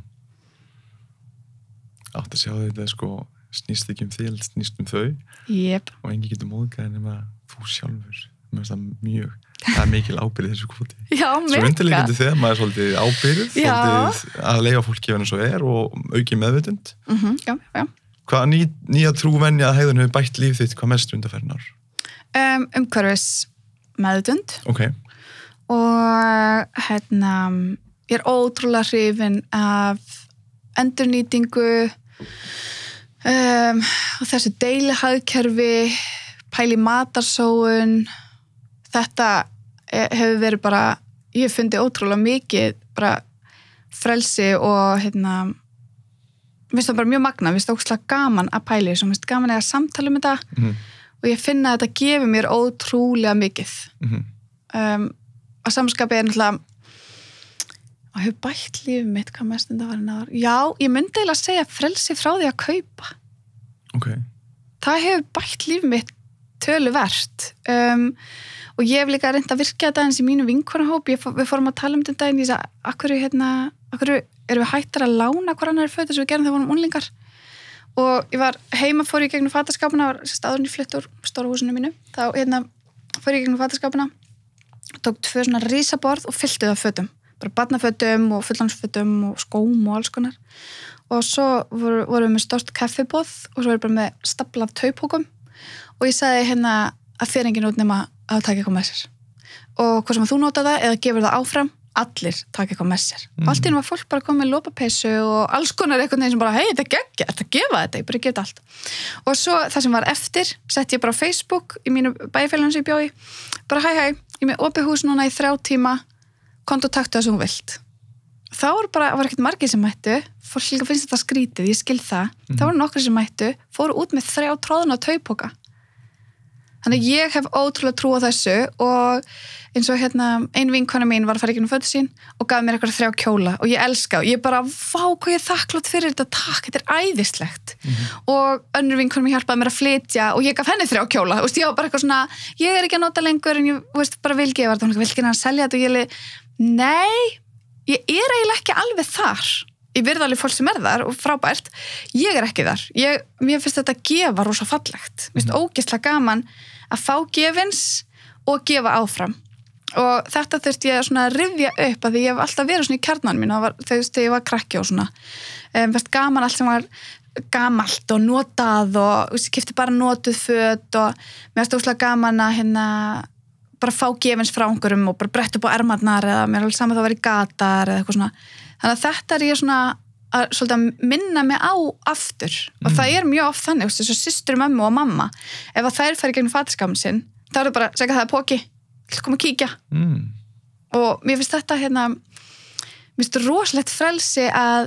S1: Átt að sjá þetta, sko, snýst ekki um þig, snýst um þau.
S2: Yep.
S1: Og engi getur móðgað nema þú sjálfur. Það mjög, það er mikil ábyrgð þessu kvoti.
S2: Já, mega.
S1: Svo undirleikandi þegar maður er svolítið ábyrgð, svolítið að leiða fólki ef hann svo er og auki meðvitund.
S2: Mm-hmm, já, já.
S1: Hvað ný, nýja trúvenja að hegðun hefur bætt líf þitt, hvað mest undanfarin ár?
S2: Um, umhverfis meðvitund.
S1: Ok.
S2: Og hérna, ég er ótrúlega hrifin af endurnýtingu um, og þessu deilihagkerfi, pæli matarsóun. Þetta hefur verið bara, ég hef fundið ótrúlega mikið bara frelsi og hérna, mér finnst það bara mjög magna, mér finnst það ótrúlega gaman að pæli þessu, mér finnst gaman að samtala um þetta mm-hmm. og ég finna að þetta gefur mér ótrúlega mikið. Mm-hmm. Um, að samskapi er náttúrulega að hefur bætt lífið mitt hvað mest en það var en aðar. Já, ég myndi eiginlega að segja frelsi frá því að kaupa.
S1: Ok.
S2: Það hefur bætt lífið mitt töluvert. Um, og ég hef líka reynt að virka þetta eins í mínu vinkonahóp. Ég, við fórum að tala um þetta daginn, ég sagði, akkur, hérna, akkur erum við hættar að lána hver annar föt eins og við gerum þegar við vorum unglingar. Og ég var heima, fór ég gegnum fataskápuna, var sérst áður en ég flytt úr stóra húsinu mínu. Þá hérna, fór ég gegnum fataskápuna, tók tvö svona risaborð og fyllti það fötum. Bara barnafötum og fullansfötum og skóm og alls konar. Og svo voru, voru við með stórt kaffibóð og svo voru bara með stapla af taupókum og ég sagði hérna að þér enginn út nema að taka eitthvað með sér. Og hvað sem að þú nota það eða gefur það áfram, allir taka eitthvað með sér. Mm. Og allt í einu var fólk bara komið með lopapeysu og alls konar eitthvað sem bara, hei, þetta er geggja, þetta gefa þetta, ég bara gefa þetta allt. Og svo það sem var eftir, sett ég bara á Facebook í mínu bæjarfélaginu sem ég bjó í, bara hæ hæ, ég með opið hús núna í þrjá tíma, kontu og taktu það sem þú vilt. Þá var bara, var ekkert margir sem mættu, fólk líka finnst þetta skrítið, ég skil það, mm. þá voru nokkri sem mættu, fóru út með þrjá tróðuna taupóka. Þannig ég hef ótrúlega trú á þessu og eins og hérna, ein vinkona mín var að fara í gegnum fötu sín og gaf mér eitthvað þrjá kjóla og ég elska og ég bara, vá, hvað ég er þakklátt fyrir þetta, takk, þetta er æðislegt. Mm. Og önnur vinkona mín hjálpaði mér að flytja og ég gaf henni þrjá kjóla, og ég var bara eitthvað svona, ég er ekki að nota lengur en ég, veist, bara vil gefa þetta, hún vil ekki að selja þetta og ég leið, nei, ég er eiginlega ekki alveg þar. Ég verði alveg fólk sem er þar og frábært. Ég er ekki þar. Ég, mér finnst þetta að gefa rosa fallegt. Mér finnst mm. ógeðslega gaman að fá gefins og gefa áfram. Og þetta þurfti ég svona að rifja upp að því ég hef alltaf verið svona í kjarnan mín var, þegar ég var krakki og svona. Mér finnst gaman allt sem var gamalt og notað og ég keypti bara notuð föt og mér finnst ógeðslega gaman að hérna bara fá gefins frá einhverjum og bara bretta upp á ermarnar eða mér er alveg saman það var í gatar eða eitthvað svona. Þannig að þetta er ég svona að, svolítið að minna mig á aftur og mm. það er mjög oft þannig, þess að systur, mömmu og mamma, ef að þær færi gegnum fataskápinn sinn, þá er það bara, segja það er póki, kom að kíkja. Mm. Og mér finnst þetta hérna, mér finnst rosalegt frelsi að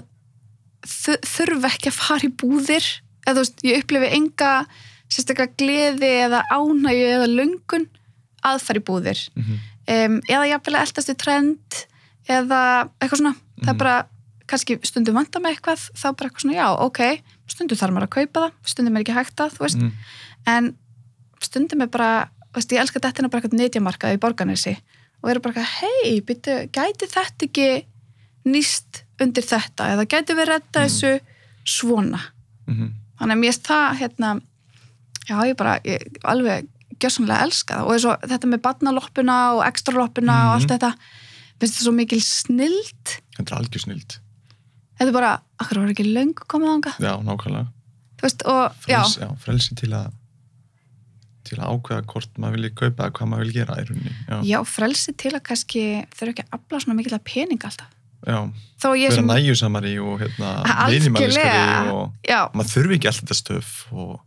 S2: þurfa ekki að fara í búðir, eða þú veist, ég upplifi enga sérstaklega gleði eða ánægju eða löngun að fara í búðir. Mm-hmm. Um, eða jafnvel að eltast við trend eða eitthvað svona, mm. það er bara kannski stundum vantar mig eitthvað, þá bara eitthvað svona, já, ok, stundum þarf maður að kaupa það, stundum er ekki hægt að, þú veist, mm. en stundum er bara, veist, ég elska þetta bara eitthvað netjamarkað í Borgarnesi og eru bara eitthvað, hei, byrju, gæti þetta ekki nýst undir þetta, eða gæti við redda mm. þessu svona. Mm-hmm. Þannig að mér er það, hérna, já, ég bara, ég alveg gjörsamlega elska það, og svo, þetta með barnaloppuna og extraloppuna mm. og allt þetta, finnst þetta svo mikil snild.
S1: Þetta er algjör snild.
S2: Þetta er bara, akkur var ekki löngu komið ánga.
S1: Já, nákvæmlega.
S2: Þú veist, og,
S1: Frels,
S2: já.
S1: Já, frelsi til að til að ákveða hvort maður vilji kaupa eða hvað maður vil gera í rauninni. Já,
S2: já frelsi til að kannski þurfa ekki að afla svona mikil að pening alltaf.
S1: Já,
S2: vera
S1: sem... næjusamari og hérna, minimaliskari og
S2: já.
S1: Maður þurfi ekki alltaf þetta stöf og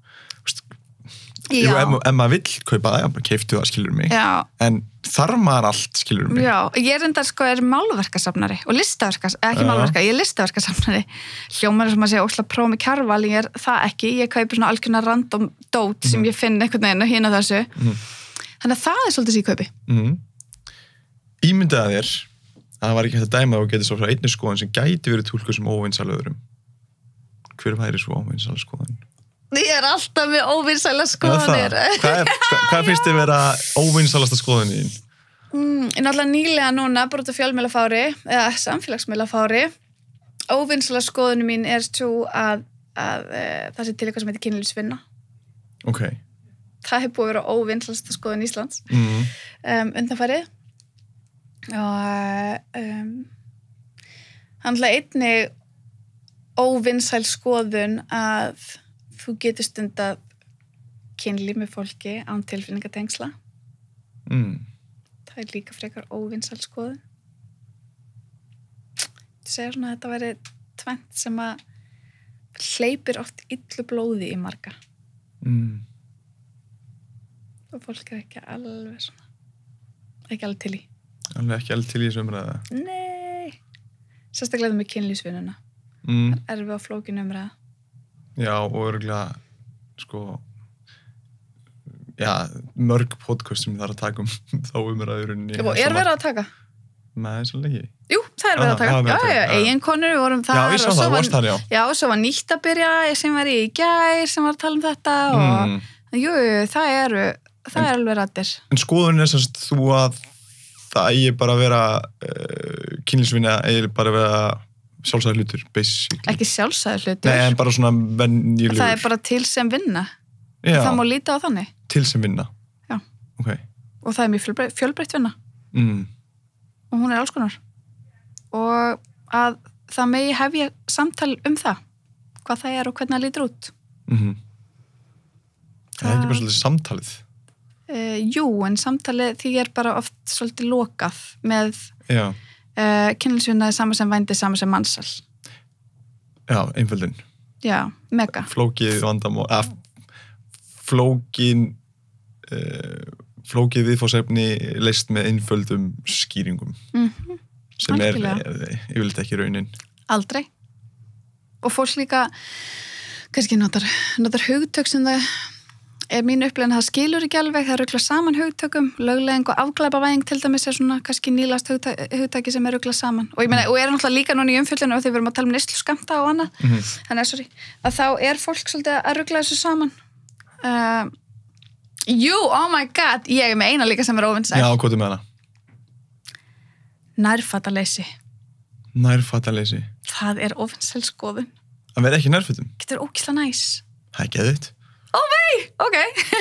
S1: Jú, ef, ef maður vill kaupa það, já, bara keiftu það, skilur mig. Já. En þarf maður allt, skilur mig.
S2: Já, ég er enda sko, er málverkasafnari og listaverkas, ekki já. Málverka, ég er listaverkasafnari. Hljómar sem að segja, ósla próf með Kjarval, ég er það ekki, ég kaupi svona algjörna random dót mm. sem ég finn einhvern veginn og hina þessu. Mm. Þannig að það er svolítið sem ég kaupi. Mm.
S1: Ímyndaði þér, að það var ekki hægt að dæma og getið svo frá einni skoðun sem gæti verið túlkuð sem óvinsæl öðrum. Hver væri svo óvinsæl skoðun?
S2: Ég er alltaf með óvinsæla skoðanir.
S1: Hvað, hvað, hvað finnst þið vera óvinsælasta skoðun í þín?
S2: Mm, ég náttúrulega nýlega núna, bara út af fjölmiðlafári, eða samfélagsmiðlafári, óvinsæla skoðun mín er svo að, að e, það sé til eitthvað sem heitir kynlífsvinna.
S1: Ok.
S2: Það hefur búið að vera óvinsælasta skoðun Íslands
S1: mm.
S2: um, undanfarið. Og um, hann hlaði einnig óvinsæl skoðun að þú getur stundað kynlíf með fólki án tilfinningatengsla. Mm. Það er líka frekar óvinsæl skoðun. Þú segir svona að þetta væri tvennt sem að hleypir oft illu blóði í marga. Mm. Og fólk er ekki alveg svona, ekki alveg til í.
S1: Alveg ekki alveg til í þessu umræða?
S2: Nei. Sérstaklega með kynlífsvinnuna.
S1: Mm.
S2: Það er við á flókinu umræða.
S1: Já, og örgulega, sko, já, mörg podcast sem það er að taka um þá umræðurinn
S2: og er verið að taka?
S1: Nei, svolítið ekki.
S2: Jú, það er verið að taka.
S1: Ah,
S2: já, já, eiginkonur, við vorum þar.
S1: Já, ég sá það, varst þar, já.
S2: Já, og svo var nýtt að byrja sem var í gær, sem var að tala um þetta og mm. jú, það eru, það en, er alveg rættir.
S1: En skoðun er semst þú að það eigi bara að vera uh, kynlífsvinna, eigi bara að vera sjálfsæður hlutur, basically.
S2: Ekki sjálfsæður hlutur.
S1: Nei, en bara svona venjulegur.
S2: Það er bara til sem vinna.
S1: Já.
S2: Það má líta á þannig.
S1: Til sem vinna.
S2: Já.
S1: Ok.
S2: Og það er mjög fjölbreytt, fjölbreytt vinna.
S1: Mm.
S2: Og hún er alls konar. Og að það megi hefja samtal um það. Hvað það er og hvernig það lítur út.
S1: Mhm. Það er ekki bara svolítið samtalið.
S2: Uh, jú, en samtalið því er bara oft svolítið lokað með
S1: Já.
S2: Uh, kynlífsvinna er sama sem vændi, sama sem mannsal.
S1: Já, einföldin.
S2: Já, mega.
S1: Flókið vandamál, að flókin uh, flókið viðfársefni leyst með einföldum skýringum.
S2: Mhm.
S1: Sem
S2: Algjörlega.
S1: er yfirleitt ekki raunin.
S2: Aldrei. Og fólk líka kannski notar, notar hugtök sem það er mín upplegin að það skilur ekki alveg, það rugla saman hugtökum, lögleging og afglæpavæðing til dæmis er svona kannski nýlast hugtaki, hugtaki sem er rugla saman. Og ég meina, og er náttúrulega líka núna í umfjöllinu og þegar við erum að tala um neyslu skammta og annað,
S1: Mm-hmm.
S2: þannig að, sorry, að þá er fólk svolítið að rugla þessu saman. Uh, jú, oh my god, ég er með eina líka sem er óvinnsæl.
S1: Já, hvað er með hana?
S2: Nærfataleysi.
S1: Nærfataleysi.
S2: Það er óvinnsæl skoðun.
S1: Að vera ekki nærfötum.
S2: Getur ókislega næs.
S1: Það er geðvitt.
S2: Ó vei, ok.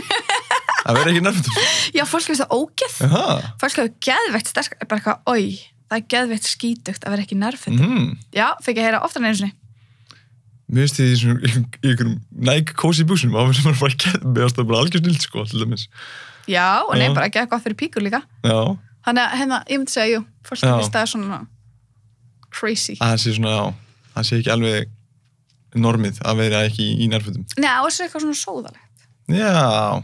S1: Að vera ekki nærfötum.
S2: Já, fólk veist það ógeð.
S1: Jaha.
S2: Fólk hefur geðveitt sterk, bara eitthvað, oi, það er geðveitt skítugt að vera ekki nærfötum.
S1: Mm.
S2: Já, fekk ég heyra oftar en einu sinni.
S1: Mér finnst því í einhverjum Nike cozy buxum, á sem er bara geð, mér finnst það bara algjör snilt, sko, til dæmis.
S2: Já, og
S1: Já.
S2: nei, bara ekki eitthvað fyrir píkur líka.
S1: Já.
S2: Þannig að, hérna, ég myndi segja, jú, fólk
S1: Já.
S2: veist það er svona crazy.
S1: Að það sé svona, já, það sé ekki alveg normið að vera ekki í nærfötum.
S2: Nei, og þessu er eitthvað svona sóðalegt.
S1: Já.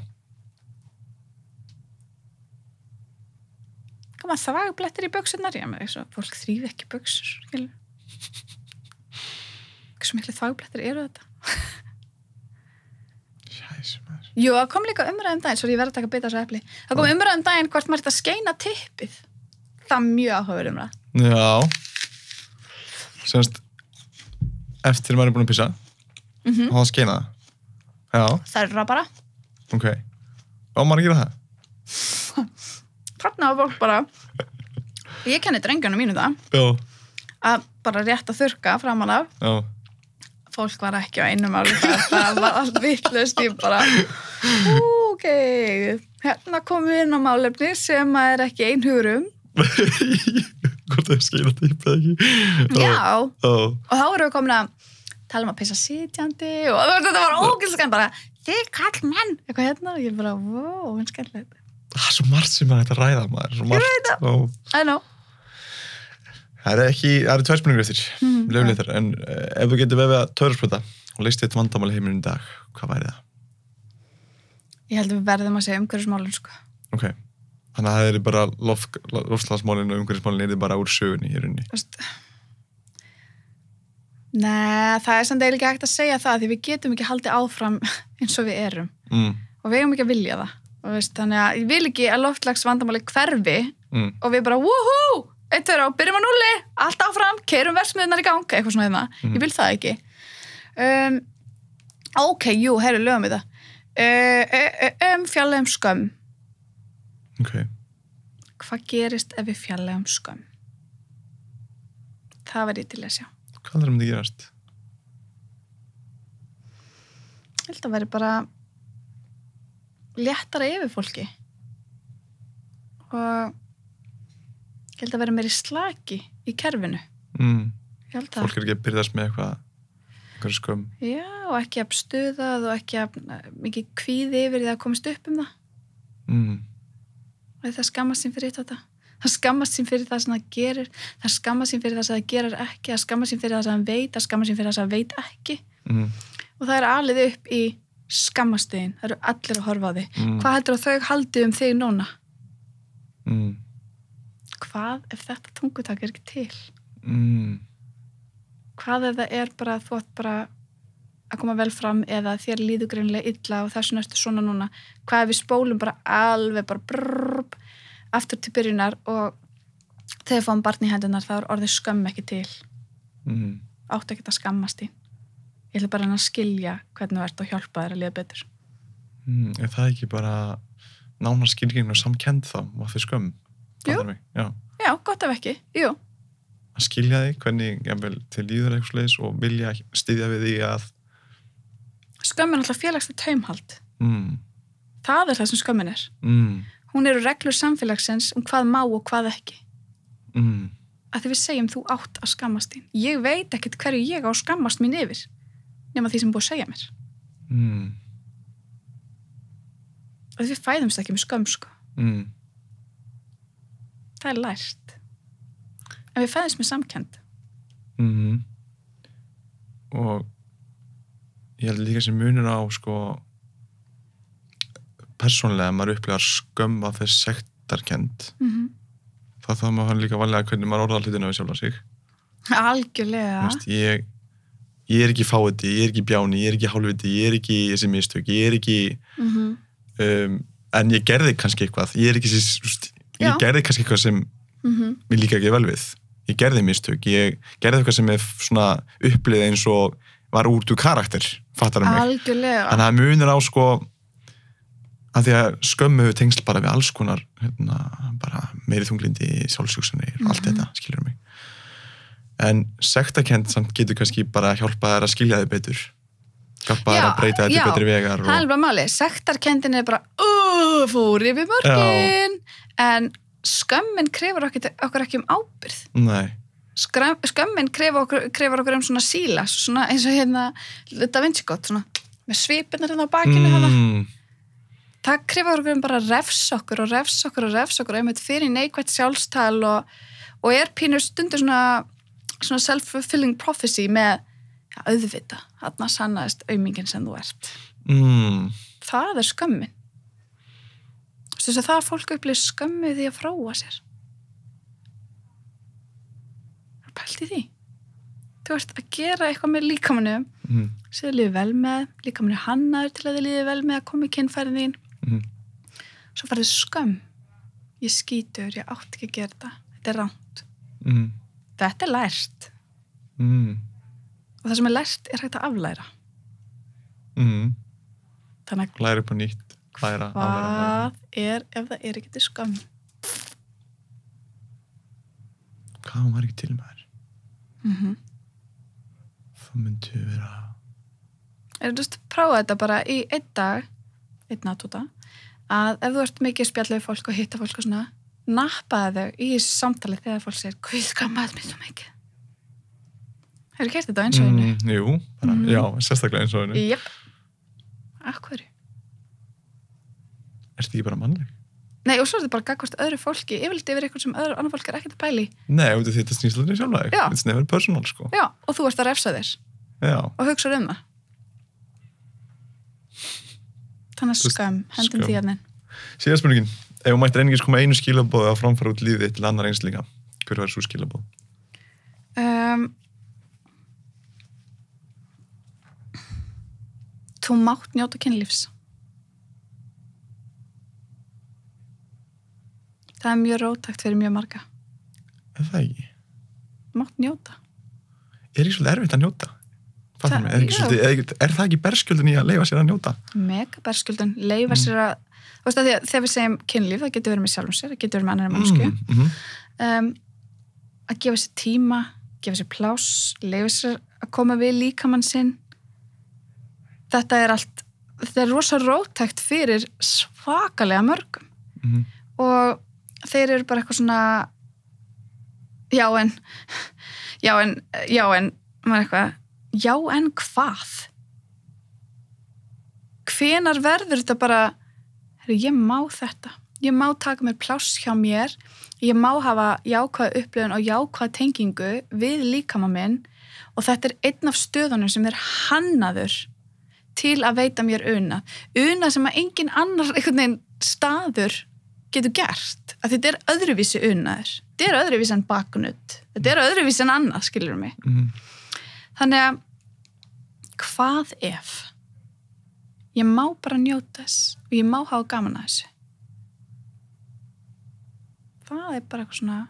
S2: Koma, það var blettir í buxurnar, já, með þess að fólk þrýfi ekki buxur, skilur. Hversu miklu þvagblettir eru þetta?
S1: Jæs, maður.
S2: Jú, það kom líka umræðum daginn, svo ég verð að taka bita þessu epli. Það kom umræðum daginn hvort maður þetta skeina tippið. Það er mjög áhugaverð umræð.
S1: Já. Semst, eftir maður er búin að pissa,
S2: Mhm.
S1: og það skeina það. Já,
S2: Það er það bara.
S1: ok. Á maður að gera það?
S2: Þarna var fólk bara, ég kenni drengjunum mínu það,
S1: Já.
S2: að bara rétt að þurrka framan af.
S1: Já.
S2: Fólk var ekki á einu máli, það var allt vitlaust, ég bara, ok, hérna komum við inn á málefni sem er ekki einhugur um.
S1: Hvort það er skeina tippið ekki?
S2: Já,
S1: Já.
S2: og þá erum við komin að tala um að pissa sitjandi og þú veist, þetta var ógæslega bara, þið kall menn, eitthvað hérna, og ég bara, wow, en skemmtilegt.
S1: Það er svo margt sem maður ætti að ræða, maður. Svo margt.
S2: Ég veit það.
S1: Og
S2: I know.
S1: það er ekki, það eru tvær spurningar eftir,
S2: Mhm.
S1: leifleitar, en uh, ef þú getur vefið að töfrarsprota og leist eitt vandamál í heiminum í dag, hvað væri það?
S2: Ég held að við verðum að segja umhverfismálin, sko.
S1: Ok, þannig að það er bara loft, loftslagsmálin og umhverfismálin er bara úr sögunni í rauninni.
S2: Þú veist, nei, það er samt eiginlega ekki hægt að segja það því við getum ekki haldið áfram eins og við erum
S1: Mm,
S2: og við eigum ekki að vilja það. Og veist, þannig að ég vil ekki að loftslags vandamáli hverfi
S1: mm,
S2: og við bara, woohoo, eitt verið á, byrjum á nulli, allt áfram, keirum versmiðunar í gang, eitthvað svona þeirna.
S1: Mhm.
S2: Ég vil það ekki. Um, ok, jú, herru, lögum við það. Uh, uh, um fjallegum skömm.
S1: ok,
S2: Hvað gerist ef við fjallegum skömm? Það verði ég til að sjá.
S1: hvað er um þetta gerast?
S2: Ég held að veri bara léttara yfir fólki og ég held að veri meiri slaki í kerfinu.
S1: Mm,
S2: Ég held að,
S1: fólk er ekki að byrðast með eitthvað, eitthvað skömm.
S2: já, og ekki að stuðað og ekki að mikið kvíði yfir því að komast upp um það.
S1: Mm,
S2: Og það skammast sín fyrir þetta. Það skammast sín fyrir það sem það gerir, það skammast sín fyrir það sem það gerir ekki, það skammast sín fyrir það sem það veit, það skammast sín fyrir það sem það veit ekki.
S1: mm,
S2: Og það er alið upp í skammastuðin, það eru allir að horfa á þig.
S1: mm,
S2: Hvað heldur að þau haldi um þig núna?
S1: mm,
S2: Hvað ef þetta tungutak er ekki til?
S1: mm,
S2: Hvað ef það er bara, þú átt bara að koma vel fram eða þér líður greinilega illa og þess vegna ertu svona núna, hvað ef við spólum bara alveg bara brrrr, aftur til byrjunar og þegar við fáum barn í hendunar þá er orðið skömm ekki til
S1: mm.
S2: áttu ekki að skammast í ég ætla bara að skilja hvernig þú ert og hjálpa þér að líða betur
S1: mm, Er það ekki bara nánar skilgreining og samkennd þá og þau skömm?
S2: Jú,
S1: já.
S2: já, gott ef ekki, jú
S1: að skilja þig, hvernig jafnvel, til líður eitthvað sleiðis og vilja styðja við því að
S2: skömmin er alltaf félagslega taumhald
S1: mm.
S2: það er það sem skömmin er
S1: mm.
S2: hún eru reglur samfélagsins um hvað má og hvað ekki
S1: mm.
S2: að því við segjum þú átt að skammast þín ég veit ekkert hverju ég á að skammast mín yfir nema því sem búið að segja mér
S1: mm.
S2: að við fæðumst ekki með skömm sko
S1: mm.
S2: það er lært en við fæðumst með samkennd
S1: mm. og ég held líka sem munur á sko persónlega maður upplifar skömm af þess sektarkennd
S2: mm-hmm.
S1: þá þá maður hann líka valega hvernig maður orðar hlutinu við sjálfa sig
S2: algjörlega
S1: Vist, ég, ég er ekki fáiði, ég er ekki bjáni ég er ekki hálfviti, ég er ekki þessi mistök ég er ekki
S2: mm-hmm.
S1: um, en ég gerði kannski eitthvað ég er ekki þessi, ég
S2: Já.
S1: gerði kannski eitthvað sem
S2: mm-hmm.
S1: mér líka ekki vel við ég gerði mistök, ég gerði eitthvað sem er svona upplið eins og var út úr karakter, fattar um mig
S2: algjörlega
S1: þannig að munir á sko að því að skömmu hefur tengsl bara við alls konar hérna, bara meiri þunglindi sjálfsjúksanir og allt
S2: Mhm.
S1: þetta, skilur mig en sektarkennd samt getur kannski bara hjálpa þær að skilja þig betur hjálpa þær
S2: Já,
S1: að breyta þær til
S2: já.
S1: betri vegar
S2: það er
S1: og,
S2: bara máli, sektarkenndin er bara uh, fór yfir mörkin en skömmin krefur okkur, okkur ekki um ábyrgð
S1: nei
S2: Skram, skömmin krefur okkur, krefur okkur um svona síla svona eins og hérna Da Vinci Code, svona með svipirnar hérna á bakinu mm.
S1: mm,
S2: það krefur okkur um bara að refsa okkur og refsa okkur og refsa okkur einmitt fyrir neikvætt sjálfstal og, og er pínur stundur svona, svona self-fulfilling prophecy með ja, auðvita, þarna sannaðist aumingin sem þú ert
S1: mm,
S2: það er skömmin þess að það að fólk upplýð skömmi því að fróa sér pælti því þú ert að gera eitthvað með líkamannu
S1: mm,
S2: sem þið líður vel með líkamannu hannaður til að þið líður vel með að koma í kynfærin þín
S1: mm,
S2: svo farið skömm ég skítur, ég átti ekki að gera þetta þetta er rangt
S1: mm,
S2: þetta er lært
S1: mm,
S2: og það sem er lært er hægt að aflæra
S1: mm.
S2: þannig
S1: læra upp á nýtt læra,
S2: að
S1: aflæra,
S2: hvað er ef það er ekki til skömm
S1: hvað var ekki til með þér
S2: mm -hmm.
S1: það myndi vera
S2: er þú veist, prófa þetta bara í einn dag einn náttúta að ef þú ert mikið spjallið við fólk og hitta fólk og svona nappaði þau í þessu samtali þegar fólk segir hvað skammaði mér svo mikið hefur gert þetta á eins og einu
S1: mm, jú, bara,
S2: Mhm.
S1: já, sérstaklega eins og einu
S2: jöp, akkurri
S1: ertu ekki bara mannleg?
S2: nei og svo er þetta bara gagnvart öðru fólki yfirleitt yfir eitthvað sem öðru annar fólk er ekkert að pæli
S1: nei, út af því þetta snýst aldrei sjálfa þig
S2: Já.
S1: it's never personal, sko
S2: já, og þú ert að refsa þér
S1: já,
S2: og hugsa um það þannig
S1: Þú veist,
S2: skam, hendum
S1: skömm.
S2: því hérna
S1: síðan spurningin ef þú mættir einingis koma einu skilabóð að framfara út lífið þitt til annar einslinga hver var svo skilabóð?
S2: um, þú mátt njóta kynlífs það er mjög róttækt fyrir mjög marga
S1: er það ekki?
S2: mátt njóta
S1: er ekki svolítið erfitt að njóta?
S2: Það-
S1: Það, er, ekki
S2: já.
S1: svolítið, er, ekki- er það ekki berskjöldin í að leifa sér að njóta?
S2: mega berskjöldun, leifa
S1: Mm.
S2: sér að þú veist að því að þegar við segjum kynlíf það getur verið með sjálfum sér, það getur verið með annari mannsku
S1: mm, mm,
S2: um, að gefa sér tíma gefa sér pláss, leifa sér að koma við líkamann sinn þetta er allt þetta er rosa róttækt fyrir svakalega mörgum
S1: mm,
S2: og þeir eru bara eitthvað svona já en já en, já en maður eitthvað, já en hvað hvenar verður þetta bara herri, ég má þetta, ég má taka mér pláss hjá mér, ég má hafa jákvæða upplifun og jákvæða tengingu við líkama minn og þetta er einn af stöðunum sem er hannaður til að veita mér una una sem að engin annar einhvern veginn staður getur gert, að þetta er öðruvísi unaður, þetta er öðruvísi en baknutt þetta er öðruvísi en annað, skilur mig
S1: mm,
S2: þannig að hvað ef ég má bara njóta þess og ég má hafa gaman að þessu. Það er bara eitthvað svona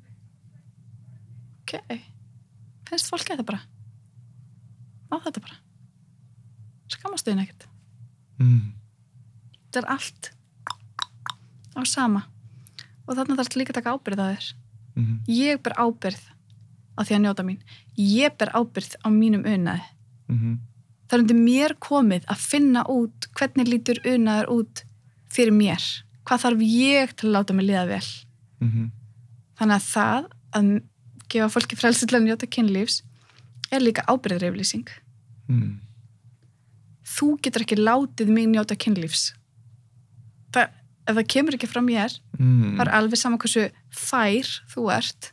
S2: ok, finnst fólk þetta bara má þetta bara skammast þau ekkert
S1: mm.
S2: þetta er allt á sama og þarna þarf líka að taka ábyrgð á þér
S1: Mm-hmm.
S2: ég ber ábyrgð á því að njóta mín ég ber ábyrgð á mínum unaði
S1: Mm-hmm.
S2: það er undir mér komið að finna út hvernig lítur unaður út fyrir mér hvað þarf ég til að láta mig líða vel
S1: Mm-hmm.
S2: þannig að það að gefa fólki frelsi til að njóta kynlífs er líka ábyrgðaryfirlýsing
S1: Mm.
S2: þú getur ekki látið mig njóta kynlífs það, ef það kemur ekki frá mér
S1: Mm.
S2: það er alveg saman hversu fær þú ert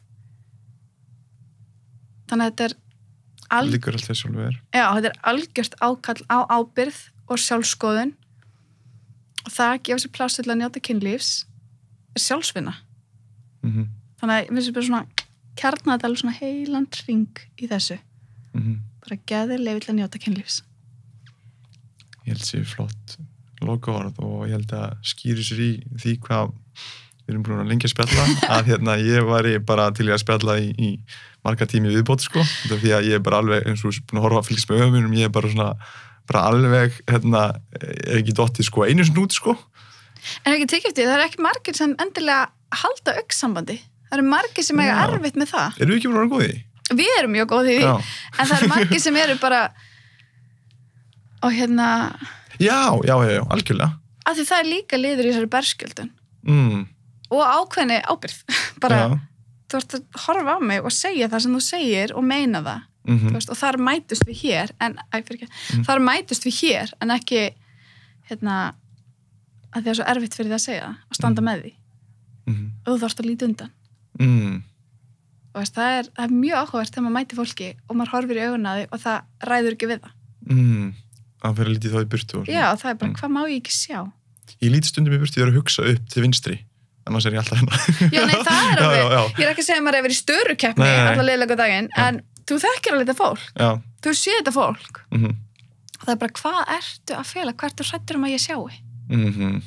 S2: þannig að þetta er al-
S1: Liggur allt þess alveg er
S2: já, þetta er algjört ákall á ábyrgð og sjálfskoðun og það að gefa sér pláss til að njóta kynlífs er sjálfsvinna
S1: mm-hmm.
S2: þannig að við séum bara svona kjarna þetta alveg svona heilan hring í þessu
S1: Mm-hmm.
S2: bara geða þér leyfi til að njóta kynlífs
S1: Ég held sér flott lokaorð og ég held að skýri sér í því hvað við erum búin að lengi að spjalla að hérna ég væri bara til í að spjalla í, í marga tími viðbót sko þetta er því að ég er bara alveg eins og búin að horfa að fylgst með öfum ég er bara svona bara alveg hérna er ekki dottið sko einu snút sko
S2: en ekki tekið eftir, það er ekki margir sem endilega halda augnsambandi það eru margir sem eiga
S1: Já.
S2: erfitt með það
S1: Erum við ekki búin að vera góð í því?
S2: við erum mjög góð í því
S1: Já.
S2: en það eru margir sem eru bara og hérna
S1: Já, já, já, já, algjörlega
S2: af því það er líka liður í þessari berskjöldun
S1: mm.
S2: og ákveðni ábyrgð bara,
S1: Já.
S2: þú ert að horfa á mig og segja það sem þú segir og meina það
S1: Mm-hmm.
S2: þú veist, og þar mætust við hér en, æ, fyrir ekki,
S1: Mm.
S2: þar mætust við hér en ekki hérna, að því að það er svo erfitt fyrir það að segja það og standa
S1: Mm.
S2: með því
S1: Mm-hmm.
S2: og þú þarfst að líta undan
S1: Mm.
S2: og veist, það, er, það er mjög áhugavert þegar maður mæti fólki og maður horfir í augun að því og það ræður ekki við það
S1: Mm. Að fyrir lítið þá í burtu og svona.
S2: já, það er bara,
S1: Mm.
S2: hvað má ég ekki sjá
S1: Ég lít stundum í burtu ég er að hugsa upp til vinstri annars er ég alltaf hérna
S2: já, nei, það er
S1: Já,
S2: alveg,
S1: já, já.
S2: ég er ekki að segja að maður er verið í störukeppni
S1: Nei, nei, nei.
S2: allar leiðlega daginn, en þú þekkir alveg þetta fólk
S1: Já.
S2: þú sé þetta fólk
S1: Mm-hmm.
S2: og það er bara, hvað ertu að fela hvað ertu hræddur um að ég sjái
S1: Mm-hmm.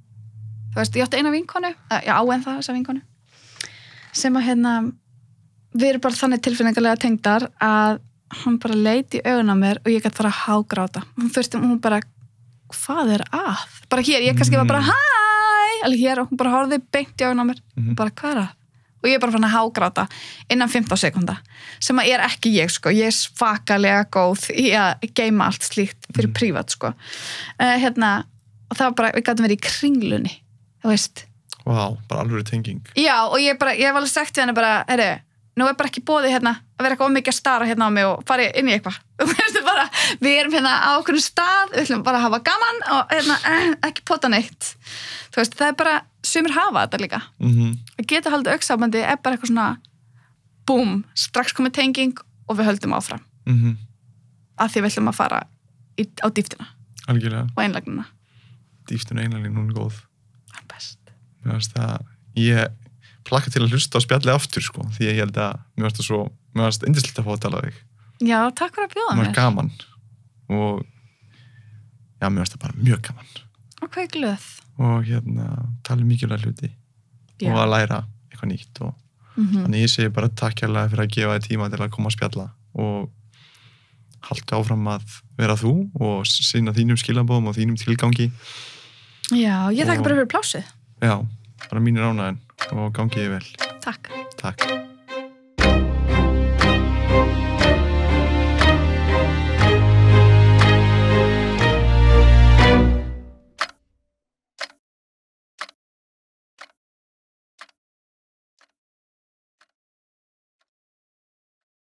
S2: þú veist, ég átti eina vinkonu já, á en það, þessa vinkonu sem að hérna við erum bara þannig tilfinningarlega tengdar að hann bara leit í augun á mér og ég gæti fara að hágráta hún þurfti, hún bara, hvað er að? bara hér, ég kannski var bara hæ alveg hér og hún bara horfði beint í augun á mér
S1: Mhm.
S2: bara hvað er að? og ég er bara fann að hágráta innan fimmtán sekúnda sem að er ekki ég sko, ég er svakalega góð í að geima allt slíkt fyrir
S1: Mhm.
S2: prívat sko uh, hérna, og það var bara, við gætum verið í kringlunni þú veist
S1: Vá, bara alveg tenging
S2: já, og ég bara, ég hef alveg sagt við henni bara, herru, nú er bara ekki bóðið hérna að vera eitthvað ómikið að stara hérna á mig og fara inn í eitthvað þú veist bara, við erum hérna á okkur stað, við ætlum bara að hafa gaman og hérna, eh, ekki pota neitt þú veist, það er bara, sumir hafa þetta líka
S1: mm-hmm.
S2: að geta haldið auksambandi er bara eitthvað svona búm, strax komið tenging og við höldum áfram
S1: Mm-hmm.
S2: að því við ætlum að fara í, á dýftina
S1: Algjörlega,
S2: og einlagnina
S1: dýftun einanlín, hún er góð
S2: það er best
S1: Mér finnst það, ég plakka til að hlusta á spjalli aftur sko, því ég held að mér finnst það svo, mér finnst indislegt að fá að tala við þig
S2: já, takk fyrir að bjóða
S1: mér
S2: mér
S1: finnst gaman og já, mér finnst það bara mjög gaman
S2: og hvað er glöð
S1: og hérna, tala um mikilvæg hluti
S2: Já.
S1: og að læra eitthvað nýtt og
S2: mm
S1: þannig ég segi bara takk hérlega fyrir að gefa þér tíma til að koma að spjalla og halda áfram að vera þú og sinna þínum skilabóðum og þínum tilgangi
S2: já, ég þakka
S1: Og-
S2: bara fyrir plásið
S1: já, bara mínir ánægðin og gangi þið vel
S2: takk
S1: takk